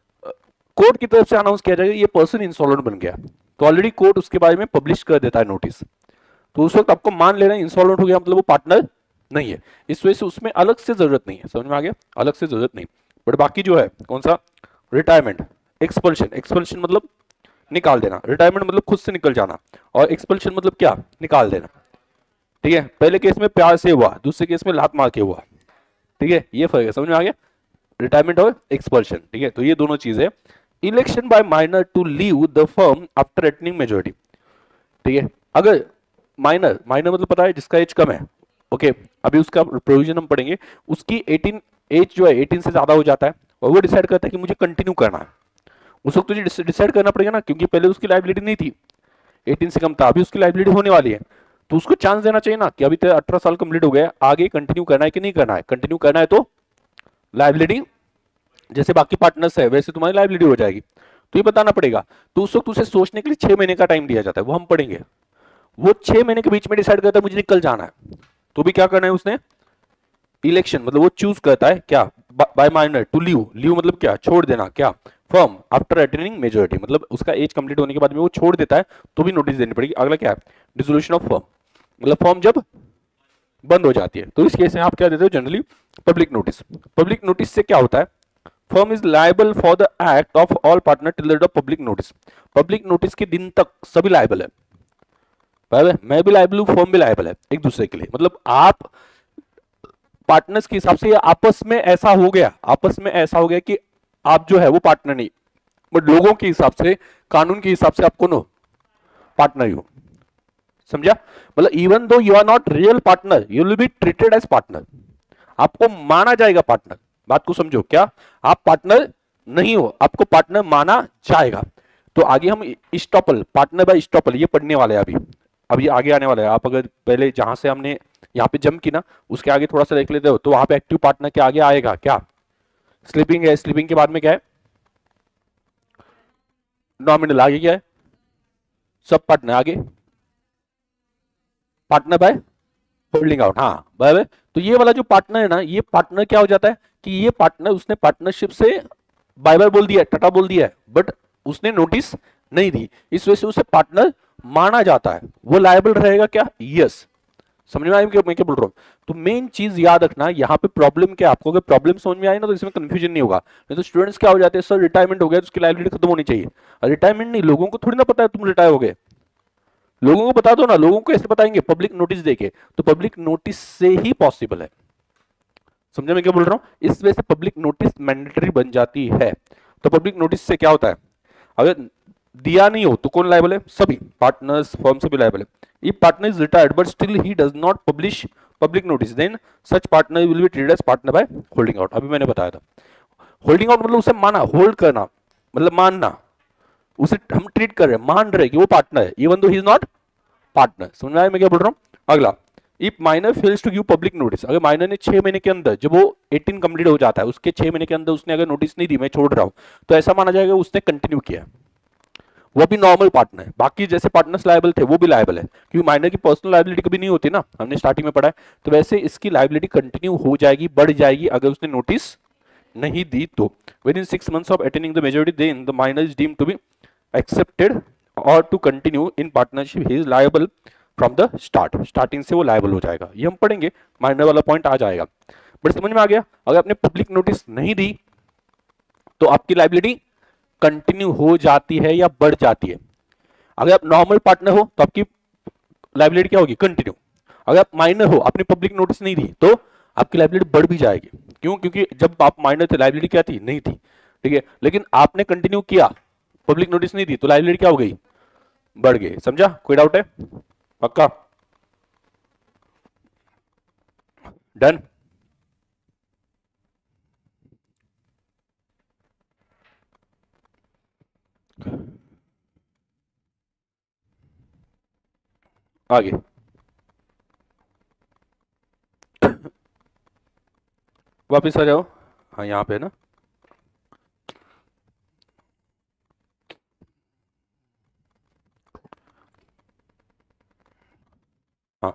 कोर्ट की तरफ से अनाउंस किया जाएगा ये पर्सन इंसॉल्वेंट बन गया, तो ऑलरेडी कोर्ट उसके बारे में पब्लिश कर देता है नोटिस, तो उस वक्त आपको मान लेना इंसॉल्वेंट हो गया, मतलब वो पार्टनर नहीं है, इस वजह से उसमें अलग से जरूरत नहीं है, समझ में आ गया, अलग से जरूरत नहीं। बट बाकी जो है कौन सा, रिटायरमेंट, एक्सपल्शन मतलब निकाल देना, रिटायरमेंट मतलब खुद से निकल जाना, और एक्सपल्शन मतलब क्या, निकाल देना, ठीक है। पहले केस में प्यार से हुआ, दूसरे केस में लात मार के हुआ, ठीक है, ये फर्क है, समझ में आ गया, रिटायरमेंट और एक्सपल्शन, ठीक है। तो ये दोनों चीजें, election by minor to leave the firm after attaining majority, ठीक है, अगर माइनर मतलब पता है जिसका एज कम है, ओके, अभी उसका प्रोविजन हम पढ़ेंगे, उसकी 18 एज जो है 18 से ज्यादा हो जाता है, और वो डिसाइड करता है कि मुझे कंटिन्यू करना है, उस वक्त तुझे डिसाइड करना पड़ेगा ना, क्योंकि पहले उसकी लाइबिलिटी नहीं थी, 18 से कम था, अभी उसकी लाइबिलिटी होने वाली है, तो उसको चांस देना चाहिए ना कि अभी तेरा 18 साल कंप्लीट हो गया, आगे कंटिन्यू करना है कि नहीं करना है, कंटिन्यू करना है तो लाइबिलिटी जैसे बाकी पार्टनर्स है वैसे तुम्हारी लाइबिलिटी हो जाएगी, तो ये बताना पड़ेगा, तो उस वक्त उसे सोचने के लिए 6 महीने का टाइम दिया जाता है, वो हम पढ़ेंगे, वो 6 महीने के बीच में डिसाइड करता है मुझे निकल जाना है, तो भी क्या करना है उसने, इलेक्शन मतलब वो चूज करता है क्या, बाय माइनर टू लीव मतलब क्या, छोड़ देना, क्या, फर्म आफ्टर अटेनिंग मेजोरिटी, मतलब उसका एज कंप्लीट होने के बाद में वो छोड़ देता है तो भी नोटिस देनी पड़ेगी। अगला क्या है, डिसोल्यूशन ऑफ फर्म, मतलब फर्म जब बंद हो जाती है, तो इस केस में आप क्या देते हो, generally public notice. Public notice से क्या होता है, firm is liable for the act of all partner till the date of public notice, public notice के दिन तक सभी लायबल है, मैं भी लायबल हूं, फर्म भी लायबल है एक दूसरे के लिए, मतलब आप पार्टनर्स के हिसाब से आपस में ऐसा हो गया कि आप जो है वो पार्टनर नहीं, बट लोगों के हिसाब से, कानून के हिसाब से आप कौन हो, पार्टनर ही हो, समझा, मतलब even though you are not real partner you will be treated as partner, आपको माना जाएगा पार्टनर, बात को समझो, क्या आप पार्टनर नहीं हो, आपको पार्टनर माना जाएगा। तो आगे हम इस्टॉपल, पार्टनर बाय इस्टॉपल ये पढ़ने वाले हैं, अभी ये आगे आने वाला है, आप अगर पहले जहां से हमने यहाँ पे जंप की ना, उसके आगे थोड़ा सा देख लेते हो तो वहां पे एक्टिव पार्टनर के आगे आएगा क्या, स्लीपिंग है, स्लीपिंग के बाद में क्या है, नॉमिनल, आगे क्या है, सब पार्टनर, आगे पार्टनर बाय होल्डिंग आउट। हाँ बराबर। तो ये वाला जो पार्टनर है ना, ये पार्टनर क्या हो जाता है कि ये पार्टनर उसने पार्टनरशिप से बाय बाय बोल दिया है, टाटा बोल दिया है, बट उसने नोटिस नहीं दी, इस वजह से उसे पार्टनर माना जाता है, वो लायबल रहेगा क्या, यस। समझ में आया मैं क्या बोल रहा हूँ। तो मेन चीज याद रखना यहाँ पे प्रॉब्लम क्या, आपको अगर प्रॉब्लम समझ में आए ना तो इसमें कंफ्यूजन नहीं होगा। नहीं तो स्टूडेंट्स क्या हो जाते हैं, सर रिटायरमेंट हो गया तो उसकी लायबिलिटी खत्म होनी चाहिए। रिटायरमेंट नहीं, लोगों को थोड़ी ना पता है तुम रिटायर हो गए, लोगों को बता दो ना, लोगों को कैसे बताएंगे, पब्लिक नोटिस देके, तो पब्लिक नोटिस से ही पॉसिबल है। समझे मैं क्या बोल रहा हूं, इस वजह से पब्लिक नोटिस मैंडेटरी बन जाती है। तो पब्लिक नोटिस से क्या होता है, अगर दिया नहीं हो तो कौन लायबल है, सभी पार्टनर्स फर्म सभी लायबल है। If partner is retired but still he does not publish public notice then such partner will be treated as partner by holding out. अभी मैंने बताया था होल्डिंग आउट मतलब उसे माना, होल्ड करना मतलब मानना, उसे हम ट्रीट कर रहे हैं, मान रहे कि वो पार्टनर है even though he is not partner. समझ में आया मैं क्या बोल रहा हूं। अगला, if minor fails to give public notice, अगर माइनर ने 6 महीने के अंदर, जब वो 18 कंप्लीट हो जाता है उसके 6 महीने के अंदर उसने अगर नोटिस नहीं दी मैं छोड़ रहा हूं, तो ऐसा माना जाएगा उसने कंटिन्यू किया, वो भी नॉर्मल पार्टनर है। बाकी जैसे पार्टनर्स लायबल थे वो भी लायबल है, क्योंकि माइनर की पर्सनल लायबिलिटी कभी नहीं होती ना, हमने स्टार्टिंग में पढ़ा है। तो वैसे इसकी लायबिलिटी कंटिन्यू हो जाएगी, बढ़ जाएगी अगर उसने नोटिस नहीं दी तो। Within 6 months of attaining the majority then the minor is deemed to be accepted or to continue in partnership he is liable from the start, starting से वो लायबल हो जाएगा, ये हम पढ़ेंगे, माइनर वाला पॉइंट आ जाएगा। बट समझ में आ गया, अगर आपने पब्लिक नोटिस नहीं दी तो आपकी लायबिलिटी कंटिन्यू हो जाती है या बढ़ जाती है। अगर आप नॉर्मल पार्टनर हो तो आपकी लायबिलिटी क्या होगी, कंटिन्यू। अगर आप माइनर हो, आपने पब्लिक नोटिस नहीं दी तो आपकी लायबिलिटी बढ़ भी जाएगी। क्यों, क्योंकि जब आप माइनर थे लायबिलिटी क्या थी, नहीं थी, ठीक है, लेकिन आपने कंटिन्यू किया, पब्लिक नोटिस नहीं दी तो लायबिलिटी क्या हो गई, बढ़ गई। समझा, कोई डाउट है, पक्का, डन। आगे वापिस आ जाओ, हाँ यहाँ पे ना, हाँ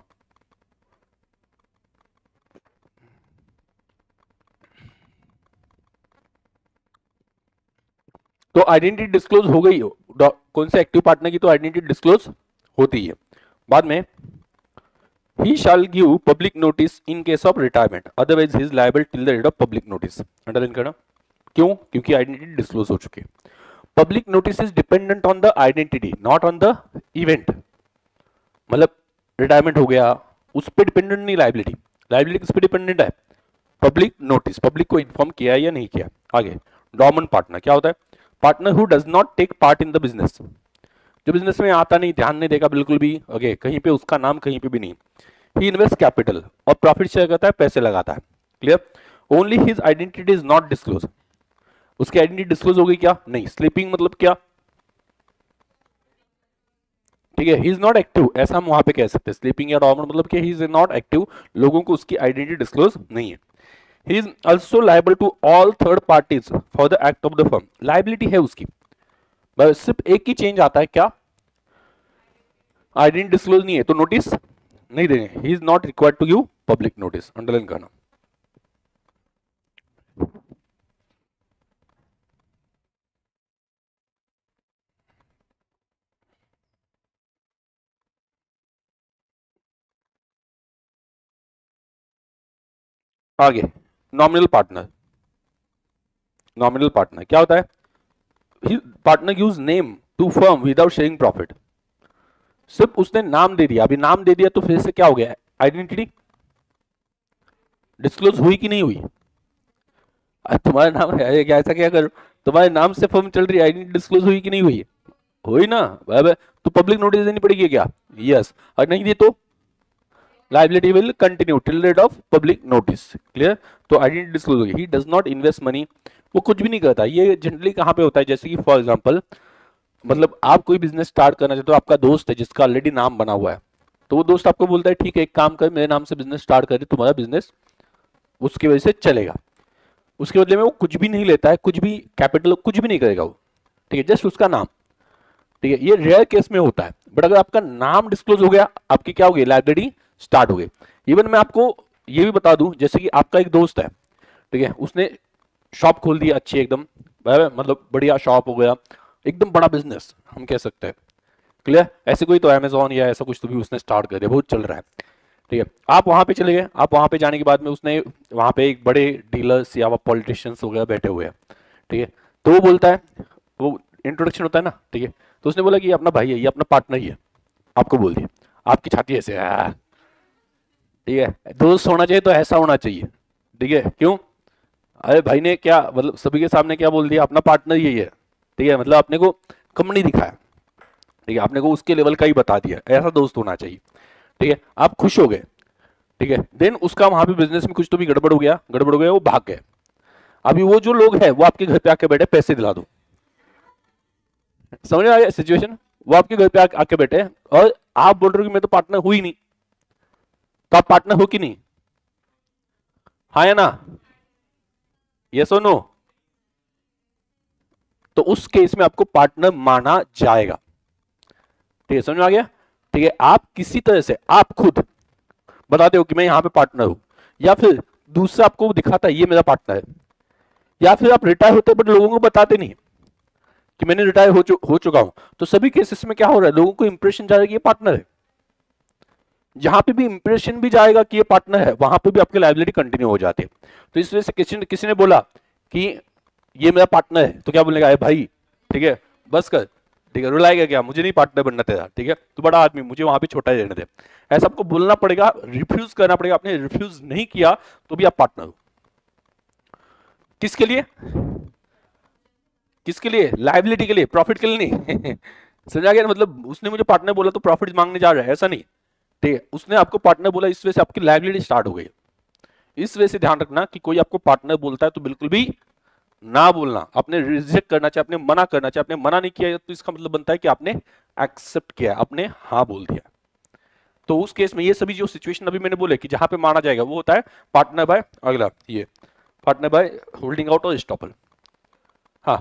तो आइडेंटिटी डिस्क्लोज हो गई हो, कौन से एक्टिव पार्टनर की तो आइडेंटिटी डिस्क्लोज होती है। बाद में he shall give public notice in case of retirement otherwise he is liable till the date of public notice। Underline करना, क्यों, क्योंकि आइडेंटिटी डिस्क्लोज हो चुकी है। Public notice is dependent on the identity not on the event, मतलब रिटायरमेंट हो गया उस पर डिपेंडेंट नहीं लायबिलिटी, लायबिलिटी किस पे डिपेंडेंट है, पब्लिक नोटिस, पब्लिक को इन्फॉर्म किया या नहीं किया। आगे डॉर्मेंट पार्टनर क्या होता है, partner who does not take part in the business, जो बिजनेस में आता नहीं, ध्यान नहीं देगा बिल्कुल भी, ओके, कहीं पे उसका नाम कहीं पे भी नहीं। ही इन्वेस्ट कैपिटल और प्रॉफिट शेयर करता है, पैसे लगाता है, clear. Only his identity is not disclose, उसकी आइडेंटिटी डिस्क्लोज हो गई क्या, नहीं। स्लीपिंग मतलब क्या, ठीक है, ही इज नॉट एक्टिव, ऐसा हम वहां पे कह सकते हैं। स्लीपिंग या डॉर्मेंट मतलब कि ही इज नॉट एक्टिव, लोगों को उसकी आइडेंटिटी डिस्क्लोज नहीं है। He is also liable to all third parties for the act of the firm, liability है उसकी, बस सिर्फ एक ही चेंज आता है क्या, आइडेंटिटी डिस्क्लोज नहीं है तो नोटिस नहीं देंगे। He is not required to give public notice, underline करना। आगे नॉमिनल पार्टनर, नॉमिनल पार्टनर क्या होता है, partner use name to firm without sharing profit, सिर्फ उसने नाम दे दिया, अभी नाम दे दिया तो फिर से क्या हो गया, आइडेंटिटी डिस्क्लोज हुई कि नहीं हुई। तुम्हारा नाम है क्या, ऐसा क्या करो, तुम्हारे नाम से फर्म चल रही है, आइडेंटिटी डिस्क्लोज हुई कि नहीं हुई, हुई ना, तो पब्लिक नोटिस देनी पड़ेगी क्या, यस। और नहीं दी तो liability will continue till date of public notice, clear. तो आइडेंटिटी डिस्क्लोज होगी। He does not invest money, वो कुछ भी नहीं करता। ये जनरली कहां पे होता है, जैसे कि फॉर एग्जांपल मतलब आप कोई बिजनेस स्टार्ट करना चाहते हो, आपका दोस्त है जिसका ऑलरेडी नाम बना हुआ है, तो वो दोस्त आपको बोलता है ठीक है एक काम कर, मेरे नाम से बिजनेस स्टार्ट कर, तुम्हारा बिजनेस उसकी वजह से चलेगा। उसके बदले में वो कुछ भी नहीं लेता है, कुछ भी कैपिटल कुछ भी नहीं करेगा वो, ठीक है, जस्ट उसका नाम। ठीक है, ये रेयर केस में होता है, बट अगर आपका नाम डिस्क्लोज हो गया, आपकी क्या हो गई, लाइबिलिटी स्टार्ट हो गई। इवन मैं आपको ये भी बता दूं, जैसे कि आपका एक दोस्त है, ठीक है, उसने शॉप खोल दी अच्छी एकदम, मतलब बढ़िया शॉप हो गया, एकदम बड़ा बिजनेस हम कह सकते हैं, क्लियर। ऐसे कोई तो अमेजोन या ऐसा कुछ तो भी उसने स्टार्ट कर दिया, बहुत चल रहा है, ठीक है। आप वहां पे चले गए, आप वहां पे जाने के बाद में उसने वहां पे एक बड़े डीलर्स या पॉलिटिशियंस वगैरह बैठे हुए हैं, ठीक है। तो वो बोलता है, वो इंट्रोडक्शन होता है ना, ठीक है, तो उसने बोला कि ये अपना भाई है, ये अपना पार्टनर ही है, आपको बोल दिया, आपकी छाती ऐसे ठीक है, दोस्त होना चाहिए तो ऐसा होना चाहिए, ठीक है, क्यों, अरे भाई ने क्या मतलब सभी के सामने क्या बोल दिया, अपना पार्टनर यही है, ठीक है, मतलब आपने को कम नहीं दिखाया, ठीक है, आपने को उसके लेवल का ही बता दिया, ऐसा दोस्त होना चाहिए, ठीक है। आप खुश हो गए, ठीक है, देन उसका वहां पे बिजनेस में कुछ तो भी गड़बड़ हो गया, वो भाग गए। अभी वो जो लोग हैं वो आपके घर पे आके बैठे, पैसे दिला दो, समझ में आ गया सिचुएशन, वो आपके घर पे आके बैठे और आप बोल रहे हो कि मैं तो पार्टनर हुई नहीं, तो आप पार्टनर हो कि नहीं, हाँ या ना, यस और नो, तो उस केस में आपको पार्टनर माना जाएगा, ठीक है, समझ में आ गया, ठीक है। आप किसी तरह से आप खुद बताते हो कि मैं यहां पे पार्टनर हूं, या फिर दूसरा आपको दिखाता है ये मेरा पार्टनर है, या फिर आप रिटायर होते बट लोगों को बताते नहीं कि मैंने रिटायर हो चुका हूं, तो सभी केसेस में क्या हो रहा है, लोगों को इंप्रेशन जाएगा कि ये पार्टनर है, जहां पे भी इंप्रेशन भी जाएगा कि ये पार्टनर है, वहां पे भी आपकी लायबिलिटी कंटिन्यू हो जाती है। तो इस वजह से किसी ने बोला कि ये मेरा पार्टनर है, तो क्या बोलने का भाई, ठीक है, बस कर, ठीक है, रुलाएगा क्या, मुझे नहीं पार्टनर बनना तेरा, ठीक है, तू बड़ा आदमी, मुझे वहां पे छोटा ही रहने दे, ऐसा आपको बोलना पड़ेगा, रिफ्यूज करना पड़ेगा। आपने रिफ्यूज नहीं किया तो भी आप पार्टनर हो, किसके लिए, किसके लिए, लायबिलिटी के लिए, प्रॉफिट के लिए नहीं समझा गया, मतलब उसने मुझे पार्टनर बोला तो प्रॉफिट मांगने जा रहा है, ऐसा नहीं, ठीक है, उसने आपको पार्टनर बोला, इस वजह से आपकी लायबिलिटी स्टार्ट हो गई। इस वजह से ध्यान रखना कि कोई आपको पार्टनर बोलता है तो बिल्कुल भी ना बोलना, आपने रिजेक्ट करना चाहिए, आपने मना करना चाहिए, आपने मना नहीं किया तो इसका मतलब बनता है कि आपने एक्सेप्ट किया, आपने हाँ बोल दिया। तो उस केस में ये सभी जो सिचुएशन अभी मैंने बोले कि जहां पे माना जाएगा वो होता है पार्टनर बाय, अगला ये पार्टनर बाय होल्डिंग आउट और स्टॉपर, हाँ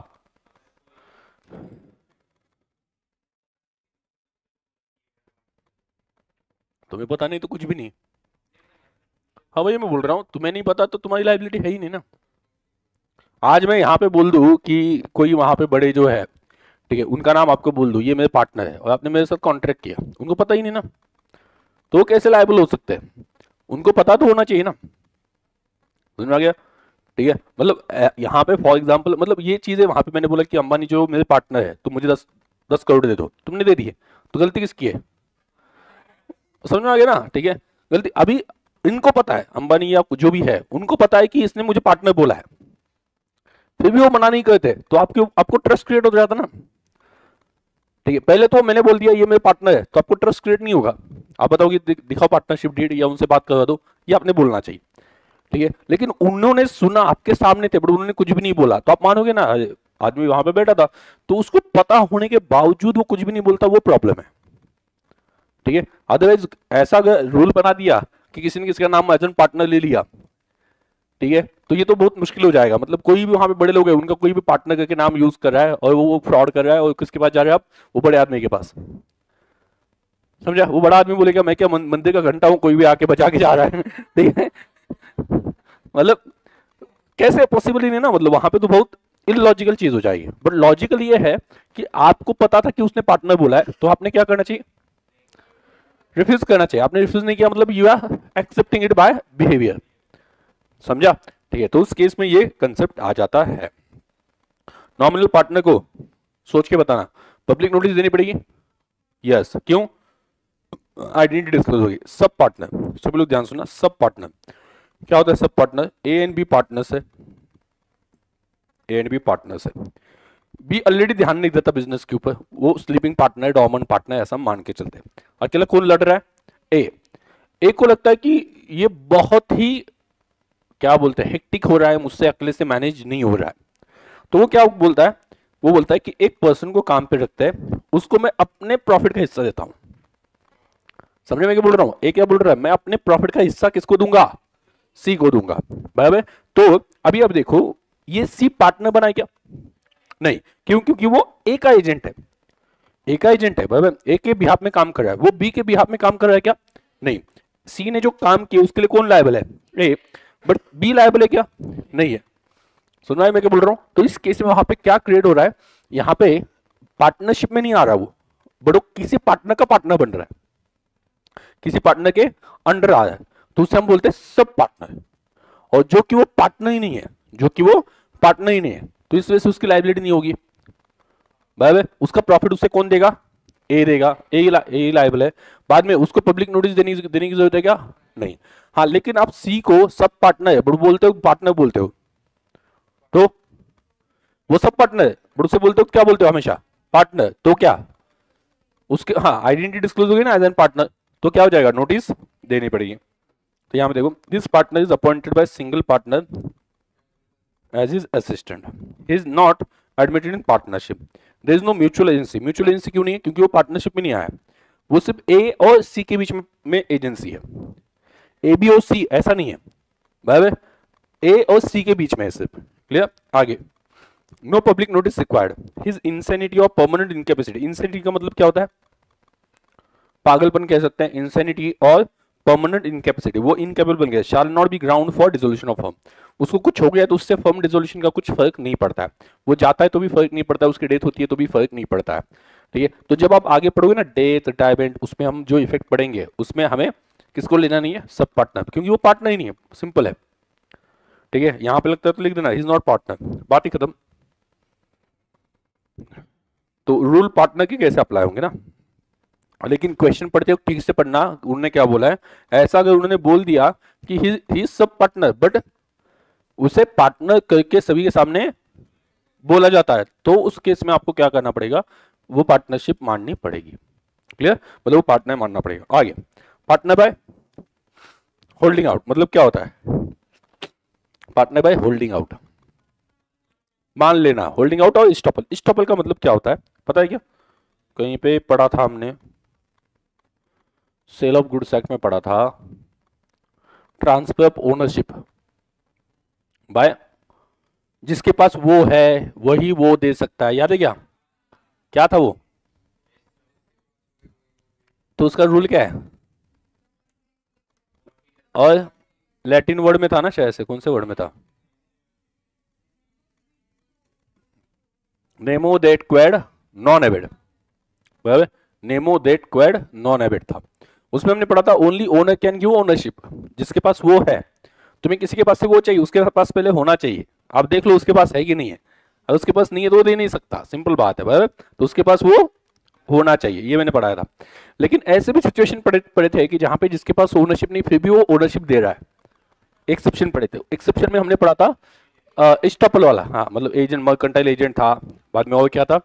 तुम्हें पता नहीं तो कुछ भी नहीं, हाँ वही मैं बोल रहा हूँ, तुम्हें नहीं पता तो तुम्हारी लायबिलिटी है ही नहीं ना। आज मैं यहाँ पे बोल दूं कि कोई वहां पे बड़े जो है, ठीक है, उनका नाम आपको बोल दूं ये मेरे पार्टनर है और आपने मेरे साथ कॉन्ट्रैक्ट किया, उनको पता ही नहीं ना, तो वो कैसे लायबल हो सकते हैं, उनको पता तो होना चाहिए ना, समझ में आ गया, ठीक है। मतलब यहाँ पे फॉर एग्जांपल, मतलब ये चीजें वहां पे मैंने बोला कि अंबानी जो मेरे पार्टनर है तो मुझे 10 करोड़ दे दो, तुमने दे दिए, तो गलती किसकी है, समझ में आ गया ना, ठीक है, गलती अभी इनको पता है, अंबानी या जो भी है उनको पता है कि इसने मुझे पार्टनर बोला है, फिर भी वो मना नहीं करते, तो आपको ट्रस्ट क्रिएट हो जाता ना, ठीक है। पहले तो मैंने बोल दिया ये मेरे पार्टनर है तो आपको ट्रस्ट क्रिएट नहीं होगा, आप बताओगे दिखाओ पार्टनरशिप डीड या उनसे बात करवा दो, ये आपने बोलना चाहिए, ठीक है। लेकिन उन्होंने सुना, आपके सामने थे बट उन्होंने कुछ भी नहीं बोला, तो आप मानोगे ना, अरे, आदमी वहां पे बैठा था, तो उसको पता होने के बावजूद वो कुछ भी नहीं बोलता, वो प्रॉब्लम है, ठीक है। अदरवाइज ऐसा अगर रूल बना दिया कि किसी ने किसी का नाम एज पार्टनर ले लिया, ठीक है, तो ये तो बहुत मुश्किल हो जाएगा, मतलब कोई भी वहां पे बड़े लोग हैं उनका कोई भी पार्टनर करके नाम यूज कर रहा है और वो फ्रॉड कर रहा है, और किसके पास जा रहे हैं आप, वो बड़े आदमी के पास, समझा, वो बड़ा आदमी बोलेगा मैं क्या मंदिर का घंटा हूं, कोई भी आके बचा के जा रहा है ठीक है, मतलब कैसे पॉसिबल ही नहीं ना, मतलब वहां पे तो बहुत इलॉजिकल चीज हो जाएगी। बट लॉजिकल ये है कि आपको पता था कि उसने पार्टनर बोला है, तो आपने क्या करना चाहिए, रिफ्यूज करना चाहिए, आपने रिफ्यूज नहीं किया मतलब you are accepting it by behaviour, समझा, ठीक है। तो उस केस में ये कंसेप्ट आ जाता है। नॉमिनल पार्टनर को सोच के बताना, पब्लिक नोटिस देनी पड़ेगी, यस, क्यों, आइडेंटिटी डिस्क्लोज होगी। सब पार्टनर, सभी लोग ध्यान सुनना, सब पार्टनर क्या होता है, सब partner A and B partners है, ए एंड बी पार्टनर्स है, बी ऑलरेडी ध्यान नहीं देता बिजनेस के ऊपर, वो स्लीपिंग पार्टनर, डॉर्मेंट पार्टनर ऐसा मान के चलते हैं। अकेला कौन लड़ रहा है, ए को लगता है कि ये बहुत ही क्या बोलते हैं हेक्टिक हो रहा है, मुझसे अकेले से मैनेज नहीं हो रहा है, तो वो क्या बोलता है, वो बोलता है कि एक पर्सन को काम पे रखता है, उसको मैं अपने प्रॉफिट का हिस्सा देता हूं, समझ में क्या बोल रहा हूं? ए क्या बोल रहा है, मैं अपने प्रॉफिट का हिस्सा किसको दूंगा, सी को दूंगा, बराबर। तो अभी अब देखो ये सी पार्टनर बनाए क्या, नहीं, क्यों, क्योंकि वो ए का एजेंट है, ए का एजेंट है, बराबर, ए के बिहाफ में काम कर रहा है, वो बी के बिहाफ में काम कर रहा है क्या, नहीं, सी ने जो काम किया उसके लिए कौन लायबल है, ए, बट बी लायबल है क्या, नहीं है। सुन रहा है मैं क्या बोल रहा हूं? तो इस केस में वहां पे क्या क्रिएट हो रहा है, यहां पे पार्टनरशिप में नहीं आ रहा वो, बट वो किसी पार्टनर का पार्टनर बन रहा है, किसी पार्टनर के अंडर आ रहा है, तो उसे हम बोलते हैं सब पार्टनर। और जो कि वो पार्टनर ही नहीं है, जो कि वो पार्टनर ही नहीं है, तो इस वजह से उसकी लायबिलिटी नहीं होगी, बराबर। उसका प्रॉफिट उसे कौन देगा, ए देगा, ए लायबल है, बाद में उसको पब्लिक नोटिस देने की जरूरत है क्या, नहीं। हाँ, लेकिन आप सी को सब पार्टनर है बट बोलते हो पार्टनर बोलते हो, तो वो सब पार्टनर है बट उसे बोलते हो क्या बोलते हो हमेशा, पार्टनर, तो क्या उसके, हाँ, आइडेंटिटी डिस्क्लोज होगी ना एज एन पार्टनर, तो क्या हो जाएगा, नोटिस देनी पड़ेगी। तो यहां पे देखो, this partner is appointed by single partner as his assistant, he is not admitted in partnership, there is no mutual agency. Mutual agency क्यों नहीं है, क्योंकि वो पार्टनरशिप में नहीं आया, वो सिर्फ ए और सी के बीच में एजेंसी है, ए बी और सी ऐसा नहीं है, बराबर, ए और सी के बीच में है सिर्फ, क्लियर। आगे, no public notice required, his insanity और परमानेंट इनकैपेसिटी, इंसैनिटी का मतलब क्या होता है, पागलपन कह सकते हैं, इंसैनिटी और परमानेंट इनकैपेसिटी, वो इनकेपेबल बन गया, shall not be ground for dissolution of firm, उसको कुछ हो गया तो उससे फर्म डिसोल्यूशन का कुछ फर्क नहीं पड़ता है, वो जाता है तो भी फर्क नहीं पड़ता है, उसकी डेथ होती है तो भी फर्क नहीं पड़ता है, ठीक है। तो जब आप आगे पढ़ोगे ना डेथ रिटायरमेंट, उसमें हम जो इफेक्ट पढ़ेंगे उसमें हमें किसको लेना नहीं है, सब पार्टनर, क्योंकि वो पार्टनर ही नहीं है, सिंपल है, ठीक है। यहां पे लगता है तो लिख देना ही इज नॉट पार्टनर, बात ही खत्म। तो रूल पार्टनर के कैसे अप्लाई होंगे ना, लेकिन क्वेश्चन पढ़ते हो ठीक से पढ़ना, उन्होंने क्या बोला है, ऐसा अगर उन्होंने बोल दिया कि ही सब पार्टनर बट उसे पार्टनर करके सभी के सामने बोला जाता है, तो उस केस में आपको क्या करना पड़ेगा, वो पार्टनरशिप माननी पड़ेगी, क्लियर, मतलब वो पार्टनर मानना पड़ेगा। आगे, पार्टनर बाय होल्डिंग आउट, मतलब क्या होता है, पार्टनर बाय होल्डिंग आउट, मान लेना, होल्डिंग आउट और स्टॉपल, स्टॉपल का मतलब क्या होता है पता है क्या, कहीं पे पढ़ा था हमने, सेल ऑफ गुड्स एक्ट में पढ़ा था, ट्रांसफर ऑफ ओनरशिप बाय, जिसके पास वो है वही वो दे सकता है, याद है क्या, क्या था वो, तो उसका रूल क्या है, और लैटिन वर्ड में था ना शायद से, कौन से वर्ड में था, nemo dat quod non habet, बराबर, nemo dat quod non habet था, उसमें हमने पढ़ा था only owner can give ownership, जिसके पास वो है, तुम्हें किसी के पास से वो चाहिए, उसके पास पहले होना चाहिए, आप देख लो उसके पास है कि नहीं है, अगर उसके पास नहीं है तो वो दे नहीं सकता, सिंपल बात है, बराबर, तो उसके पास वो होना चाहिए, ये मैंने पढ़ाया था। लेकिन ऐसे भी सिचुएशन पढ़े थे कि जहां पे जिसके पास ओनरशिप नहीं फिर भी वो ओनरशिप दे रहा है, एक्सेप्शन पढ़े थे, एक्सेप्शन में हमने पढ़ा था स्टॉपल वाला, हाँ, मतलब एजेंट, मर्केंटाइल एजेंट था, बाद में और क्या था,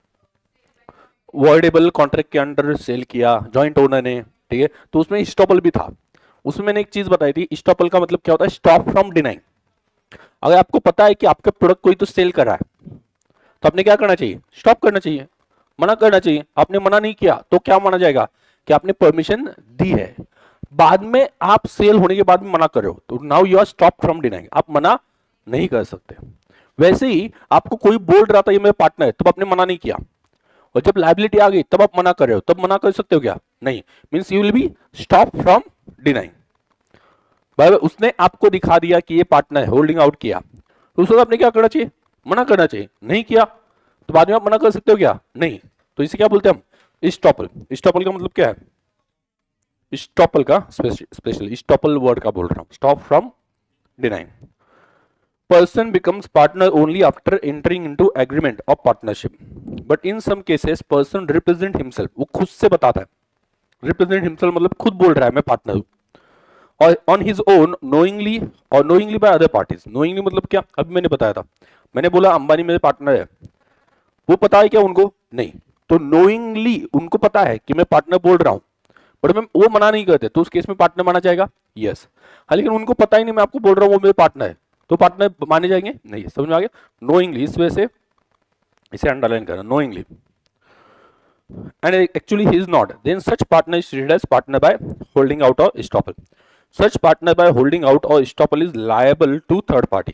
वॉइडेबल कॉन्ट्रैक्ट के अंडर सेल किया जॉइंट ओनर ने, ठीक है, तो उसमें स्टॉपल भी था, उसमें मैंने एक चीज बताई थी, स्टॉपल का मतलब क्या होता है, स्टॉप फ्रॉम डिनाइंग, अगर आपको पता है कि आपका प्रोडक्ट कोई तो सेल कर रहा है तो आपने क्या करना चाहिए, स्टॉप करना चाहिए, मना करना चाहिए, आपने मना नहीं किया तो क्या माना जाएगा कि आपने परमिशन दी है, बाद में आप सेल होने के बाद भी मना कर रहे हो तो now you are stop from denying, आप मना नहीं कर सकते। वैसे ही आपको कोई बोल रहा था ये मेरा पार्टनर है, तब आपने मना नहीं किया, और जब लायबिलिटी आ गई तब आप मना कर रहे हो, तब मना कर सकते हो क्या, नहीं, means you will be stop from denying, बराबर, उसने आपको दिखा दिया कि ये पार्टनर है, होल्डिंग आउट किया, तो उस वक्त आपने क्या करना चाहिए, मना करना चाहिए, नहीं किया तो बाद में आप मना कर सकते हो क्या, नहीं, तो इसे क्या बोलते हैं हम, स्टॉपल, स्टॉपल का मतलब क्या है, स्टॉपल का स्पेशल स्टॉपल वर्ड का बोल रहा हूं, stop from denying, person becomes partner only after entering into agreement of partnership, but in some cases person represent himself, वो खुद से बताता है, represent himself मतलब खुद बोल रहा है मैं पार्टनर हूं, और on his own knowingly और knowingly by other parties, knowingly मतलब क्या, अभी मैंने बताया था, मैंने बोला अंबानी मेरे पार्टनर है, वो पता है क्या उनको, नहीं, तो knowingly उनको पता है कि मैं पार्टनर बोल रहा हूं, बट मैं वो मना नहीं करते तो उस केस में पार्टनर माना जाएगा, यस। हाँ, लेकिन उनको पता ही नहीं मैं आपको बोल रहा हूं वो मेरे पार्टनर है, तो पार्टनर माने जाएंगे नहीं, समझ में आ गया, नोइंगली, इस वजह से इसे अंडरलाइन करना, knowingly, and actually he is not, then such partner is treated as partner by holding out or estoppel. Such partner by holding out or estoppel is liable to third party.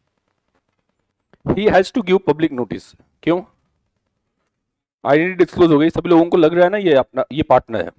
He has to give public notice. क्यों? आइडेंटिटी डिस्क्लोज हो गई, सभी लोगों को लग रहा है ना ये अपना ये पार्टनर है.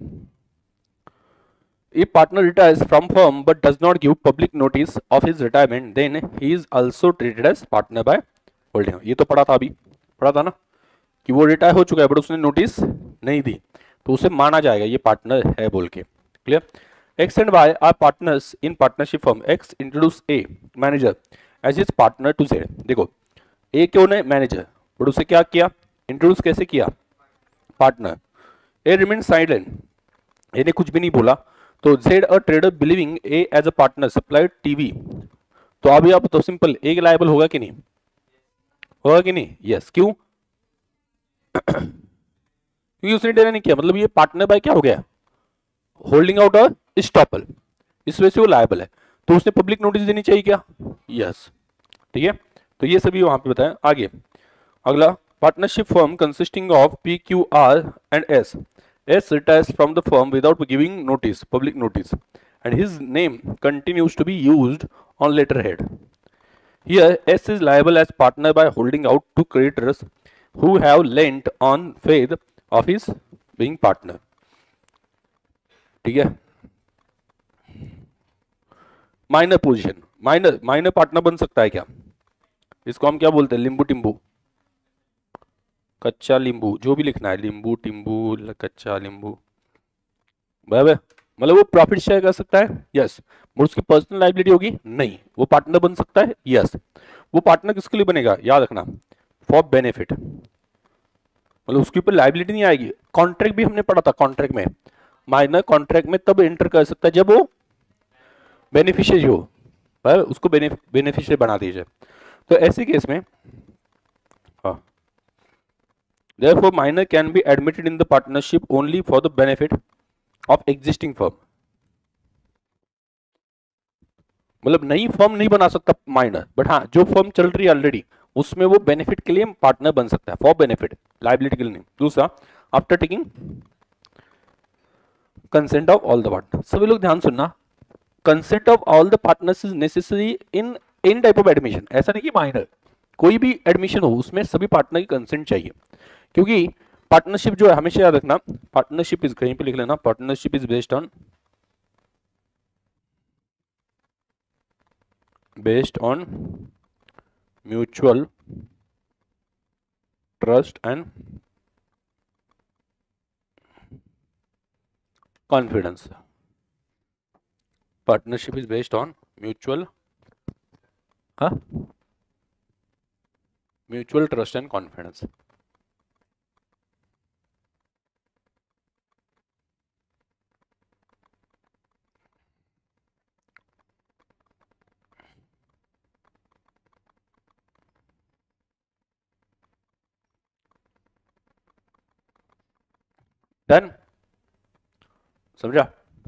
If partner retires from firm but does not give public notice of his retirement, then he is also treated as partner by holding. ये तो पढ़ा था अभी, पढ़ा था ना कि वो रिटायर हो चुका है बट उसने नोटिस नहीं दी तो उसे माना जाएगा ये पार्टनर है बोल के. Clear? X and Y are partners in partnership firm. X introduce A manager as his partner to Z. देखो A क्यों ने मैनेजर बट उसे क्या किया, इंट्रोड्यूस कैसे किया, partner. A remains silent, A ने कुछ भी नहीं बोला तो Z a trader believing A as a partner supplied TV. तो अभी आप तो सिंपल A लायबल होगा कि नहीं, होगा कि नहीं? यस. क्यों? क्योंकि उसने डेरा नहीं किया, मतलब ये पार्टनर बाय क्या हो गया, होल्डिंग आउट और स्टॉपल, इस वजह से वो लायबल है. तो उसने पब्लिक नोटिस देनी चाहिए क्या? यस. ठीक है, तो ये सभी वहां पे बताया. आगे अगला, partnership firm consisting of PQR and S. S retires from the firm without giving notice, public notice, and his name continues to be used on letterhead. Here, S is liable as partner by holding out to creditors who have lent on faith of his being partner. ठीक है. माइनर पोजीशन, माइनर पार्टनर बन सकता है क्या? इसको हम क्या बोलते हैं, लिंबू टिम्बू, कच्चा लींबू, जो भी लिखना है, लींबू टिम्बू, कच्चा लींबू, बराबर. मतलब वो प्रॉफिट शेयर कर सकता है, यस. बट उसकी पर्सनल लायबिलिटी होगी नहीं. वो पार्टनर बन सकता है, यस. वो पार्टनर किसके लिए बनेगा, याद रखना, फॉर बेनिफिट. मतलब उसके ऊपर लायबिलिटी नहीं आएगी. कॉन्ट्रैक्ट भी हमने पढ़ा था, कॉन्ट्रैक्ट में माइनर कॉन्ट्रैक्ट में तब एंटर कर सकता है जब वो बेनिफिशियरी हो, पर उसको बेनिफिशियरी बना दीजिए. तो ऐसे केस में therefore minor can be admitted in the partnership only for the benefit of existing firm. मतलब नई फर्म नहीं बना सकता माइनर, बट हाँ जो फर्म चल रही है ऑलरेडी उसमें वो बेनिफिट के लिए पार्टनर बन सकता है, फॉर बेनिफिट, लायबिलिटी के लिए नहीं. दूसरा, after taking consent of all the partner. सभी लोग ध्यान सुनना, consent of all the partners is necessary in any type of admission. ऐसा नहीं कि माइनर, कोई भी एडमिशन हो उसमें सभी पार्टनर की कंसेंट चाहिए. क्योंकि पार्टनरशिप जो है, हमेशा याद रखना, पार्टनरशिप इज, कहीं पे लिख लेना, partnership is based on mutual trust and confidence. Partnership is based on mutual trust and confidence. Done? समझा?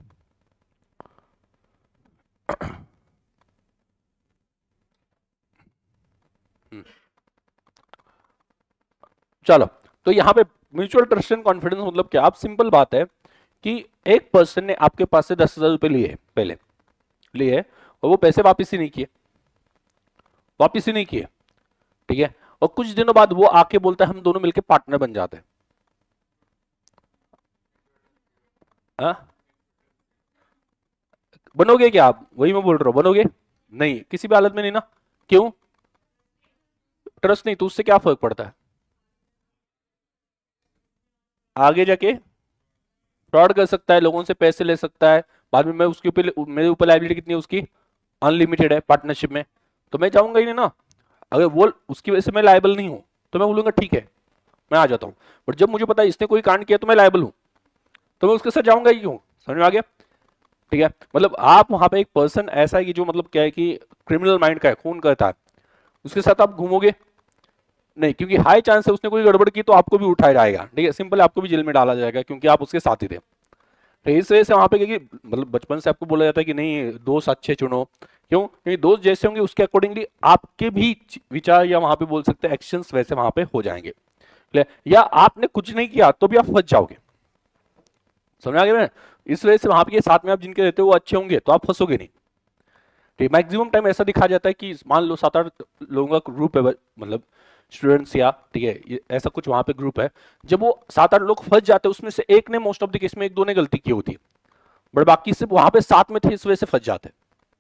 चलो, तो यहां पे म्यूचुअल ट्रस्ट एंड कॉन्फिडेंस मतलब क्या? आप सिंपल बात है कि एक पर्सन ने आपके पास से 10,000 रुपए लिए, पहले लिए, और वो पैसे वापिस ही नहीं किए, ठीक है. और कुछ दिनों बाद वो आके बोलता है हम दोनों मिलकर पार्टनर बन जाते हैं. बनोगे क्या आप? वही मैं बोल रहा हूं, बनोगे नहीं, किसी भी हालत में नहीं ना. क्यों? ट्रस्ट नहीं, तो उससे क्या फर्क पड़ता है? आगे जाके फ्रॉड कर सकता है, लोगों से पैसे ले सकता है, बाद में मैं उसके ऊपर, मेरे ऊपर लायबिलिटी कितनी है उसकी, अनलिमिटेड है पार्टनरशिप में, तो मैं जाऊंगा ही नहीं ना. अगर वो उसकी वजह से मैं लायबल नहीं हूं तो मैं बोलूंगा ठीक है मैं आ जाता हूं. बट जब मुझे पता है इसने कोई कांड किया तो मैं लायबल हूं, तो मैं उसके साथ जाऊंगा ही क्यों? समझ में आ गया? ठीक है, मतलब आप वहां पे एक पर्सन ऐसा है कि जो मतलब क्या है कि क्रिमिनल माइंड का है, खून करता है, उसके साथ आप घूमोगे नहीं, क्योंकि हाई चांस है उसने कोई गड़बड़ की तो आपको भी उठाया जाएगा. ठीक है, सिंपल, आपको भी जेल में डाला जाएगा क्योंकि आप उसके साथ ही थे. तो इस वजह से वहां पे मतलब बचपन से आपको बोला जाता है कि नहीं दोस्त अच्छे चुनो. क्यों? क्योंकि दोस्त जैसे होंगे उसके अकॉर्डिंगली आपके भी विचार या वहां पे बोल सकते हैं एक्शंस वैसे वहां पे हो जाएंगे. या आपने कुछ नहीं किया तो भी आप फंस जाओगे, समझ आ गया मैं? इस वजह से वहां पे साथ में आप जिनके रहते हो वो अच्छे होंगे तो आप फंसोगे नहीं। ठीक, मैक्सिमम टाइम ऐसा दिखा जाता है कि मान लो 7-8 लोगों का ग्रुप है, मतलब स्टूडेंट्स या ठीक है ये ऐसा कुछ वहां पे ग्रुप है, जब वो 7-8 लोग फंस जाते हैं उसमें से एक ने मोस्ट ऑफ द केस में 1-2 ने गलती की होती है, बट बाकी सिर्फ वहां पे साथ में थे इस वजह से फंस जाते हैं,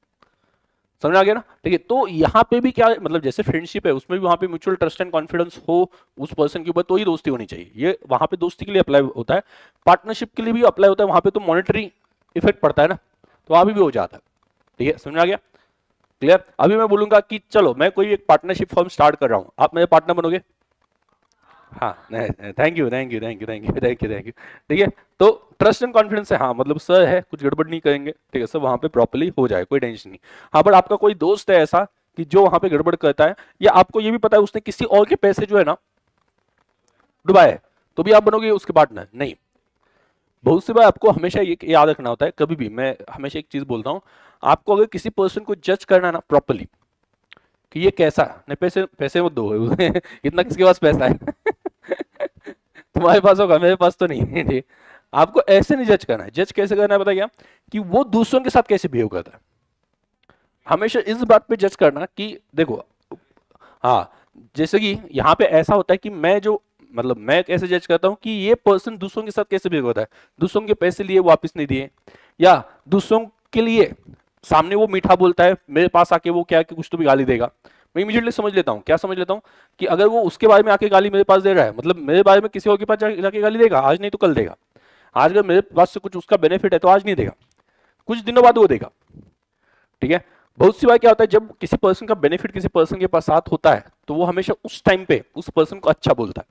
समझ आ गया ना? ठीक है, तो यहाँ पे भी क्या मतलब जैसे फ्रेंडशिप है उसमें भी वहां पे म्यूचुअल ट्रस्ट एंड कॉन्फिडेंस हो उस पर्सन के ऊपर तो ही दोस्ती होनी चाहिए, ये वहां पे दोस्ती के लिए अप्लाई होता है, पार्टनरशिप के लिए भी अप्लाई होता है, वहां पे तो मॉनिटरी इफेक्ट पड़ता है ना, तो वहां भी हो जाता है। ठीक है, समझ आ गया? क्लियर? अभी मैं बोलूंगा कि चलो मैं कोई एक पार्टनरशिप फर्म स्टार्ट कर रहा हूं, आप मेरे पार्टनर बनोगे? हाँ, thank you thank you thank you thank you thank you thank you. ठीक है, तो ट्रस्ट एंड कॉन्फिडेंस है, हाँ मतलब सर है कुछ गड़बड़ नहीं करेंगे, ठीक है सब वहां पे प्रॉपर्ली हो जाए, कोई टेंशन नहीं। हाँ, बट आपका कोई दोस्त है ऐसा कि जो वहां पे गड़बड़ करता है, या आपको ये भी पता है उसने किसी और के पैसे जो है ना डुबाए, तो भी आप बनोगे उसके पार्टनर? नहीं। बहुत सी बार आपको हमेशा ये याद रखना होता है, कभी भी मैं हमेशा एक चीज बोलता हूँ, आपको अगर किसी पर्सन को जज करना है ना प्रॉपर्ली कि ये कैसा, नहीं पैसे पैसे मत दो इतना किसके पास पैसा है तुम्हारे पास होगा, मेरे पास तो नहीं ठीक, आपको ऐसे नहीं जज करना है। जज कैसे करना है पता क्या, कि वो दूसरों के साथ कैसे बिहेव करता है, हमेशा इस बात पे जज करना कि देखो, हाँ जैसे कि यहाँ पे ऐसा होता है कि मैं जो मतलब मैं कैसे जज करता हूँ कि ये पर्सन दूसरों के साथ कैसे बिहेव करता है, दूसरों के पैसे लिए वापस नहीं दिए, या दूसरों के लिए सामने वो मीठा बोलता है, मेरे पास आके वो क्या कि कुछ तो भी गाली देगा, मैं इमीडिएटली समझ लेता हूँ, क्या समझ लेता हूँ कि अगर वो उसके बारे में आके गाली मेरे पास दे रहा है, मतलब मेरे बारे में किसी और के पास जाके गाली देगा, आज नहीं तो कल देगा, आज अगर मेरे पास से कुछ उसका बेनिफिट है तो आज नहीं देगा, कुछ दिनों बाद वो देगा। ठीक है, बहुत सी बार क्या होता है जब किसी पर्सन का बेनिफिट किसी पर्सन के पास साथ होता है तो वो हमेशा उस टाइम पे उस पर्सन को अच्छा बोलता है,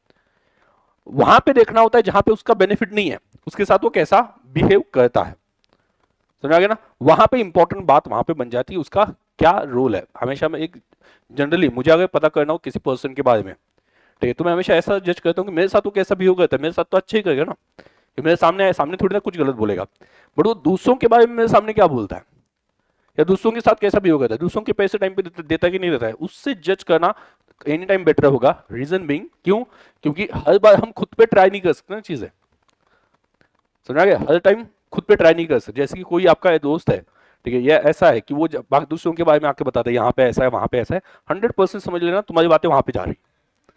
वहां पे देखना होता है जहां पे उसका बेनिफिट नहीं है उसके साथ वो कैसा बिहेव करता है, समझ गया ना? वहां पे इंपॉर्टेंट बात वहां पे बन जाती है उसका क्या रोल है। हमेशा मैं एक जनरली मुझे अगर पता करना हो किसी पर्सन के बारे में, ठीक है, तो मैं हमेशा ऐसा जज करता हूँ कि मेरे साथ वो कैसा बिहेव करता है, मेरे साथ तो अच्छा ही करेगा ना, कि मेरे सामने सामने थोड़ी ना कुछ गलत बोलेगा, बट वो दूसरों के बारे में मेरे सामने क्या बोलता है या दूसरों के साथ कैसा बिहेव करता है, दूसरों के पैसे टाइम पे देता कि नहीं देता है, उससे जज करना एनी टाइम बेटर होगा। रीजन बीइंग क्यों, क्योंकि हर बार हम खुद पे ट्राई नहीं कर सकते ना चीजें, समझा गया? हर टाइम खुद पे ट्राई नहीं कर सकते। जैसे कि कोई आपका दोस्त है, ठीक है, ये ऐसा है कि वो दूसरों के बारे में आके बताता है यहाँ पे ऐसा है वहां पे ऐसा है, 100% समझ लेना तुम्हारी बातें वहां पे जा रही,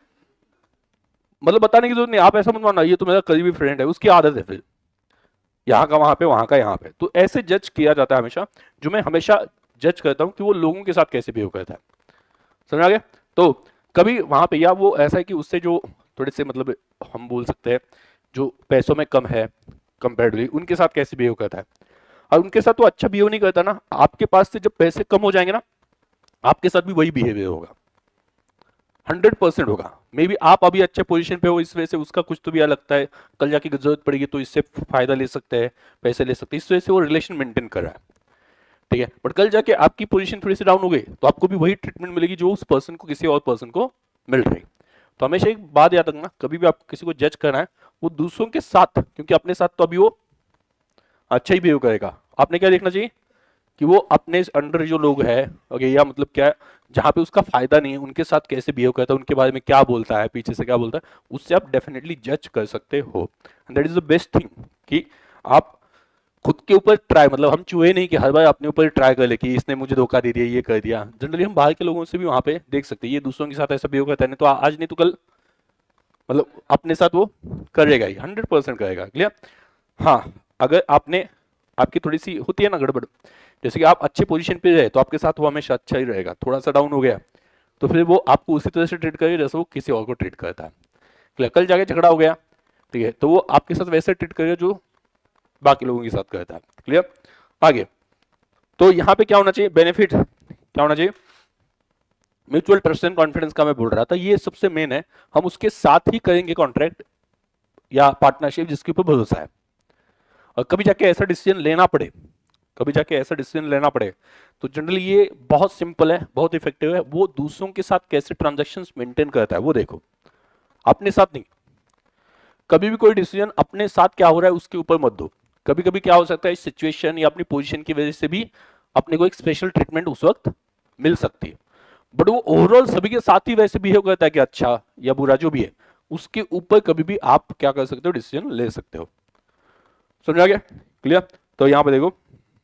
मतलब बताने की जरूरत नहीं, आप ऐसा मत मानना ये तो मेरा करीबी फ्रेंड है, उसकी आदत है फिर यहाँ का वहां पे वहां का यहाँ पे, तो ऐसे जज किया जाता है हमेशा। जो मैं हमेशा जज करता हूँ कि वो लोगों के साथ कैसे बिहेव करता है, समझ आ गया? तो कभी वहां पे या वो ऐसा है कि उससे जो थोड़े से मतलब हम बोल सकते हैं जो पैसों में कम है कंपेरेटिवली, उनके साथ कैसे बिहेव करता है, और उनके साथ तो अच्छा बिहेव नहीं करता ना, आपके पास से जब पैसे कम हो जाएंगे ना आपके साथ भी वही बिहेवियर होगा, 100% होगा। मे बी आप अभी अच्छे पोजीशन पे हो इस वजह से उसका कुछ तो भी लगता है कल जाके जरूरत पड़ेगी तो इससे फायदा ले सकते हैं, पैसे ले सकते हैं, इस वजह से वो रिलेशन मेंटेन कर रहा है, ठीक है, बट कल जाके आपकी पोजीशन थोड़ी सी डाउन हो गई तो आपको भी वही ट्रीटमेंट मिलेगी जो उस पर्सन को किसी और पर्सन को मिल रही। तो हमेशा एक बात याद रखना, कभी भी आपको किसी को जज करना है वो दूसरों के साथ, क्योंकि अपने साथ तो अभी वो अच्छा ही बिहेव करेगा, आपने क्या देखना चाहिए कि वो अपने अंडर जो लोग हैं ओके, या मतलब क्या जहां पे उसका फायदा नहीं है उनके साथ कैसे बिहेव करता है, उनके बारे में क्या बोलता है, पीछे से क्या बोलता है, उससे आप डेफिनेटली जज कर सकते हो। That is the best thing कि आप खुद के ऊपर ट्राई, मतलब हम चूहे नहीं कि हर बार अपने ऊपर ट्राई कर ले कि इसने मुझे धोखा दे दिया ये कर दिया, जनरली हम बाहर के लोगों से भी वहां पे देख सकते हैं ये दूसरों के साथ ऐसा बिहेव करता है, नहीं तो आज नहीं तो कल मतलब अपने साथ वो करेगा ही, 100% करेगा। क्लियर? हाँ, अगर आपने आपकी थोड़ी सी होती है ना गड़बड़, जैसे कि आप अच्छे पोजीशन पे रहे तो आपके साथ वो हमेशा अच्छा ही रहेगा, थोड़ा सा डाउन हो गया तो फिर वो आपको उसी तरह से ट्रीट करेगा जैसे वो किसी और को ट्रीट करता है। क्लियर? कल जाके झगड़ा हो गया, ठीक है, तो वो आपके साथ वैसे ट्रीट करेगा जो बाकी लोगों के साथ करता है। क्लियर? आगे तो यहाँ पे क्या होना चाहिए, बेनिफिट क्या होना चाहिए, म्यूचुअल ट्रस्ट एंड कॉन्फिडेंस का मैं बोल रहा था, ये सबसे मेन है, हम उसके साथ ही करेंगे कॉन्ट्रैक्ट या पार्टनरशिप जिसके ऊपर भरोसा है। और कभी जाके ऐसा डिसीजन लेना पड़े, कभी जाके ऐसा डिसीजन लेना पड़े तो जनरली ये बहुत सिंपल है, बहुत इफेक्टिव है, वो दूसरों के साथ कैसे ट्रांजैक्शंस मेंटेन करता है वो देखो, अपने साथ नहीं। कभी भी कोई डिसीजन अपने साथ क्या हो रहा है उसके ऊपर मत दो, कभी कभी क्या हो सकता है इस सिचुएशन या अपनी पोजीशन की वजह से भी अपने को एक स्पेशल ट्रीटमेंट उस वक्त मिल सकती है, बट वो ओवरऑल सभी के साथ ही वैसे बिहेव करता है कि अच्छा या बुरा जो भी है, उसके ऊपर कभी भी आप क्या कर सकते हो, डिसीजन ले सकते हो। समझा गया? क्लियर? तो यहां पे देखो,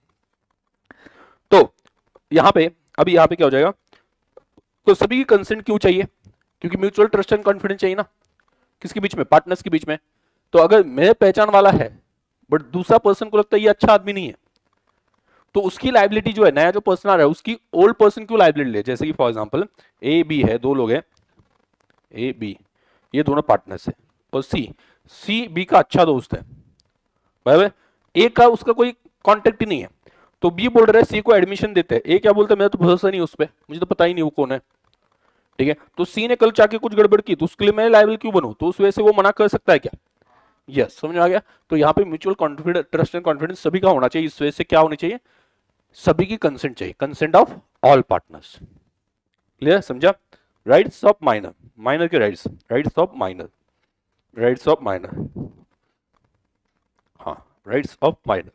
तो यहां पे अभी यहां पे क्या हो जाएगा, तो सभी की कंसेंट क्यों चाहिए? क्योंकि म्यूचुअल ट्रस्ट एंड कॉन्फिडेंस चाहिए ना, किसके बीच में? पार्टनर्स के बीच में। तो अगर मेरे पहचान वाला है बट दूसरा पर्सन को लगता है ये अच्छा आदमी नहीं है, तो उसकी लाइबिलिटी जो है, नया जो पर्सन आ रहा है उसकी ओल्ड पर्सन क्यों लाइबिलिटी ले? जैसे कि फॉर एग्जांपल ए बी है, दो लोग हैं ए बी, ये दोनों पार्टनर्स है, और सी बी का अच्छा दोस्त है, बराबर। ए का उसका कोई कांटेक्ट ही नहीं है, तो बी बोल रहा है सी को एडमिशन देते हैं। ए क्या बोलता है, मेरा तो भरोसा नहीं उस पर, मुझे तो पता ही नहीं वो कौन है, ठीक है। तो सी ने कल जाके कुछ गड़बड़ की तो उसके लिए मैं लायबल क्यों बनूं? तो उस वजह से वो मना कर सकता है क्या? यस, समझ आ गया? तो यहाँ पे mutual confidence, trust and confidence सभी का होना चाहिए। इस वजह से क्या होनी चाहिए? सभी की कंसेंट चाहिए, consent of all partners. Clear? समझा? राइट्स ऑफ माइनर, माइनर के rights, rights of minor, rights of minor, हाँ राइट्स ऑफ माइनर,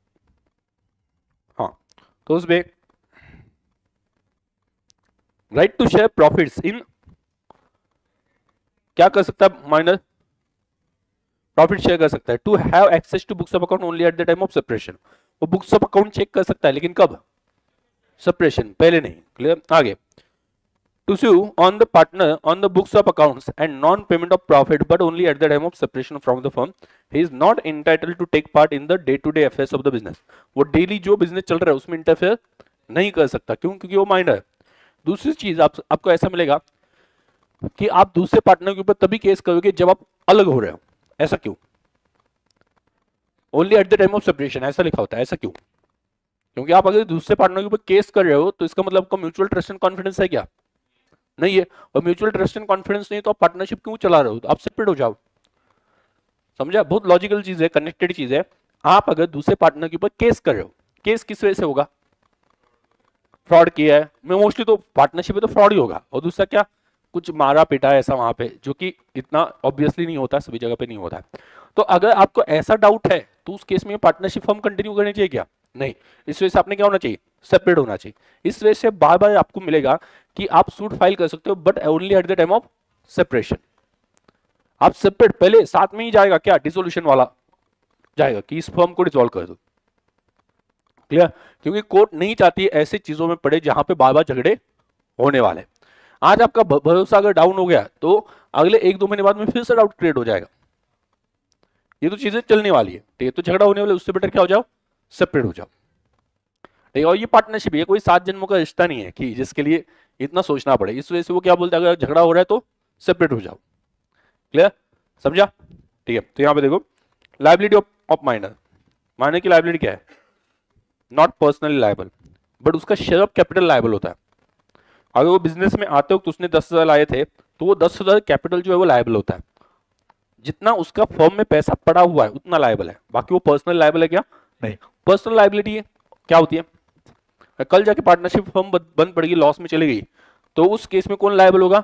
हाँ। तो उसमें right to share profits in, क्या कर सकता है माइनर? प्रॉफिट शेयर कर सकता है। To have access to books of account only at the time of separation, वो बुक्स ऑफ अकाउंट चेक कर सकता है लेकिन कब? सेपरेशन, पहले नहीं। क्लियर? आगे, to sue on the partner on the books of accounts and non-payment of profit but only at the time of separation from the firm, he is not entitled to take part in the day-to-day affairs of the business। वो डेली जो बिजनेस चल रहा है उसमें इंटरफेयर नहीं कर सकता, क्यों? क्योंकि वो माइनर है। दूसरी चीज आपको ऐसा मिलेगा कि आप दूसरे पार्टनर के ऊपर तभी केस करोगे जब आप अलग हो रहे हो। ऐसा क्यों? Only at the time of separation ऐसा लिखा होता है, ऐसा क्यों? क्योंकि आप अगर दूसरे पार्टनर के ऊपर केस कर रहे हो तो इसका मतलब आपका म्यूचुअल ट्रस्ट एंड कॉन्फिडेंस है क्या? नहीं है। और म्यूचुअल ट्रस्ट एंड कॉन्फिडेंस नहीं तो आप पार्टनरशिप क्यों चला रहे हो? तो आप सेपरेट हो जाओ। समझा? बहुत लॉजिकल चीज है, कनेक्टेड चीज है। आप अगर दूसरे पार्टनर के ऊपर केस कर रहे हो, केस किस वजह से होगा? फ्रॉड किया है, मैं मोस्टली तो पार्टनरशिप में तो फ्रॉड ही होगा, और दूसरा क्या, कुछ मारा पिटा ऐसा वहां पे, जो कि इतना ऑब्वियसली नहीं होता, सभी जगह पे नहीं होता है। तो अगर आपको ऐसा डाउट है तो उस केस में पार्टनरशिप फॉर्म कंटिन्यू करनी चाहिए क्या? नहीं। इस वजह से आपने क्या होना चाहिए? सेपरेट होना चाहिए। इस वजह से बार बार आपको मिलेगा कि आप सूट फाइल कर सकते हो but only at the time of separation. आप सेपरेट पहले साथ में ही जाएगा क्या, डिसोल्यूशन वाला जाएगा कि इस फॉर्म को डिसॉल्व कर दो। क्लियर? क्योंकि कोर्ट नहीं चाहती ऐसी चीजों में पड़े जहां पे बार बार झगड़े होने वाले। आज आपका भरोसा अगर डाउन हो गया तो अगले 1-2 महीने बाद में फिर से डाउट क्रिएट हो जाएगा। ये तो चीजें चलने वाली है, ठीक है। तो झगड़ा होने वाले, उससे बेटर क्या हो जाओ, सेपरेट हो जाओ, ठीक है। और ये पार्टनरशिप, ये कोई 7 जन्मों का रिश्ता नहीं है कि जिसके लिए इतना सोचना पड़े। इस वजह से वो क्या बोलते हैं, अगर झगड़ा हो रहा है तो सेपरेट हो जाओ। क्लियर? समझा? ठीक है। तो यहां पे देखो, लाइबिलिटी ऑफ माइनर, माइनर की लाइबिलिटी क्या है? नॉट पर्सनली लायबल बट उसका शेयर ऑफ कैपिटल लायबल होता है। अगर वो बिजनेस में आते हो तो उसने 10,000 लाए थे तो वो 10,000 कैपिटल जो है वो लायबल होता है। जितना उसका फर्म में पैसा पड़ा हुआ है उतना लायबल है, बाकी वो पर्सनल लायबल है क्या? नहीं। पर्सनल लायबिलिटी है क्या होती है? कल जाके पार्टनरशिप फर्म बंद पड़ेगी, लॉस में चली गई, तो उस केस में कौन लायबल होगा?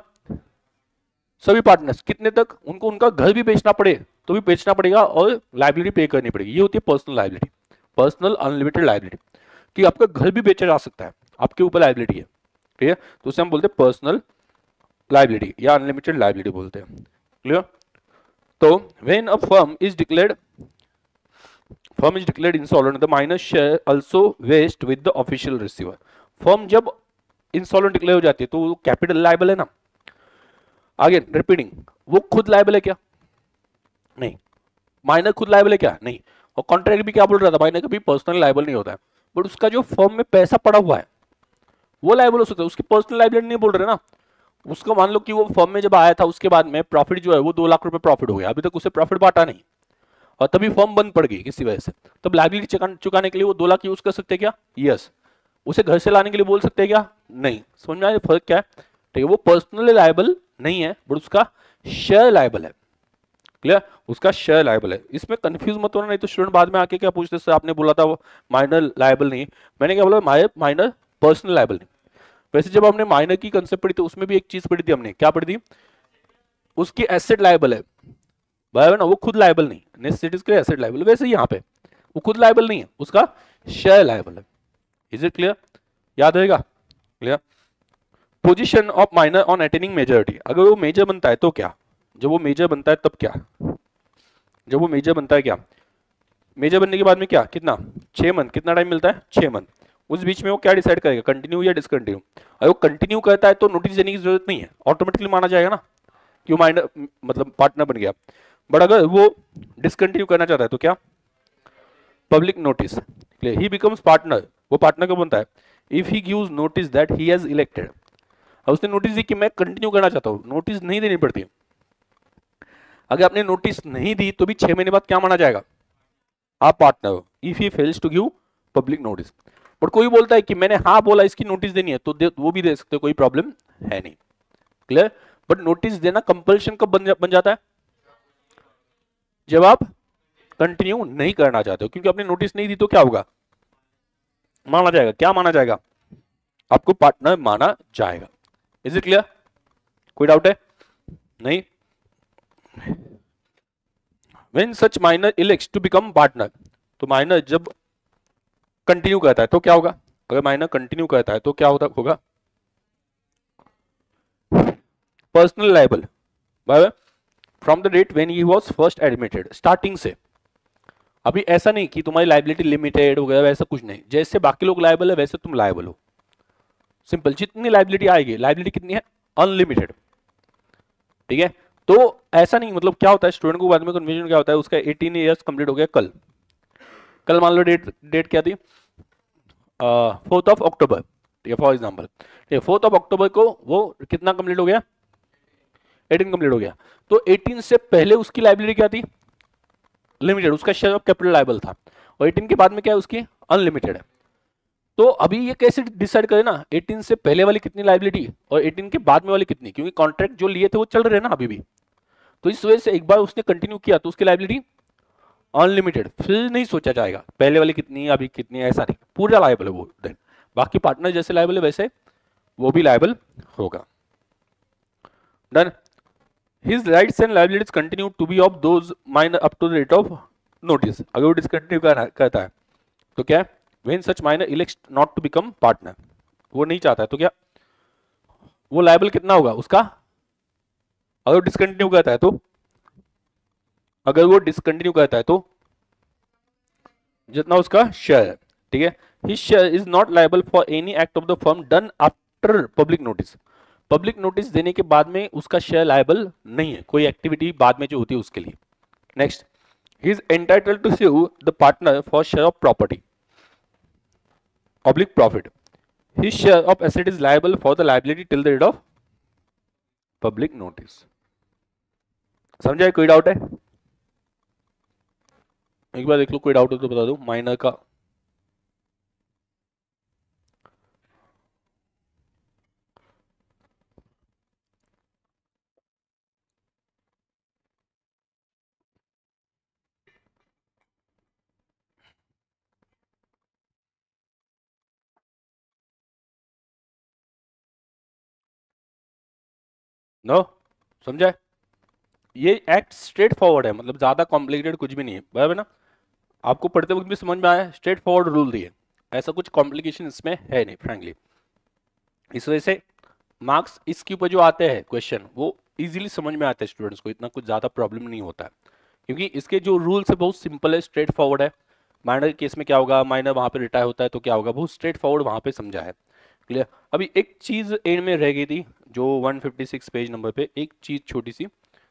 सभी पार्टनर्स। कितने तक? उनको उनका घर भी बेचना पड़े तो भी बेचना पड़ेगा और लायबिलिटी पे करनी पड़ेगी। ये होती है personal liability, personal unlimited liability, कि आपका घर भी बेचा जा सकता है, आपके ऊपर लायबिलिटी है, ठीक है। तो उसे हम बोलते हैं पर्सनल लायबिलिटी या अनलिमिटेड लायबिलिटी बोलते हैं। क्लियर? तो when a firm is declared insolvent the minor share also vest with the official receiver. Firm जब इंसॉल्वेंट डिक्लेयर हो जाती है तो वो कैपिटल लायबल है ना। आगे रिपीटिंग, वो खुद लायबल है क्या? नहीं। माइनर खुद लायबल है क्या? नहीं। और कॉन्ट्रैक्ट भी क्या बोल रहा था, माइनर कभी पर्सनल लायबल नहीं होता है, बट उसका जो फर्म में पैसा पड़ा हुआ है वो लायबल हो सकता है। उसकी पर्सनल लायबिलिटी नहीं बोल रहे ना। उसका मान लो कि वो फर्म में जब आया था उसके बाद में प्रॉफिट जो है वो 2 लाख रुपए प्रॉफिट हो गया, अभी तक उसे प्रॉफिट बांटा नहीं, और तभी फर्म बंद पड़ गई किसी वजह से, तब लायबिलिटी चुकाने के लिए वो 2 लाख यूज कर सकते हैं क्या? यस। उसे घर से लाने के लिए बोल सकते हैं क्या? नहीं। समझ में आया फर्क क्या है? ठीक है, वो पर्सनली लायबल नहीं है बट उसका शेयर लायबल है। क्लियर? उसका शेयर लायबल है। इसमें कंफ्यूज मत होना, नहीं तो स्टूडेंट बाद में आके क्या पूछते, सर आपने बोला था वो माइनर लायबल नहीं, मैंने क्या बोला, माइनर पर्सनल लायबल नहीं। वैसे जब हमने माइनर की कंसेप्ट पढ़ी तो उसमें भी एक चीज पढ़ी थी हमने, क्या पढ़ी थी? उसकी एसेट लायबल है, बराबर ना, वो खुद लायबल नहीं, नेसेसिटीज के एसेट लायबल। वैसे यहाँ पे वो खुद लायबल नहीं है, उसका शेयर लायबल है। Is it clear? याद रहेगा? Clear? Position of minor on attaining majority, अगर वो मेजर बनता है तो क्या? जब वो मेजर बनता है तब क्या, जब वो मेजर बनता है क्या, मेजर बनने के बाद में क्या, कितना 6 मंथ, कितना टाइम मिलता है 6 मंथ। उस बीच में वो क्या डिसाइड करेगा, कंटिन्यू या डिसकंटिन्यू। अगर वो कंटिन्यू करता है तो नोटिस देने की जरूरत नहीं है, ऑटोमेटिकली माना जाएगा ना कि वो माइनर मतलब पार्टनर बन गया। बट अगर वो डिसकंटिन्यू करना चाहता है तो क्या, public notice, he becomes partner, वो पार्टनर कब बनता है, if he gives notice that he has elected. अब उसने नोटिस दी कि मैं कंटिन्यू करना चाहता हूँ, नोटिस नहीं देनी पड़ती। अगर आपने नोटिस नहीं दी तो भी 6 महीने बाद क्या माना जाएगा, आप पार्टनर हो, if he fails to give public notice. But कोई बोलता है कि मैंने हाँ बोला इसकी नोटिस देनी है, तो वो भी दे सकते हो, कोई प्रॉब्लम है नहीं, क्लियर। बट नोटिस देना कंपल्शन कब बन जाता है, जब आप कंटिन्यू नहीं करना चाहते हो, क्योंकि आपने नोटिस नहीं दी तो क्या होगा, माना जाएगा, क्या माना जाएगा, आपको पार्टनर माना जाएगा। इज इट क्लियर, कोई डाउट है, नहीं। When such minor elects to become partner, तो माइनर जब कंटिन्यू करता है तो क्या होगा, अगर माइनर कंटिन्यू करता है तो क्या होगा, personal liable from the date when he was first admitted, starting से। अभी ऐसा नहीं कि तुम्हारी लाइबिलिटी लिमिटेड वगैरह, वैसा कुछ नहीं, जैसे बाकी लोग लायबल है वैसे तुम लायबल हो, सिंपल। जितनी लाइबिलिटी आएगी, लाइबिलिटी कितनी है, अनलिमिटेड, ठीक है। तो ऐसा नहीं, मतलब क्या होता है स्टूडेंट को बाद में कन्फ्यूजन क्या होता है, उसका 18 ईयर्स कंप्लीट हो गया कल, कल मान लो डेट क्या थी, 4 अक्टूबर, ठीक है, फॉर एग्जाम्पल, ठीक है, 4 अक्टूबर को वो कितना कंप्लीट हो गया, 18 कंप्लीट हो गया। तो 18 से पहले उसकी लाइबिलिटी क्या थी, लिमिटेड, उसका शेयर ऑफ कैपिटल लायबल था, और 18 के बाद में क्या है उसकी अनलिमिटेड है। तो अभी ये कैसे डिसाइड करें ना, 18 से पहले वाली कितनी लाइबिलिटी और 18 के बाद में वाली कितनी, क्योंकि कॉन्ट्रैक्ट जो लिए थे वो चल रहे हैं ना अभी भी। तो इस वजह से एक बार उसने कंटिन्यू किया तो उसकी लाइबिलिटी अनलिमिटेड, फिर नहीं सोचा जाएगा पहले वाली कितनी अभी कितनी, ऐसा नहीं, पूरा लायबल है वो। देन बाकी पार्टनर जैसे लायबल है वैसे वो भी लायबल होगा। Done. His rights and liabilities continue to be of those minor up to the date of notice. अगर वो डिसकंटिन्यू करता है तो क्या है, when such minor elects not to become partner, वो नहीं चाहता है तो क्या, वो लायबल कितना होगा उसका, अगर डिसकंटिन्यू करता है तो, अगर वो डिसकंटिन्यू करता है तो जितना उसका शेयर है, ठीक है। His share is not liable for any act of the firm done after public notice. Public notice देने के बाद में उसका शेयर लायबल नहीं है, कोई एक्टिविटी बाद में जो होती है उसके लिए। Next, he is entitled to sue the partner for share of property oblique profit. His share of asset is liable for the liability till the date of public notice. समझा, कोई डाउट है, एक बार देख लो, कोई डाउट हो तो बता दो माइनर का। नो, समझा, ये एक्ट स्ट्रेट फॉरवर्ड है, मतलब ज्यादा कॉम्प्लिकेटेड कुछ भी नहीं है, बराबर ना। आपको पढ़ते वक्त भी समझ में आया, स्ट्रेट फॉरवर्ड रूल दिए, ऐसा कुछ कॉम्प्लिकेशन इसमें है नहीं फ्रैंकली। इस वजह से मार्क्स इसके ऊपर जो आते हैं क्वेश्चन वो इजीली समझ में आते हैं स्टूडेंट्स को, इतना कुछ ज़्यादा प्रॉब्लम नहीं होता है, क्योंकि इसके जो रूल्स है बहुत सिंपल है, स्ट्रेट फॉरवर्ड है। माइनर केस में क्या होगा, माइनर वहाँ पे रिटायर होता है तो क्या होगा, बहुत स्ट्रेट फॉरवर्ड वहाँ पे समझा है, क्लियर। अभी एक चीज़ एंड में रह गई थी, जो 156 पेज नंबर पे एक चीज़ छोटी सी,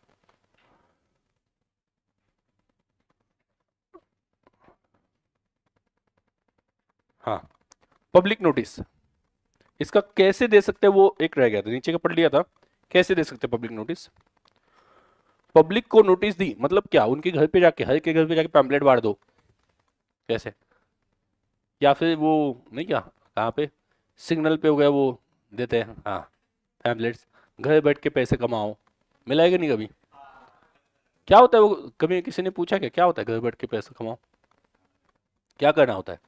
हाँ, पब्लिक नोटिस, इसका कैसे दे सकते हैं वो एक रह गया था, नीचे का पढ़ लिया था, कैसे दे सकते हैं पब्लिक नोटिस। पब्लिक को नोटिस दी मतलब क्या, उनके घर पे जाके, हर के घर पे जाके पैम्पलेट बांट दो, कैसे, या फिर वो नहीं, क्या कहाँ पे सिग्नल पे हो गया वो देते हैं, हाँ पैम्पलेट्स, घर बैठ के पैसे कमाओ, मिला है कि नहीं कभी, क्या होता है वो, कभी किसी ने पूछा क्या क्या होता है घर बैठ के पैसे कमाओ, क्या करना होता है,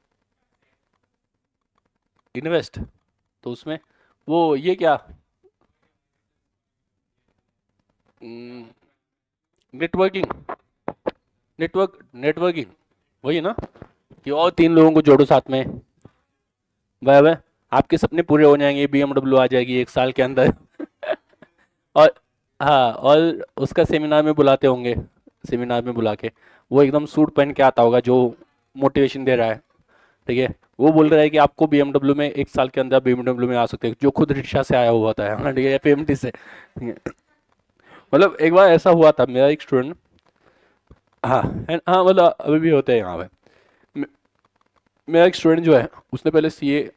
इन्वेस्ट, तो उसमें वो ये क्या, नेटवर्किंग, नेटवर्किंग वही ना, कि और 3 लोगों को जोड़ो साथ में, भाई आपके सपने पूरे हो जाएंगे, BMW आ जाएगी 1 साल के अंदर और हाँ, और उसका सेमिनार में बुलाते होंगे, सेमिनार में बुला के वो एकदम सूट पहन के आता होगा जो मोटिवेशन दे रहा है, ठीक है। वो बोल रहा है कि आपको बीएमडब्ल्यू में 1 साल के अंदर बीएमडब्ल्यू में आ सकते हैं, जो खुद रिक्शा से आया हुआ था, हाँ, ठीक है, या पीएमटी से, ठीक है। मतलब एक बार ऐसा हुआ था, मेरा एक स्टूडेंट, हाँ हाँ, मतलब अभी भी होते हैं यहाँ पे। मे- मेरा एक स्टूडेंट जो है उसने पहले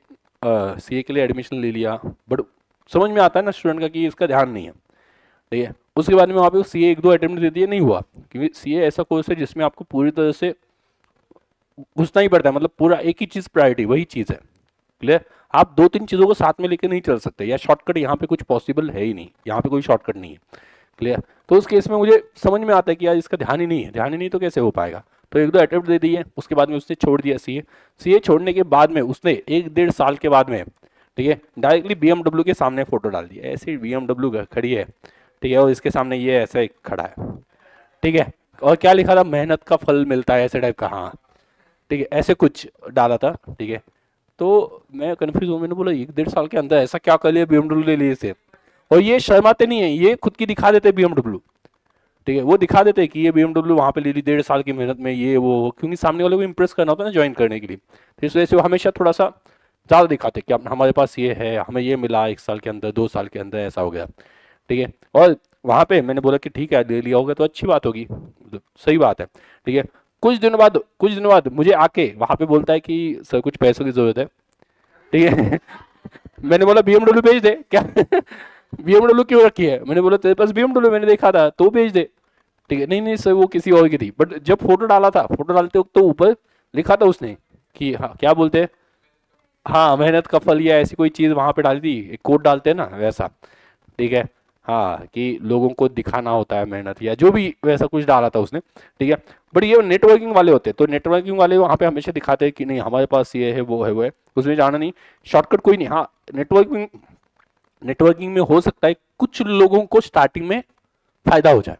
सीए के लिए एडमिशन ले लिया, बट समझ में आता है ना स्टूडेंट का कि इसका ध्यान नहीं है, ठीक है। उसके बाद में वहाँ पे सीए 1-2 अटेम्प्ट दे दिए, नहीं हुआ, क्योंकि सीए ऐसा कोर्स है जिसमें आपको पूरी तरह से घुसना ही पड़ता है, मतलब पूरा एक ही चीज़ प्रायोरिटी, वही चीज़ है, क्लियर। आप 2-3 चीज़ों को साथ में लेकर नहीं चल सकते, या शॉर्टकट यहाँ पे कुछ पॉसिबल है ही नहीं, यहाँ पे कोई शॉर्टकट नहीं है, क्लियर। तो उस केस में मुझे समझ में आता है कि यार इसका ध्यान ही नहीं है, ध्यान ही नहीं तो कैसे हो पाएगा। तो 1-2 अटेम्प्ट दे दिए, उसके बाद में उसने छोड़ दिया सीए। सीए छोड़ने के बाद में उसने 1-1.5 साल के बाद में, ठीक है, डायरेक्टली बीएमडब्ल्यू के सामने फोटो डाल दी, ऐसी बीएमडब्ल्यू खड़ी है, ठीक है, और इसके सामने ये ऐसे खड़ा है, ठीक है। और क्या लिखा था, मेहनत का फल मिलता है, ऐसे टाइप का, हाँ, ठीक है, ऐसे कुछ डाला था, ठीक है। तो मैं कंफ्यूज हूँ, मैंने बोला 1-1.5 साल के अंदर ऐसा क्या कर लिया बीएमडब्ल्यू ले लिए इसे। और ये शर्माते नहीं है, ये खुद की दिखा देते बीएमडब्ल्यू, ठीक है, वो दिखा देते कि ये बीएमडब्ल्यू वहाँ पे ले ली 1.5 साल की मेहनत में, ये वो, क्योंकि सामने वाले को इंप्रेस करना होता है ना ज्वाइन करने के लिए, तो इस वजह से वो हमेशा थोड़ा सा ज़्यादा दिखाते कि हमारे पास ये है, हमें ये मिला 1 साल के अंदर, 2 साल के अंदर ऐसा हो गया, ठीक है। और वहाँ पे मैंने बोला कि ठीक है, ले लिया होगा तो अच्छी बात होगी, मतलब सही बात है, ठीक है। कुछ दिनों बाद मुझे आके वहाँ पे बोलता है कि सर कुछ पैसों की ज़रूरत है, ठीक है। मैंने बोला बीएमडब्ल्यू भेज दे क्या। बीएमडब्ल्यू क्यों रखी है, मैंने बोला तेरे पास बीएमडब्ल्यू मैंने देखा था तो भेज दे, ठीक है। नहीं नहीं सर वो किसी और की थी, बट जब फोटो डाला था, फोटो डालते वक्त तो ऊपर लिखा था उसने कि हाँ क्या बोलते हैं, हाँ मेहनत का फल, या ऐसी कोई चीज़ वहाँ पे डाली थी, एक कोड डालते हैं ना वैसा, ठीक है। हाँ, कि लोगों को दिखाना होता है मेहनत, या जो भी वैसा कुछ डाला था उसने, ठीक है। बट ये नेटवर्किंग वाले होते हैं, तो नेटवर्किंग वाले वहाँ पे हमेशा दिखाते हैं कि नहीं हमारे पास ये है वो है वो है, उसमें जाना नहीं, शॉर्टकट कोई नहीं। हाँ, नेटवर्किंग नेटवर्किंग में हो सकता है कुछ लोगों को स्टार्टिंग में फायदा हो जाए,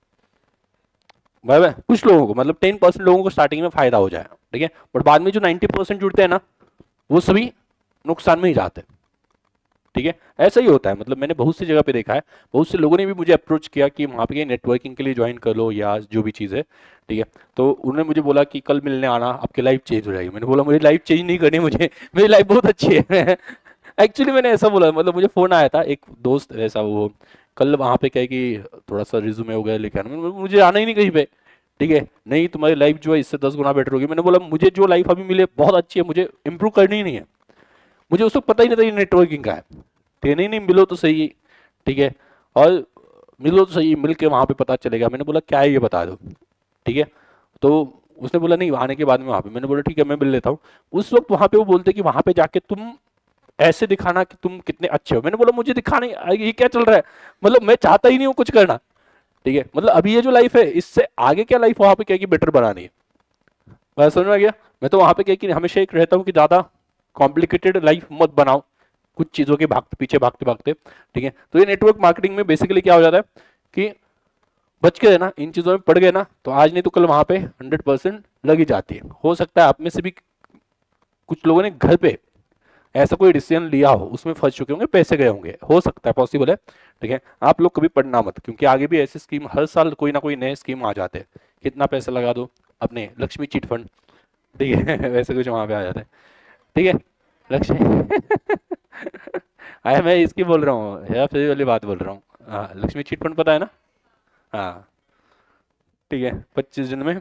बराबर, कुछ लोगों को, मतलब 10% लोगों को स्टार्टिंग में फायदा हो जाए, ठीक है। बट बाद में जो 90% जुड़ते हैं ना, वो सभी नुकसान में ही जाते हैं, ठीक है। ऐसा ही होता है, मतलब मैंने बहुत सी जगह पे देखा है, बहुत से लोगों ने भी मुझे अप्रोच किया कि वहाँ पे नेटवर्किंग के लिए ज्वाइन कर लो या जो भी चीज़ है, ठीक है। तो उन्होंने मुझे बोला कि कल मिलने आना, आपकी लाइफ चेंज हो जाएगी। मैंने बोला मुझे लाइफ चेंज नहीं करनी, मुझे मेरी लाइफ बहुत अच्छी है। एक्चुअली मैंने ऐसा बोला, मतलब मुझे फ़ोन आया था एक दोस्त ऐसा, वो कल वहाँ पे कहे कि थोड़ा सा रिज्यूमे वगैरह लेके आना, मुझे आना ही नहीं कहीं पे, ठीक है। नहीं तुम्हारी लाइफ जो है इससे 10 गुना बेटर होगी। मैंने बोला मुझे जो लाइफ अभी मिले बहुत अच्छी है, मुझे इंप्रूव करनी ही नहीं है, मुझे उस वक्त पता ही नहीं था ये नेटवर्किंग का है, ठीक है। नहीं नहीं मिलो तो सही, ठीक है, और मिलो तो सही, मिल के वहाँ पे पता चलेगा। मैंने बोला क्या है ये बता दो, ठीक है। तो उसने बोला नहीं आने के बाद में वहाँ पे, मैंने बोला ठीक है मैं मिल लेता हूँ। उस वक्त वहाँ पे वो बोलते कि वहाँ पे जाके तुम ऐसे दिखाना कि तुम कितने अच्छे हो। मैंने बोला मुझे दिखाना ये क्या चल रहा है, मतलब मैं चाहता ही नहीं हूँ कुछ करना, ठीक है। मतलब अभी ये जो लाइफ है इससे आगे क्या लाइफ वहाँ पे क्या कि बेटर बनानी है, मैं समझ में आ गया। मैं तो वहाँ पे क्या कि हमेशा एक रहता हूँ कि ज़्यादा कॉम्प्लिकेटेड लाइफ मत बनाओ, कुछ चीज़ों के पीछे भागते भागते, ठीक है। तो ये नेटवर्क मार्केटिंग में बेसिकली क्या हो जाता है कि बच के रहना, इन चीज़ों में पड़ गए ना तो आज नहीं तो कल वहाँ पे 100% लगी जाती है। हो सकता है आप में से भी कुछ लोगों ने घर पे ऐसा कोई डिसीजन लिया हो, उसमें फंस चुके होंगे, पैसे गए होंगे, हो सकता है, पॉसिबल है, ठीक है। आप लोग कभी पढ़ना मत, क्योंकि आगे भी ऐसी स्कीम हर साल कोई ना कोई नए स्कीम आ जाते हैं, कितना पैसा लगा दो अपने लक्ष्मी चिट फंड, ठीक है। वैसे कुछ वहाँ पे आ जाता है, ठीक है। लक्ष्मी अरे मैं इसकी बोल रहा हूँ, हेरा फेरी वाली बात बोल रहा हूँ, हाँ लक्ष्मी चिट फंड पता है ना, हाँ, ठीक है। 25 दिन में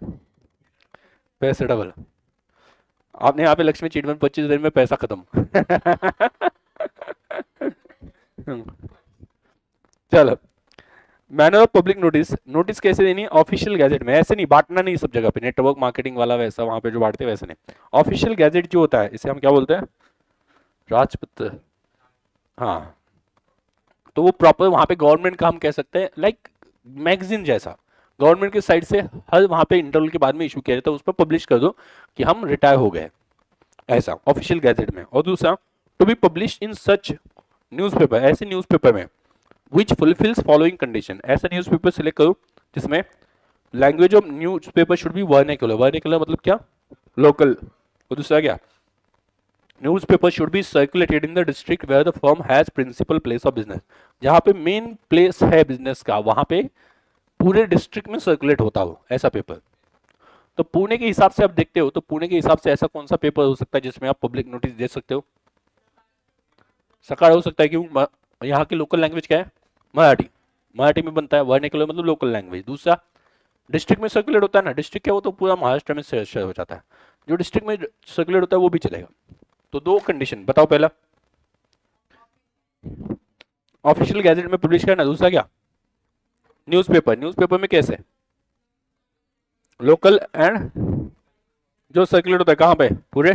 पैसे डबल, आपने यहाँ पे लक्ष्मी चिट फंड 25 दिन में पैसा खत्म। चलो, manner of public notice, notice कैसे देनी है, ऑफिशियल गैजेट में, ऐसे नहीं बांटना नहीं सब जगह पे, नेटवर्क मार्केटिंग वाला वैसा वहां पे जो बांटते हैं वैसे नहीं। ऑफिशियल गैजेट जो होता है इसे हम क्या बोलते हैं, राजपत्र, हाँ। तो वो प्रॉपर वहां पे गवर्नमेंट का हम कह सकते हैं लाइक मैगजीन जैसा, गवर्नमेंट की साइड से हर वहां पे इंटरवल के बाद में इशू किया जाता है, उस पर पब्लिश कर दो कि हम रिटायर हो गए, ऐसा ऑफिशियल गैजेट में। और दूसरा, to be publish in such newspaper, ऐसे न्यूज़पेपर में विच फुलफिल्स फॉलोइंग कंडीशन, ऐसा न्यूज़पेपर सिलेक्ट करो जिसमें language of newspaper should be vernacular, vernacular मतलब क्या, लोकल। और दूसरा क्या, newspaper should be circulated in the district where the firm has principal place of business. जहाँ पे मेन प्लेस है बिजनेस का वहां पे पूरे डिस्ट्रिक्ट में सर्कुलेट होता हो ऐसा पेपर। तो पुणे के हिसाब से आप देखते हो, तो पुणे के हिसाब से ऐसा कौन सा पेपर हो सकता है जिसमें आप पब्लिक नोटिस दे सकते हो? सकाळ हो सकता है। क्यों? यहाँ की लोकल लैंग्वेज क्या है? मराठी। मराठी में बनता है, वर्निकुलर मतलब लोकल लैंग्वेज। दूसरा, डिस्ट्रिक्ट में सर्कुलेट होता है ना, डिस्ट्रिक्ट क्या वो तो पूरा महाराष्ट्र में शेयर हो जाता है, जो डिस्ट्रिक्ट में सर्कुलेट होता है वो भी चलेगा। तो दो कंडीशन बताओ, पहला ऑफिशियल गैजेट में पब्लिश करना, दूसरा क्या? न्यूज़पेपर। न्यूज़पेपर में कैसे? लोकल एंड जो सर्कुलेट होता है कहां पे? पूरे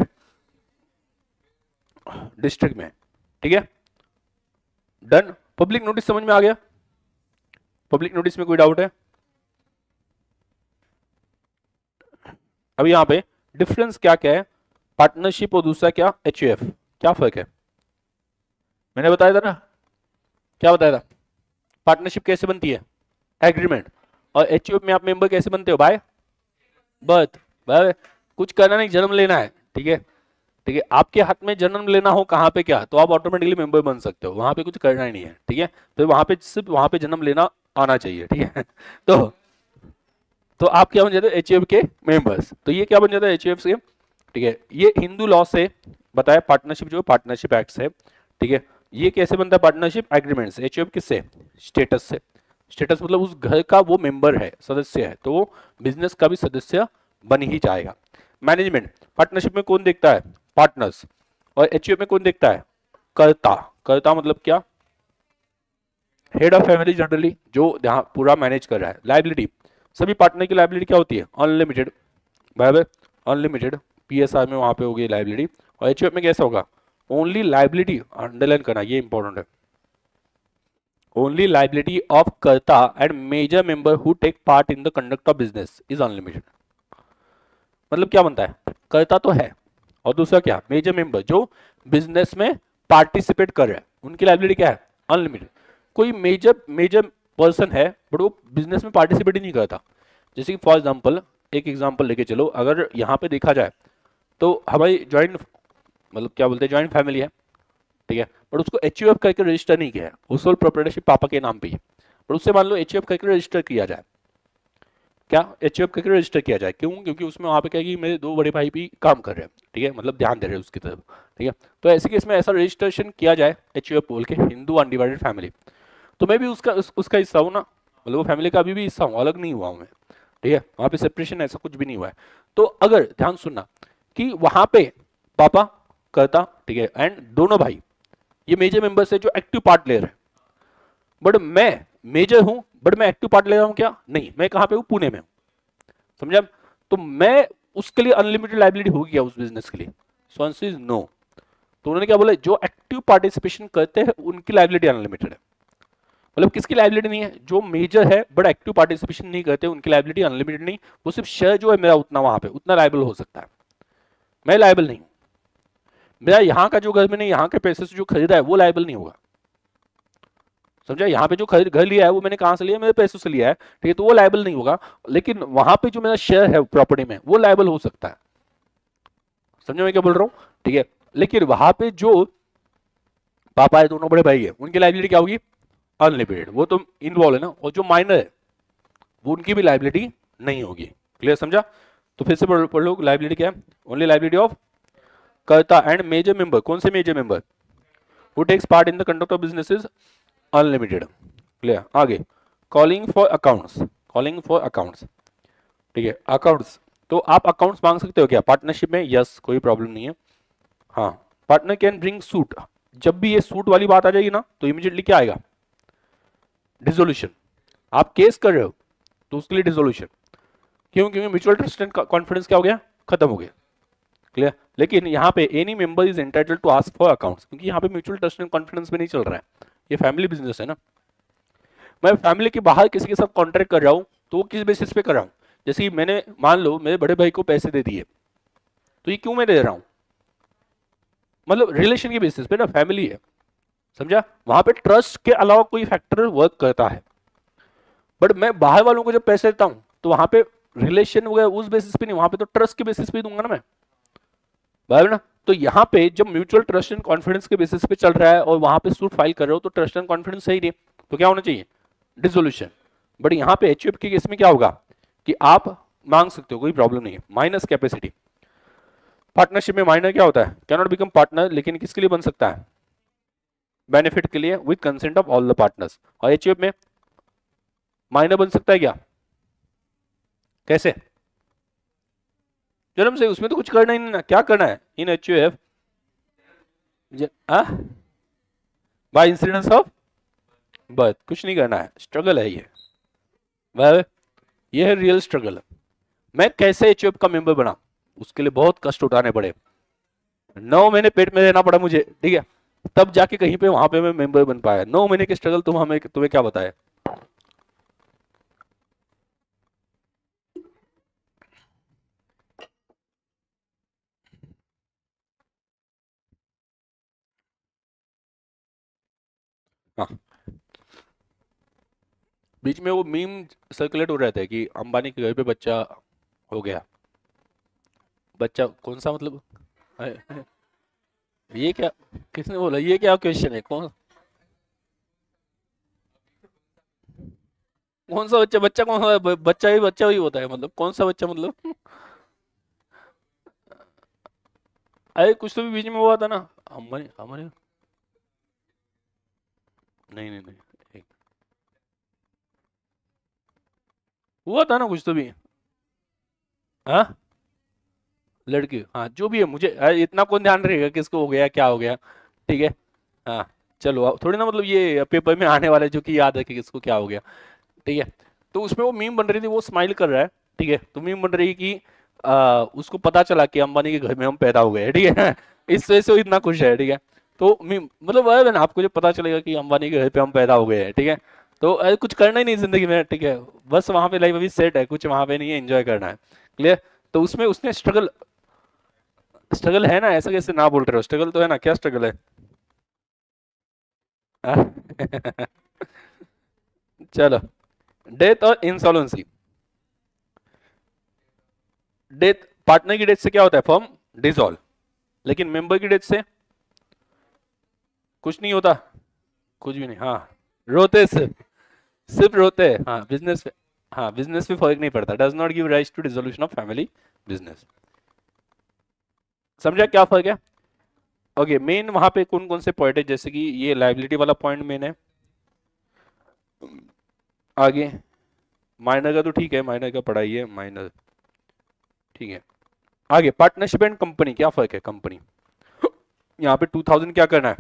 डिस्ट्रिक्ट में। ठीक है, डन। पब्लिक नोटिस समझ में आ गया? पब्लिक नोटिस में कोई डाउट है? अब यहां पे डिफरेंस क्या क्या है पार्टनरशिप और दूसरा क्या एचयूएफ, क्या फर्क है? मैंने बताया था ना, क्या बताया था? पार्टनरशिप कैसे बनती है? एग्रीमेंट। और एचयूएफ में आप मेंबर कैसे बनते हो? By birth. बाय कुछ करना नहीं, जन्म लेना है। ठीक है, ठीक है, आपके हाथ में जन्म लेना हो कहाँ पे क्या, तो आप ऑटोमेटिकली मेंबर बन सकते हो, वहां पे कुछ करना ही नहीं है। ठीक है, तो वहां पे सिर्फ वहां पे जन्म लेना आना चाहिए। ठीक है तो आप क्या बन जाते हो? एचयूएफ के मेंबर्स। तो ये क्या बन जाता है? एचयूएफ के। ठीक है, ये हिंदू लॉ से बताया, पार्टनरशिप जो पार्टनरशिप एक्ट से। ठीक है, ये कैसे बनता है? पार्टनरशिप एग्रीमेंट से। एचयूएफ किससे? स्टेटस से। स्टेटस मतलब उस घर का वो मेंबर है, सदस्य है, तो वो बिजनेस का भी सदस्य बन ही जाएगा। मैनेजमेंट, पार्टनरशिप में कौन देखता है? पार्टनर्स। और एचयूएफ में कौन देखता है? कर्ता। कर्ता मतलब क्या? हेड ऑफ फैमिली जनरली, जो यहाँ पूरा मैनेज कर रहा है। लाइबिलिटी, सभी पार्टनर की लाइबिलिटी क्या होती है? अनलिमिटेड। बराबर, अनलिमिटेड। पीएसआर में वहां पे होगी लाइबिलिटी। और एचयूएफ में कैसा होगा? ओनली लाइबिलिटी, अंडरलाइन करना, ये इंपॉर्टेंट है। Only liability of karta and major member who take part in the conduct of business is unlimited. मतलब क्या बनता है? कर्ता तो है, और दूसरा क्या? मेजर मेंबर, जो बिजनेस में पार्टिसिपेट कर रहा है, उनकी लाइबिलिटी क्या है? अनलिमिटेड। कोई मेजर मेजर पर्सन है बट वो बिजनेस में पार्टिसिपेट ही नहीं करता। जैसे कि फॉर एग्जांपल, एक एग्जांपल लेके चलो, अगर यहाँ पे देखा जाए तो हमारी ज्वाइंट मतलब क्या बोलते हैं, ज्वाइंट फैमिली है। ठीक है, बट उसको एचयूएफ करके रजिस्टर नहीं किया है, वो सोल प्रोप्राइटरशिप पापा के नाम पे ही है। बट उससे मान लो एचयूएफ करके रजिस्टर किया जाए, क्या एचयूएफ करके रजिस्टर किया जाए? क्यों? क्योंकि उसमें वहां पे क्या है कि मेरे दो बड़े भाई भी काम कर रहे हैं। ठीक है, मतलब ध्यान दे रहे हैं उसकी तरफ। ठीक है, तो ऐसे केस में ऐसा रजिस्ट्रेशन किया जाए एचयूएफ बोल के, हिंदू अनडिवाइडेड फैमिली, तो मैं भी उसका हिस्सा हूँ ना, मतलब वो फैमिली का अभी भी हिस्सा हूँ, अलग नहीं हुआ हूँ मैं। ठीक है, वहां पे सेपरेशन ऐसा कुछ भी नहीं हुआ है। तो अगर ध्यान सुनना कि वहां पे पापा करता, ठीक है, एंड दोनों भाई ये मेजर मेंबर्स है जो एक्टिव पार्ट ले रहे हैं, बट मैं मेजर हूं बट मैं एक्टिव पार्ट ले रहा हूं क्या? नहीं, मैं कहां पे हूं? पुणे में हूं। समझा? तो मैं उसके लिए अनलिमिटेड लाइबिलिटी होगी क्या उस बिजनेस के लिए? So answer is no. तो उन्होंने क्या बोला? जो एक्टिव पार्टिसिपेशन करते हैं उनकी लाइबिलिटी अनलिमिटेड है। मतलब किसकी लाइबिलिटी नहीं है? जो मेजर है बट एक्टिव पार्टिसिपेशन नहीं करते, उनकी लाइबिलिटी अनलिमिटेड नहीं, वो सिर्फ शेयर जो है मेरा उतना वहां पे उतना लाइबल हो सकता है, मैं लाइबल नहीं हूं। मेरा यहाँ का जो घर मैंने यहाँ के पैसे से जो खरीदा है वो लाइबल नहीं होगा। समझा? यहाँ पे जो घर लिया है वो मैंने कहां से लिया? मेरे पैसों से लिया है। ठीक है, तो वो लाइबल नहीं होगा, लेकिन वहां पे जो मेरा शेयर है प्रॉपर्टी में वो लाइबल हो सकता है। समझो मैं क्या बोल रहा हूँ? ठीक है, लेकिन वहां पे जो पापा है, दोनों बड़े भाई है, उनकी लाइबिलिटी क्या होगी? अनलिमिटेड। वो तो इन्वॉल्व है ना, और जो माइनर है वो उनकी भी लाइबिलिटी नहीं होगी। क्लियर? समझा? तो फिर से पढ़ लो, लाइबिलिटी क्या है? Only liability of karta and major member. कौन से major member? Who takes part in the conduct of business is unlimited. Clear? आगे, calling for accounts. Calling for accounts, ठीक है, अकाउंट्स। तो आप अकाउंट्स मांग सकते हो क्या पार्टनरशिप में? यस, कोई प्रॉब्लम नहीं है। हाँ, पार्टनर कैन ब्रिंग सूट। जब भी ये सूट वाली बात आ जाएगी ना, तो इमीडिएटली क्या आएगा? डिसोल्यूशन। आप केस कर रहे हो तो उसके लिए डिसोल्यूशन। क्यों? क्योंकि म्यूचुअल ट्रस्ट एंड कॉन्फिडेंस क्या हो गया? खत्म हो गया। क्लियर? लेकिन यहाँ पे any member is entitled to ask for accounts, क्योंकि यहाँ पे म्यूचुअल ट्रस्ट एंड कॉन्फिडेंस में नहीं चल रहा है, ये फैमिली बिजनेस है ना। मैं फैमिली के बाहर किसी के साथ कॉन्ट्रैक्ट कर रहा हूँ, तो वो किस बेसिस पे कर रहा हूँ? जैसे कि मैंने मान लो मेरे बड़े भाई को पैसे दे दिए, तो ये क्यों मैं दे रहा हूँ? मतलब रिलेशन के बेसिस पे ना, फैमिली है। समझा? वहां पे ट्रस्ट के अलावा कोई फैक्टर वर्क करता है, बट मैं बाहर वालों को जब पैसे देता हूं तो वहां पे रिलेशन वगैरह उस बेसिस पे नहीं, वहां पे तो ट्रस्ट के बेसिस पे दूंगा ना मैं, बराबर ना। तो यहाँ पे जब म्यूचुअल ट्रस्ट एंड कॉन्फिडेंस के बेसिस पे चल रहा है और वहां पे सूट फाइल कर रहे हो तो ट्रस्ट एंड कॉन्फिडेंस सही नहीं, तो क्या होना चाहिए, डिसोल्यूशन। बट यहाँ पे एचयूएफ के केस में क्या होगा कि आप मांग सकते हो, कोई प्रॉब्लम नहीं है। माइनस कैपेसिटी, पार्टनरशिप में माइनर क्या होता है, कैन नॉट बिकम पार्टनर, लेकिन किसके लिए बन सकता है, बेनिफिट के लिए with consent of all the partners. और एचयूएफ में माइनर बन सकता है क्या, कैसे, जन्म से, उसमें तो कुछ करना ही नहीं ना, क्या करना है in HUF, by incidence of birth, कुछ नहीं करना है, स्ट्रगल है ये, वह ये है रियल स्ट्रगल। मैं कैसे एचयूएफ का मेंबर बना, उसके लिए बहुत कष्ट उठाने पड़े, 9 महीने पेट में रहना पड़ा मुझे, ठीक है, तब जाके कहीं पे वहां पे मैं मेंबर बन पाया। 9 महीने के स्ट्रगल तुम्हें क्या बताया। हाँ, बीच में वो मीम सर्कुलेट हो रहा था कि अंबानी के घर पे बच्चा हो गया, बच्चा कौन सा, मतलब ये क्या, किसने बोला, ये क्या क्वेश्चन है, कौन कौन सा बच्चा, बच्चा कौन सा, बच्चा ही होता है, मतलब कौन सा बच्चा, मतलब अरे कुछ तो भी बीच में हुआ था ना, हमारे हमारे नहीं नहीं नहीं, एक हुआ था ना कुछ तो भी, हाँ, लड़की, हाँ जो भी है, मुझे इतना कौन ध्यान रहेगा किसको हो गया क्या हो गया, ठीक है। हाँ चलो, अब थोड़ी ना मतलब ये पेपर में आने वाला है जो कि याद है कि किसको क्या हो गया, ठीक है। तो उसमें वो मीम बन रही थी, वो स्माइल कर रहा है, ठीक है, तो मीम बन रही है कि उसको पता चला कि अंबानी के घर में हम पैदा हो गए हैं, ठीक है इस वजह से वो इतना खुश है, ठीक है। तो मीम मतलब वह है ना, आपको जो पता चलेगा कि अंबानी के घर पे हम पैदा हो गए हैं, ठीक है, तो कुछ करना ही नहीं जिंदगी में, ठीक है, बस वहां पे लाइफ अभी सेट है, कुछ वहां पे नहीं है, एंजॉय करना है, क्लियर। तो उसमें उसने स्ट्रगल, स्ट्रगल है ना, ऐसा कैसे ना बोल रहे हो, स्ट्रगल तो है ना, क्या स्ट्रगल है। चलो, डेथ और इंसॉल्वेंसी। डेथ, पार्टनर की डेथ से क्या होता है, फर्म डिसॉल्व, लेकिन मेंबर की डेथ से कुछ नहीं होता, कुछ भी नहीं, हाँ, रोते सिर्फ रोते हैं, हाँ बिजनेस पे, हाँ बिजनेस पे फर्क नहीं पड़ता, does not give rise to dissolution of family business. समझा क्या फर्क है। ओके, मेन वहां पे कौन कौन से पॉइंट है, जैसे कि ये लाइबिलिटी वाला पॉइंट मेन है। आगे माइनर का तो ठीक है, माइनर का पढ़ाई है, माइनर ठीक है। आगे पार्टनरशिप एंड कंपनी, क्या फर्क है, कंपनी यहाँ पे 2000 क्या करना है,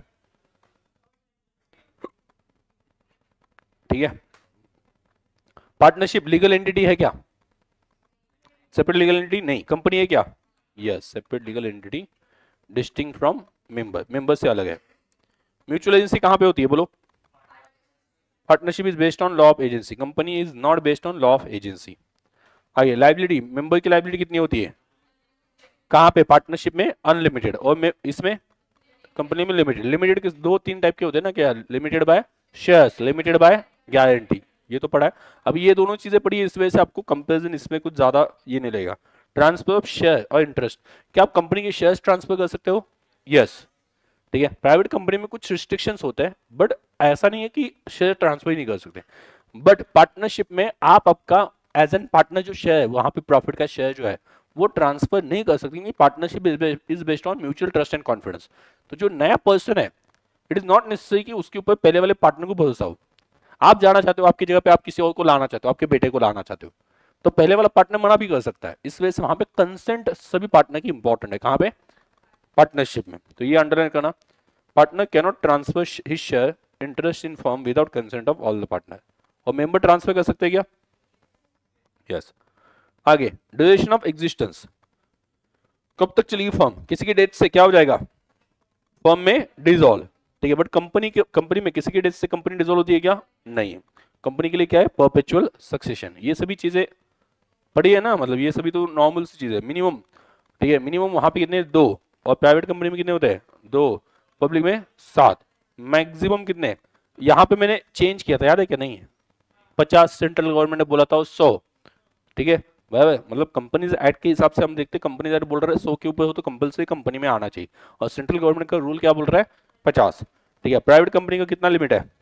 ठीक है। पार्टनरशिप लीगल एंटिटी है क्या, सेपरेट लीगल एंटिटी नहीं, कंपनी है क्या, yes separate legal entity, distinct from member, member से अलग है। म्यूचुअल एजेंसी कहां पे होती है बोलो, partnership is based on law of agency, company is not based on law of agency. आगे लाइबिलिटी, मेंबर की लाइबिलिटी कितनी होती है, कहां पे, पार्टनरशिप में अनलिमिटेड, और में इसमें कंपनी में लिमिटेड। लिमिटेड के दो तीन टाइप के होते हैं ना, क्या, limited by shares, limited by guarantee, ये तो पढ़ा है। अब ये दोनों चीजें पढ़ी है, इस वजह से आपको कंपेरिजन इसमें कुछ ज्यादा ये नहीं लगेगा। ट्रांसफर ऑफ शेयर और इंटरेस्ट, क्या आप कंपनी के शेयर्स ट्रांसफर कर सकते हो, यस, ठीक है। प्राइवेट कंपनी में कुछ रिस्ट्रिक्शंस होते हैं, बट ऐसा नहीं है कि शेयर ट्रांसफर ही नहीं कर सकते। बट पार्टनरशिप में आप आपका एज एन पार्टनर जो शेयर है, वहां पे प्रॉफिट का शेयर जो है वो ट्रांसफर नहीं कर सकते, partnership is based on mutual trust and confidence. तो जो नया पर्सन है, इट इज नॉट नेसेसरी कि उसके ऊपर पहले वाले पार्टनर को भरोसा हो। आप जाना चाहते हो, आपकी जगह पे आप किसी और को लाना चाहते हो, आपके बेटे को लाना चाहते हो, तो पहले वाला पार्टनर मना भी कर सकता है। इस वजह से वहां पे कंसेंट सभी पार्टनर की इंपॉर्टेंट है, कहां पे, पार्टनरशिप में। तो ये अंडरलाइन करना, partner can not transfer his share interest in firm without consent of all the partner. और मेंबर ट्रांसफर कर सकते हैं क्या, यस। आगे ड्यूरेशन ऑफ एग्जिस्टेंस, कब तक चलेगी फर्म, किसी की डेथ से क्या हो जाएगा, फर्म में डिसॉल्व, ठीक है। बट कंपनी में किसी की डेथ से कंपनी डिसॉल्व होती है क्या, नहीं है। कंपनी के लिए क्या है, परपेचुअल सक्सेशन, ये सभी चीजें पढ़ी है ना, मतलब ये सभी तो नॉर्मल सी चीज है, मिनिमम, ठीक है। मिनिमम वहां पे कितने, 2, और प्राइवेट कंपनी में कितने होते हैं, 2, पब्लिक में 7, मैक्सिमम कितने, यहाँ पे मैंने चेंज किया था, याद है क्या, नहीं है, 50 सेंट्रल गवर्नमेंट ने बोला था 100, ठीक है, मतलब कंपनीज एक्ट के हिसाब से हम देखते हैं, कंपनीज एक्ट बोल रहा है 100 के ऊपर हो तो कंपलसरी कंपनी में आना चाहिए, और सेंट्रल गवर्नमेंट का रूल क्या बोल रहा है 50। ठीक है, प्राइवेट कंपनी का कितना लिमिट है,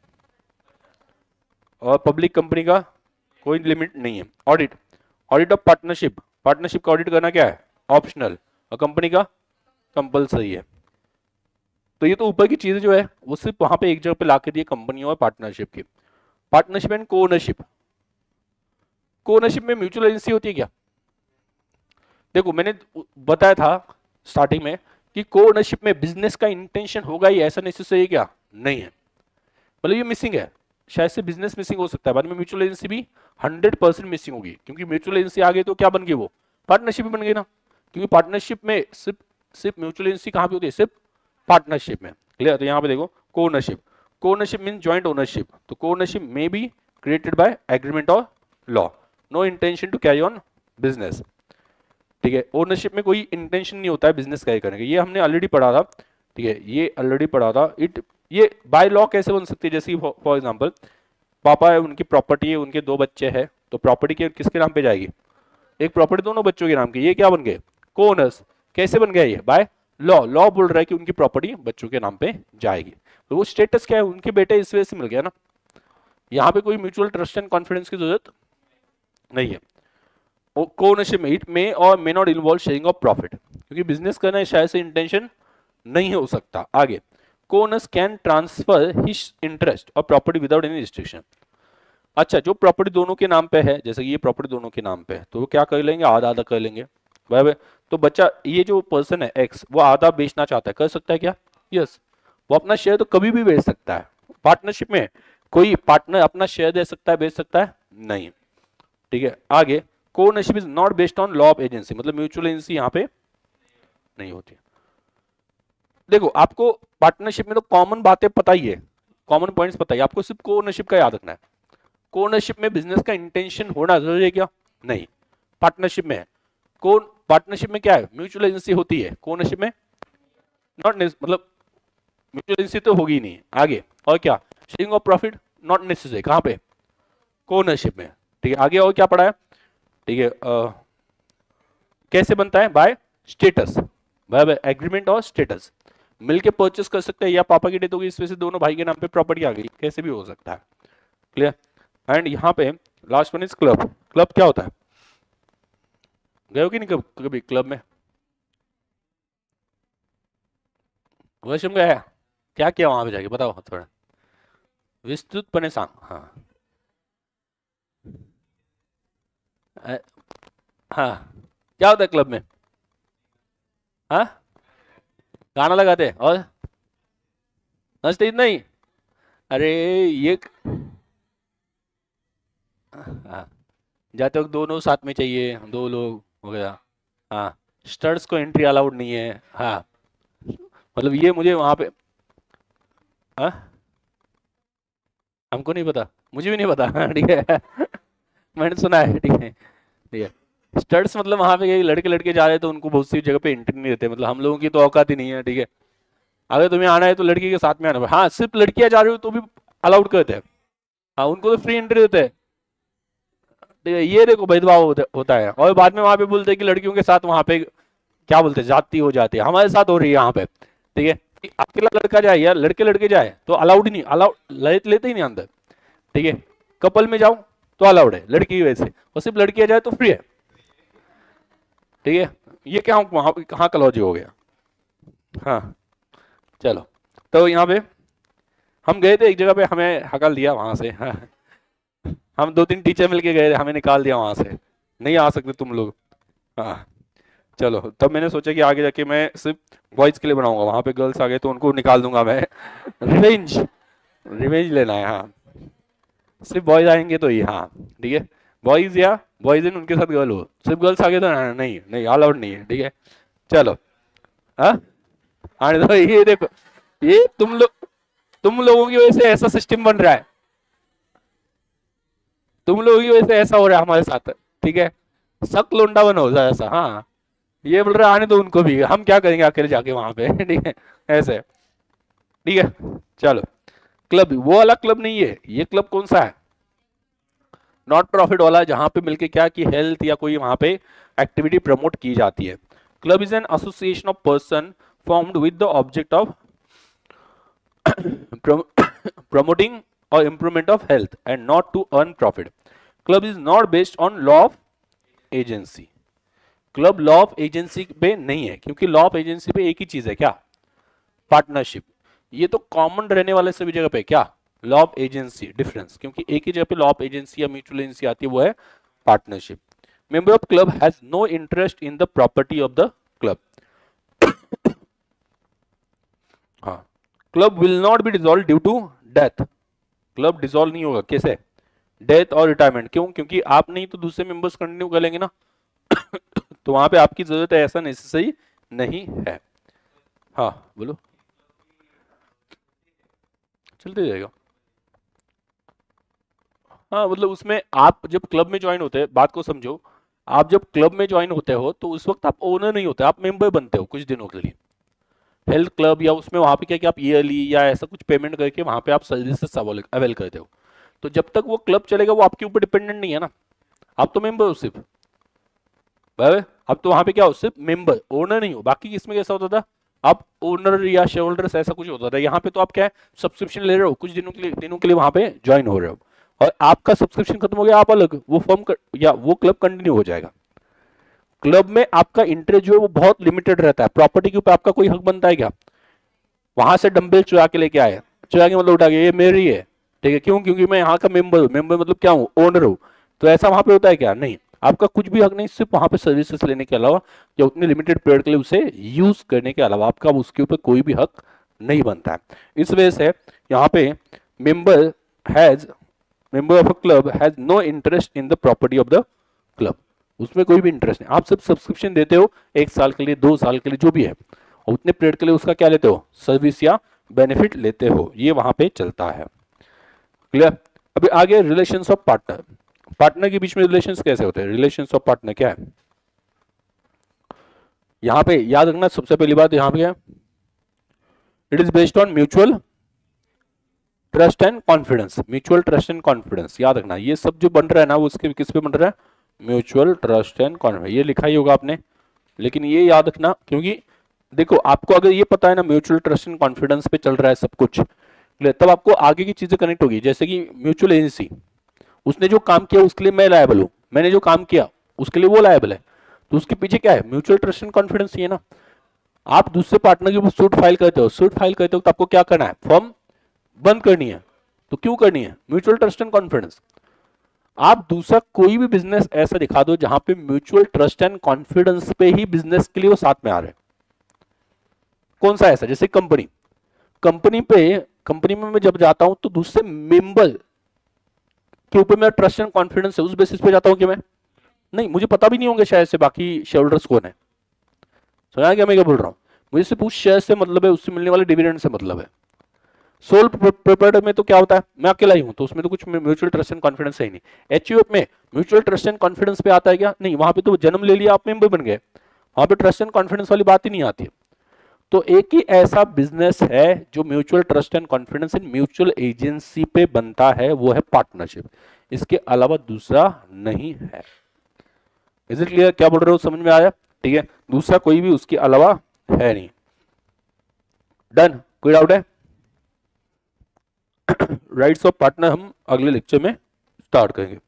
और पब्लिक कंपनी का कोई लिमिट नहीं है। Audit, audit of partnership, partnership का ऑडिट करना क्या है ऑप्शनल, और कंपनी का कंपलसरी है। तो ये तो ऊपर की चीजें जो है वो सिर्फ वहां पे एक जगह पे ला के दिए कंपनी और पार्टनरशिप की। Partnership and co ownership, co ownership में म्यूचुअल एजेंसी होती है क्या? देखो मैंने बताया था स्टार्टिंग में कि को ओनरशिप में बिजनेस का इंटेंशन होगा ही, ऐसा नेसेसरी क्या नहीं है, मतलब ये मिसिंग है, शायद से बिजनेस मिसिंग हो सकता है, बाद में म्यूचुअल एजेंसी भी 100% मिसिंग होगी, क्योंकि म्यूचुअल एजेंसी आ गई तो क्या बन गई वो पार्टनरशिप भी बन गई ना, क्योंकि पार्टनरशिप में सिर्फ म्यूचुअल एजेंसी कहां पे होती है, सिर्फ पार्टनरशिप में। क्लियर? तो यहाँ पे देखो को ownership, co ownership mean joint ownership, तो co ownership may be created by agreement और law, no intention to carry on business. ठीक है, ओनरशिप में कोई इंटेंशन नहीं होता है बिजनेस कैरी करने का, ये हमने ऑलरेडी पढ़ा था। ठीक है, ये ऑलरेडी पढ़ा था। ये बाय लॉ कैसे बन सकती है, जैसे फॉर एग्जांपल पापा है, उनकी प्रॉपर्टी है, उनके 2 बच्चे हैं, तो प्रॉपर्टी के किसके नाम पे जाएगी, एक प्रॉपर्टी दोनों बच्चों के नाम की, ये क्या बन गए को ओनर्स। कैसे बन गया ये बाय लॉ, लॉ बोल रहा है कि उनकी प्रॉपर्टी बच्चों के नाम पे जाएगी, तो वो स्टेटस क्या है उनके बेटे इस वजह से मिल गया ना, यहाँ पे कोई म्यूचुअल ट्रस्ट एंड कॉन्फिडेंस की जरूरत नहीं है। को ओनरशिप में इट मे और may not involve sharing of profit, क्योंकि बिजनेस करना है शायद से इंटेंशन नहीं हो सकता। आगे, co owners can transfer his interest और प्रॉपर्टी विदाउट एनी रिस्ट्रिक्शन। अच्छा, जो प्रॉपर्टी दोनों के नाम पे है, जैसे कि ये प्रॉपर्टी दोनों के नाम पे है, तो वो क्या कर लेंगे, आधा आधा कर लेंगे। भाई तो बच्चा ये जो पर्सन है एक्स, वो आधा बेचना चाहता है, कर सकता है क्या? यस, वो अपना शेयर तो कभी भी बेच सकता है। पार्टनरशिप में कोई पार्टनर अपना शेयर दे सकता है, बेच सकता है नहीं। ठीक है, आगे, co ownership is not based on law of agency, मतलब म्यूचुअल एजेंसी यहाँ पे नहीं होती। देखो आपको पार्टनरशिप में तो कॉमन बातें पता ही है, कॉमन पॉइंट्स पता ही, आपको सिर्फ को ओनरशिप का याद रखना है। को ओनरशिप में बिजनेस का इंटेंशन होना जरूरी है क्या? नहीं। पार्टनरशिप में को पार्टनरशिप में क्या है, म्यूचुअल एजेंसी होती है, को ओनरशिप में नॉट, मतलब म्यूचुअल एजेंसी तो होगी नहीं। आगे, और क्या, sharing of profit not necessary, कहां पे, को ओनरशिप में। ठीक है, आगे और क्या पढ़ा है? ठीक है, कैसे बनता है, बाय स्टेटस, बाय एग्रीमेंट और स्टेटस, मिलके परचेस कर सकते हैं, या पापा की डेथ होगी इस वजह से दोनों भाई के नाम पे प्रॉपर्टी आ गई, कैसे भी हो सकता है। क्लियर? एंड यहाँ पे last one is club. Club क्या होता है, गए हो कि नहीं कभी क्लब में? वैश्रम गया है, क्या किया वहां पे जाके बताओ थोड़ा विस्तृतपणे सांग। हाँ हाँ, क्या होता है क्लब में? हाँ, गाना लगाते और नाचते इतना ही? अरे ये हाँ, जाते वक्त दोनों साथ में चाहिए, 2 लोग हो गया। हाँ, स्टड्स को एंट्री अलाउड नहीं है। हाँ, मतलब ये मुझे वहां पे, हाँ हमको नहीं पता, मुझे भी नहीं पता। ठीक है, मैंने सुना है। ठीक है, ठीक है, स्टड्स मतलब वहां पे लड़के लड़के जा रहे हैं तो उनको बहुत सी जगह पे एंट्री नहीं देते, मतलब हम लोगों की तो औकात ही नहीं है। ठीक है, अगर तुम्हें आना है तो लड़की के साथ में आना। हाँ, सिर्फ लड़कियां जा रही हो तो भी अलाउड करते हैं, हाँ उनको तो फ्री एंट्री देते हैं। ठीक है, ये देखो भेदभाव होता है, और बाद में वहां पे बोलते हैं कि लड़कियों के साथ वहां पे क्या बोलते हैं, जाती हो जाती है, हमारे साथ हो रही है यहाँ पे। ठीक है, अकेला लड़का जाए या लड़के लड़के जाए तो अलाउड ही नहीं, अलाउड लेते ही नहीं अंदर। ठीक है, कपल में जाओ तो अलाउड है लड़की की वजह से, और सिर्फ लड़कियां जाए तो फ्री है। ठीक है, ये क्या वहां कहाँ का लॉजिक हो गया? हाँ चलो, तो यहाँ पे हम गए थे एक जगह पे, हमें हकल दिया वहां से। हाँ, हम 2-3 टीचर मिलके गए, हमें निकाल दिया वहां से, नहीं आ सकते तुम लोग। हाँ चलो, तब मैंने सोचा कि आगे जाके मैं सिर्फ बॉयज के लिए बनाऊंगा, वहां पे गर्ल्स आ गए तो उनको निकाल दूंगा मैं। रिवेंज, रिवेंज लेना है। हाँ, सिर्फ बॉयज आएंगे तो ही, हाँ ठीक है, बॉयज या बॉयज इन उनके साथ गर्ल हो, सिर्फ गर्ल्स आ गए तो नहीं नहीं अलाउड नहीं है। ठीक है, चलो हाँ, आने दो। ये देखो, ये तुम लोगों की वजह से ऐसा सिस्टम बन रहा है, तुम लोगों की वजह से ऐसा हो रहा है हमारे साथ। ठीक है, सख्त लोंडा बन हो जाए ऐसा। हाँ, ये बोल रहे आने दो उनको भी, हम क्या करेंगे अकेले जाके वहां पे। ठीक है, ऐसे। ठीक है, चलो, क्लब वो वाला क्लब नहीं है, ये क्लब कौन सा है, नॉट प्रॉफिट वाला जहां पे मिलके क्या कि हेल्थ या कोई वहां पे एक्टिविटी प्रमोट की जाती है। Club is an association of person formed with the object of promoting or improvement of health and not to earn profit. Club is not based on law of agency. Club law of agency पे नहीं है, क्योंकि लॉ ऑफ एजेंसी पे एक ही चीज है, क्या? पार्टनरशिप। ये तो कॉमन रहने वाले सभी जगह पे क्या? Law of agency. डिफरेंस क्योंकि एक ही जगह पे लॉ ऑफ एजेंसी या म्यूचुअल एजेंसी आती है, वो है partnership. Member of club has no interest in the property of the club. हाँ, club will not be dissolve due to death. Club dissolve नहीं होगा, कैसे? डेथ और रिटायरमेंट। क्यों? क्योंकि आप नहीं तो दूसरे मेंबर्स कंटिन्यू कर लेंगे ना। तो वहां पे आपकी जरूरत है, ऐसा नेसेसरी नहीं है। हाँ बोलो, चलते जाएगा। हाँ मतलब उसमें आप जब क्लब में ज्वाइन होते हैं, बात को समझो, आप जब क्लब में ज्वाइन होते हो तो उस वक्त आप ओनर नहीं होते, आप मेंबर बनते हो कुछ दिनों के लिए। हेल्थ क्लब या उसमें वहां पे क्या कि आप ईयरली या ऐसा कुछ पेमेंट करके वहां पे आप सर्विसेज अवेल करते हो। तो जब तक वो क्लब चलेगा वो आपके ऊपर डिपेंडेंट नहीं है ना, आप तो मेंबर हो सिर्फ। बराबर, अब तो वहां पे क्या हो, सिर्फ मेंबर, ओनर नहीं हो। बाकी इसमें कैसा होता था, आप ओनर या शेयर होल्डर्स ऐसा कुछ होता था। यहाँ पे तो आप क्या है, सब्सक्रिप्शन ले रहे हो, कुछ दिनों के लिए वहां पे ज्वाइन हो रहे हो, और आपका सब्सक्रिप्शन खत्म हो गया, आप अलग, वो या वो क्लब कंटिन्यू हो जाएगा। क्लब में आपका इंटरेस्ट जो है वो बहुत लिमिटेड रहता है। प्रॉपर्टी के ऊपर आपका कोई हक बनता है क्या? वहां से डंबल चुरा के लेके आए, चुरा के मतलब उठा के, ये मेरी है, ठीक है, क्यों? क्योंकि मैं यहाँ का मेंबर हूँ। मेंबर मतलब क्या हूँ? ओनर हूँ। तो ऐसा वहां पे होता है क्या? नहीं, आपका कुछ भी हक नहीं, सिर्फ वहां पे सर्विसेज लेने के अलावा या उतने लिमिटेड पीरियड के लिए उसे यूज करने के अलावा आपका उसके ऊपर कोई भी हक नहीं बनता है। इस वजह से यहाँ पे member of a club has no interest in the property of the club. उसमें कोई भी इंटरेस्ट नहीं। आप सिर्फ सब्सक्रिप्शन देते हो 1 साल के लिए, 2 साल के लिए, जो भी है, और उतने पीरियड के लिए उसका क्या लेते हो? सर्विस या बेनिफिट लेते हो। ये वहां पे चलता है। क्लियर? अभी आगे रिलेशंस ऑफ पार्टनर। पार्टनर के बीच में रिलेशंस कैसे होते हैं? रिलेशंस ऑफ पार्टनर क्या है? यहां पे याद रखना, सबसे पहली बात यहां पे है, it is based on mutual trust and confidence. Mutual trust and confidence याद रखना, ये सब जो बन रहा है ना वो उसके किस पे बन रहा है? Mutual trust and confidence. ये लिखा ही होगा आपने, लेकिन ये याद रखना, क्योंकि देखो आपको अगर ये पता है ना म्यूचुअल ट्रस्ट एंड कॉन्फिडेंस पे चल रहा है सब कुछ, तब आपको आगे की चीजें कनेक्ट होगी। जैसे कि म्यूचुअल एजेंसी, उसने जो काम किया उसके लिए मैं लायबल हूं, मैंने जो काम किया उसके लिए वो लायबल है, तो उसके पीछे क्या है? म्यूचुअल ट्रस्ट एंड कॉन्फिडेंस ही है ना। आप दूसरे पार्टनर के ऊपर सूट फाइल करते हो, सूट फाइल करते हो तो आपको क्या करना है? फॉर्म बंद करनी है। तो क्यों करनी है? Mutual trust and confidence. आप दूसरा कोई भी बिजनेस ऐसा दिखा दो जहां पे म्यूचुअल ट्रस्ट एंड कॉन्फिडेंस पे ही बिजनेस के लिए वो साथ में आ रहे हैं। कौन सा ऐसा? जैसे कंपनी में मैं जब जाता हूं तो दूसरे मेंबर के ऊपर मेरा ट्रस्ट एंड कॉन्फिडेंस है, उस बेसिस पे जाता हूं कि मैं नहीं, मुझे पता भी नहीं होंगे शायद से बाकी शेयर होल्डर्स कौन है। सुना क्या मैं क्या बोल रहा हूं? मुझे सिर्फ उस शेयर से मतलब है, उससे मिलने वाले डिविडेंड से मतलब है। सोल प्रोप्राइटर में तो क्या होता है, मैं अकेला ही हूं, तो उसमें तो कुछ म्यूचुअल ट्रस्ट एंड कॉन्फिडेंस है ही नहीं। एचयूएफ में म्यूचुअल ट्रस्ट एंड कॉन्फिडेंस पे आता है क्या? नहीं, वहां पे तो जन्म ले लिया, आप मेंबर बन गए, वहां पे ट्रस्ट एंड कॉन्फिडेंस वाली बात ही नहीं आती है। तो एक ही ऐसा बिजनेस है जो mutual trust and confidence in mutual agency पे बनता है, वो है पार्टनरशिप। इसके अलावा दूसरा नहीं है। Is it clear? क्या बोल रहे हो, समझ में आया? ठीक है, दूसरा कोई भी उसके अलावा है नहीं। डन? कोई डाउट है? राइट्स ऑफ पार्टनर हम अगले लेक्चर में स्टार्ट करेंगे।